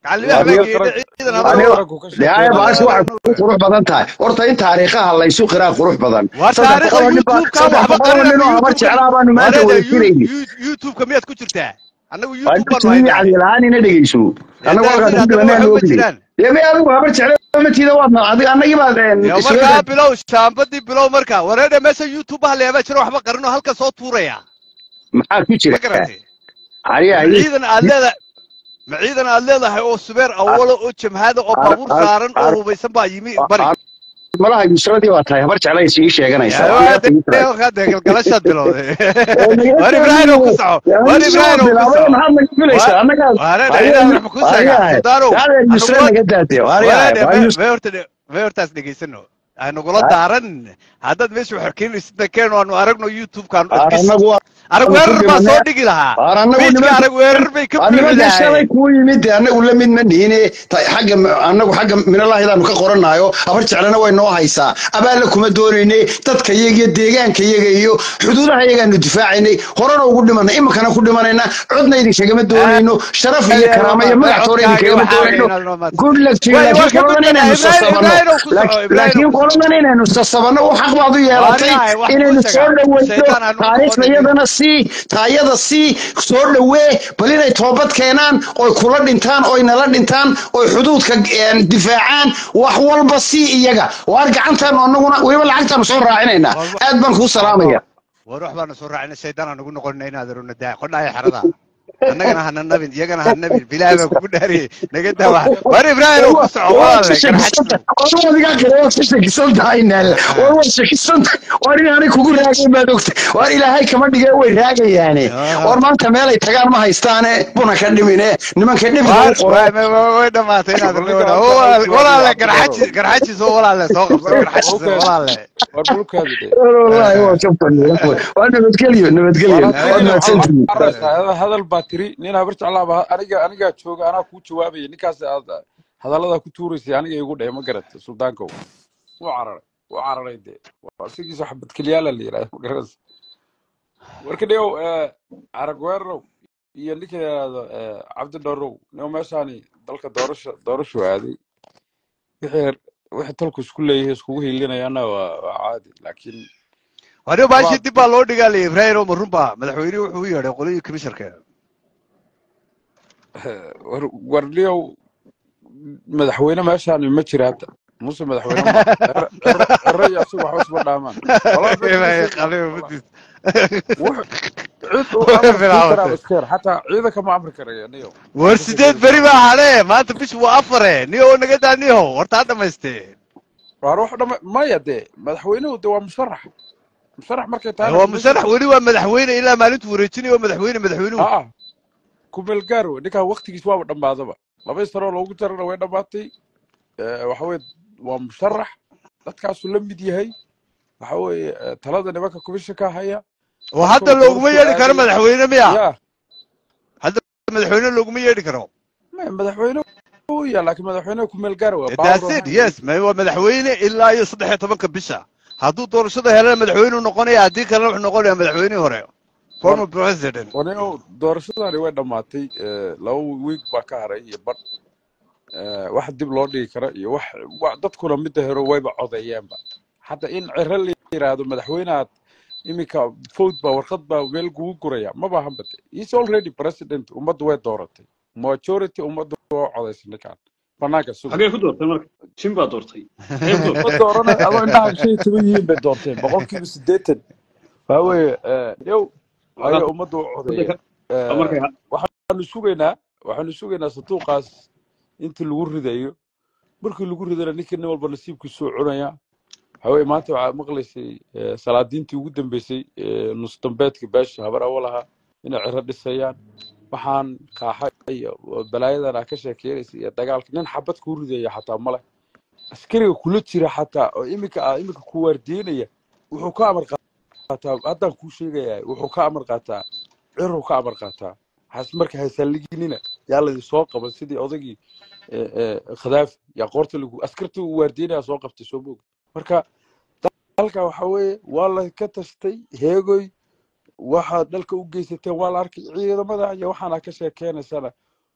قال لي واحد aniga باقي عيدنا هذا aniga qaranku ka dee sheekeynaya baashu waxay ku qurux badan tahay horta in taariikhaha la isu qiraa qurux badan وتاريخ يوتيوب كان وحبا قرينا nin oo habar يوتيوب jeclaa baanu maanta وريدا wada jirayni يوتيوب كميات كجرتا أنا waa يوتيوب بانو dadkii هينا cadi lahaan ina dhegeyso annagu halkaan ku هذا dhibanaan محمد ognay جيران dee may adigu habar jeclaa matiida waadna adiga annagii baad يا مركا بلو شامبدي بلو مركا وريدا مسا يوتيوب هاللي أبى شنو وحبا قرينا هالك صوت توريا maxaa ku ما jira قرأتي ariya معيدنا الليلة معيدنا الليلة هاي أو سبير أول أو كم هذا أو بابور سارن أو بيسمى يمي بري malaha yusradii waa tahay habar jeclaa isii sheeganaysa يا واد هذا قلشات بلو واري براين وكسعو واري براين وكسعو maxaad naga filaysaa annagaa واريدا إذا رح كوسا سودارو yusra naga daatay واريدا ميورتاس دقيسنو أنا قلت دارن هذا مش وحكين استكين وأنا أرجو يوتيوب كان annagu أرجو وير ما صدق لها بيت أرجو وير بيكبر annaga shalay لها kuu yimid dee annagu la mid ma dhihine xagga annagu xagga minallaahidaanu ka qoranayo habar jeclana way noo haysaa abaalla kuma doonaynay dadka iyaga iyo deegaanka iyaga iyo xuduudaha iyagaanu difaacaynay horena ugu dhimanay iminkana ku dhimanayna codna idinkagama doonayno sharaf iyo karaamo iyo magactoona idinkagama doonayno good luck to you laakiin qoladan inaynu sasabano laakiin qoladan inaynu sasabano u xaq baad u yeelatay inaynu soo dhaweyno taariikhda iyadana taayada soo dhawee bal inay toobad keenaan oy kula dhintaan oy nala dhintaan oy xuduudka difaacaan wax walba iyaga waar gacantaanu annaguna weliba lacagtaanu soo raacinaynaa aad baan kuu salaamaya وروح بنا سرعة إن الشيطان أنا نقول إن هذا رون الداعي قلنا يا حرضا أنا هالنبي يجنا هالنبي بلا ما كل داري نقدها واحد وري براين وقصع والله war ilaahay kama dhige way raagayaane war maanta meel ay tagaan ma haystaane buna ka dhimine nimanka dhibka وين ما تينا ولا لا قرحتي سو ولا لا سوق قرحتي ولا لا wallahi waa jabtan waa nabadgelyo hadal baa tiri nin habar jeclaaba aniga jooga anaa kuu jawaabaya ninkaas aad hadallada ku tuuraysay aniga igu dhahay ma garata suldaankow wuu cararay dee sigiisa xabad keliyaala la yidhahda ma garanaysa warka dhigow aragweerow iyo ninka yidhaahdo cabdi dhowrow nio meeshaani dalka doorasho aaday wixii tolku isku leeyahay iskugu hiilinayana waa caadi laakiin وأنا ماشي تبى لو دقال لي إبراهيم ومربا مدحويني وحوي هذا قولي كمشر كذا warliyow madaxweyne meeshaan ma jira hadda muse madaxweyne eraya asigu waxba isma dhaamaan xataa ciidanka ma amri karayo niyo ورسيدات بريمة عليه ما أنت فيش وأفره نيو نقدر نيو ورتعد ما يستي واروح maya dee madaxweynuhu de waa musharax markay tahay هو مسرح ولي ومدحوينه إلا ما نت وريتني ومدحوينه kumeel gaar wey ninkaa waktigiis waaba dhammaadaba laba saroo loogu jarana way dhammaatay waxa weye waa musharax dadkaasuu la mid yahay waxa weye talada nimanka komishanka haya وهذا لو ما يدي كرم مدحوينه ميا هذا مدحوينه لو ما يدي كرم madaxweyne ya laakiin madaxweyne kumeel gaar wey داسيد يس ما هو مدحوينه إلا يصدح طبقة بشا هذو دور شده هلا مدحوينه نقوني هذيك اللي نقولي مدحوينه هراء former president ونيو doorashadani way dhamaatay laba week baa ka haray iyo bad wax dib loo dhigi kara iyo wax dadkuna mid hero wayba codeeyeenba hadda in ciro la yiraahdo madaxweynaha iminka vote ba warqad ba meel ugu guraya ma baahan bade he's already president ummaddu way dooratay majority ummaddu oo codeysay ninkan banaanka sugan xagee ku doortay marka shin baa doortay ma dooranay adoo indhaha shay toban yihiin bay doorteen 80% waa way yow ayaa ummaddu u codeeyay waxaanu sugaynaa sanduuqaas intii lagu ridayo markii lagu ridana ninkii nin walba nasiibkiisu soo cunaya hawee maanta waxaa maqlaysay salaadiintii ugu dambeysay nus dambeedka beesha habar awal ahaa inay ciro dhisayaan waxaan qaaxa iyo balaayadan ka sheekeynaysa iyo dagaalka nin xabad kuu ridaya xataa male askariga kula jira xataa oo iminka ku waardiinaya wuxuu ka amar haddaan kuu sheegayaa wuxuu ka amar qaataa ciruu ka amar qaataa marka haysaaligiinina yaa ladii soo qaban sidii odagii khadaafi yaa qoorta askartii uu waardiinaya soo qabtay soo boog marka dalka waxa weeye waa la ka tashtay heegoy waxaad dalka u geysateen waa la arkay ciidamada iyo waxaana ka sheekeynaysana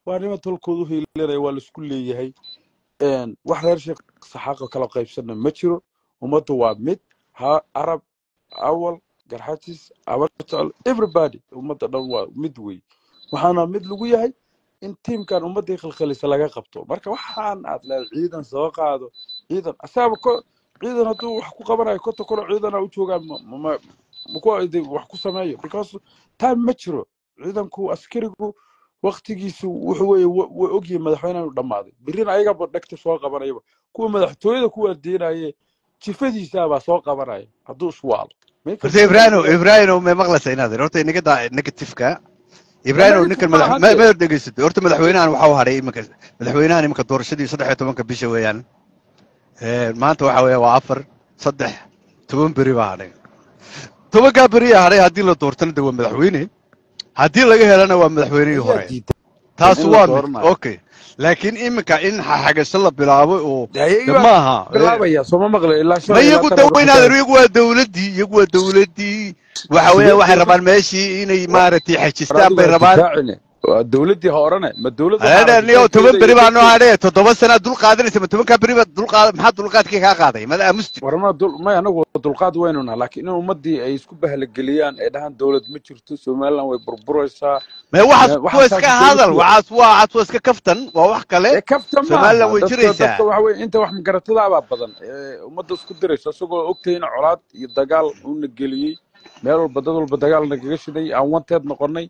waa niman tolkoodu hiilinaya waa la isku leeyahay wax reer sheekh saxaaqa kala qaybsanna ma jiro ummaddu waa mid arab awal garxajis abal everybody ummadda dhan waa mid wey waxaana mid lagu yahay in tiimkan ummadii khalkhalisa laga qabto marka waxaan aad leedahay ciidan soo qaado ciidan asaaba ciidan hadduu wax ku qabanayo konta kolo ciidana u joogaan wax ku sameeyo because time ma jiro ciidanku askarigu waqtigiisu wuxuu weeye way ogyihiin madaxweynaha dhammaaday birina ayagaba dhagta soo qabanayaba kuwa madaxtooyada kuwa diinaye jifadiisaabaa soo qabanaya hadduu iswaalo horta ibraahino may maqlaysa inaad horta inaga daa negatifeka ibraahino ninkan ma dhegeysato horta madaxweynahan waxaa haray iminka madaxweynahan iminka doorashadii 13 bisha weeyaan maanta waxa weeye waa 10 beri baa haray 10 beri haray haddii la doortana waa madaxweyne haddii laga helana waa madaxweynihii hore taas waa okay laakiin iminka in xagasho la bilaabo oo maaha bilaabaya soo ma maqlay ilaa ma iyagu daweynaadeen iyagu waa dawladii waxa weeye waxay rabaan meeshii inay maaragtay xajistaan bay rabaan dawladii horena ma dawladda niyo 10 beri baa noo hadhay 7 sano dul qaadanaysa 10 beri baa dul qaad maxaa dulqaadkii ka qaaday ma aamusti warma ma anagu dulqaad weynuna laakiin in ummadii ay isku bahalgeliyaan ay dhahan dawlad ma jirto Soomaaliland way burburaysaa ma waxaas iska hadal waxaas iska kaftan waa wax kale Soomaaliland way jiraysaa waxa weeye inta wax magaratada badan ummadda isku diraysa isagoo ogtayna colaad iyo dagaal uu nageliyay meel walba dad walba dagaal naga shiday aan wanteed noqonay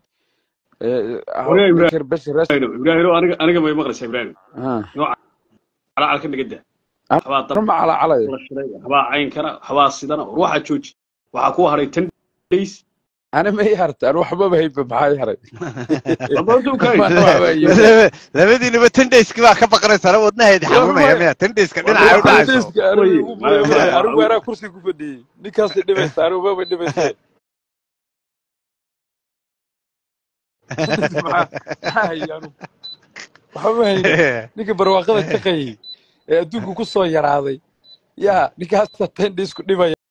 إبراهيم أنا ما يمغرس إبراهيم نوع على كنقدة حبا عين كنا حبا الصدنا روح تشوج وحكوها هري 10 days أنا ما يهرت أنا وحبا هيب بحاي هري لا بدي نبى 10 days كذا كبقرة سنة ودنا هيد حرمة يا مية 10 days كنا عارف أروح أنا كرسي كفدي نكاس دبست أروح بابا دبست ninka barwaaqada ka qeeyay ee adduunku ku soo yaraaday yaa ninkaas 10 days ku dhibaya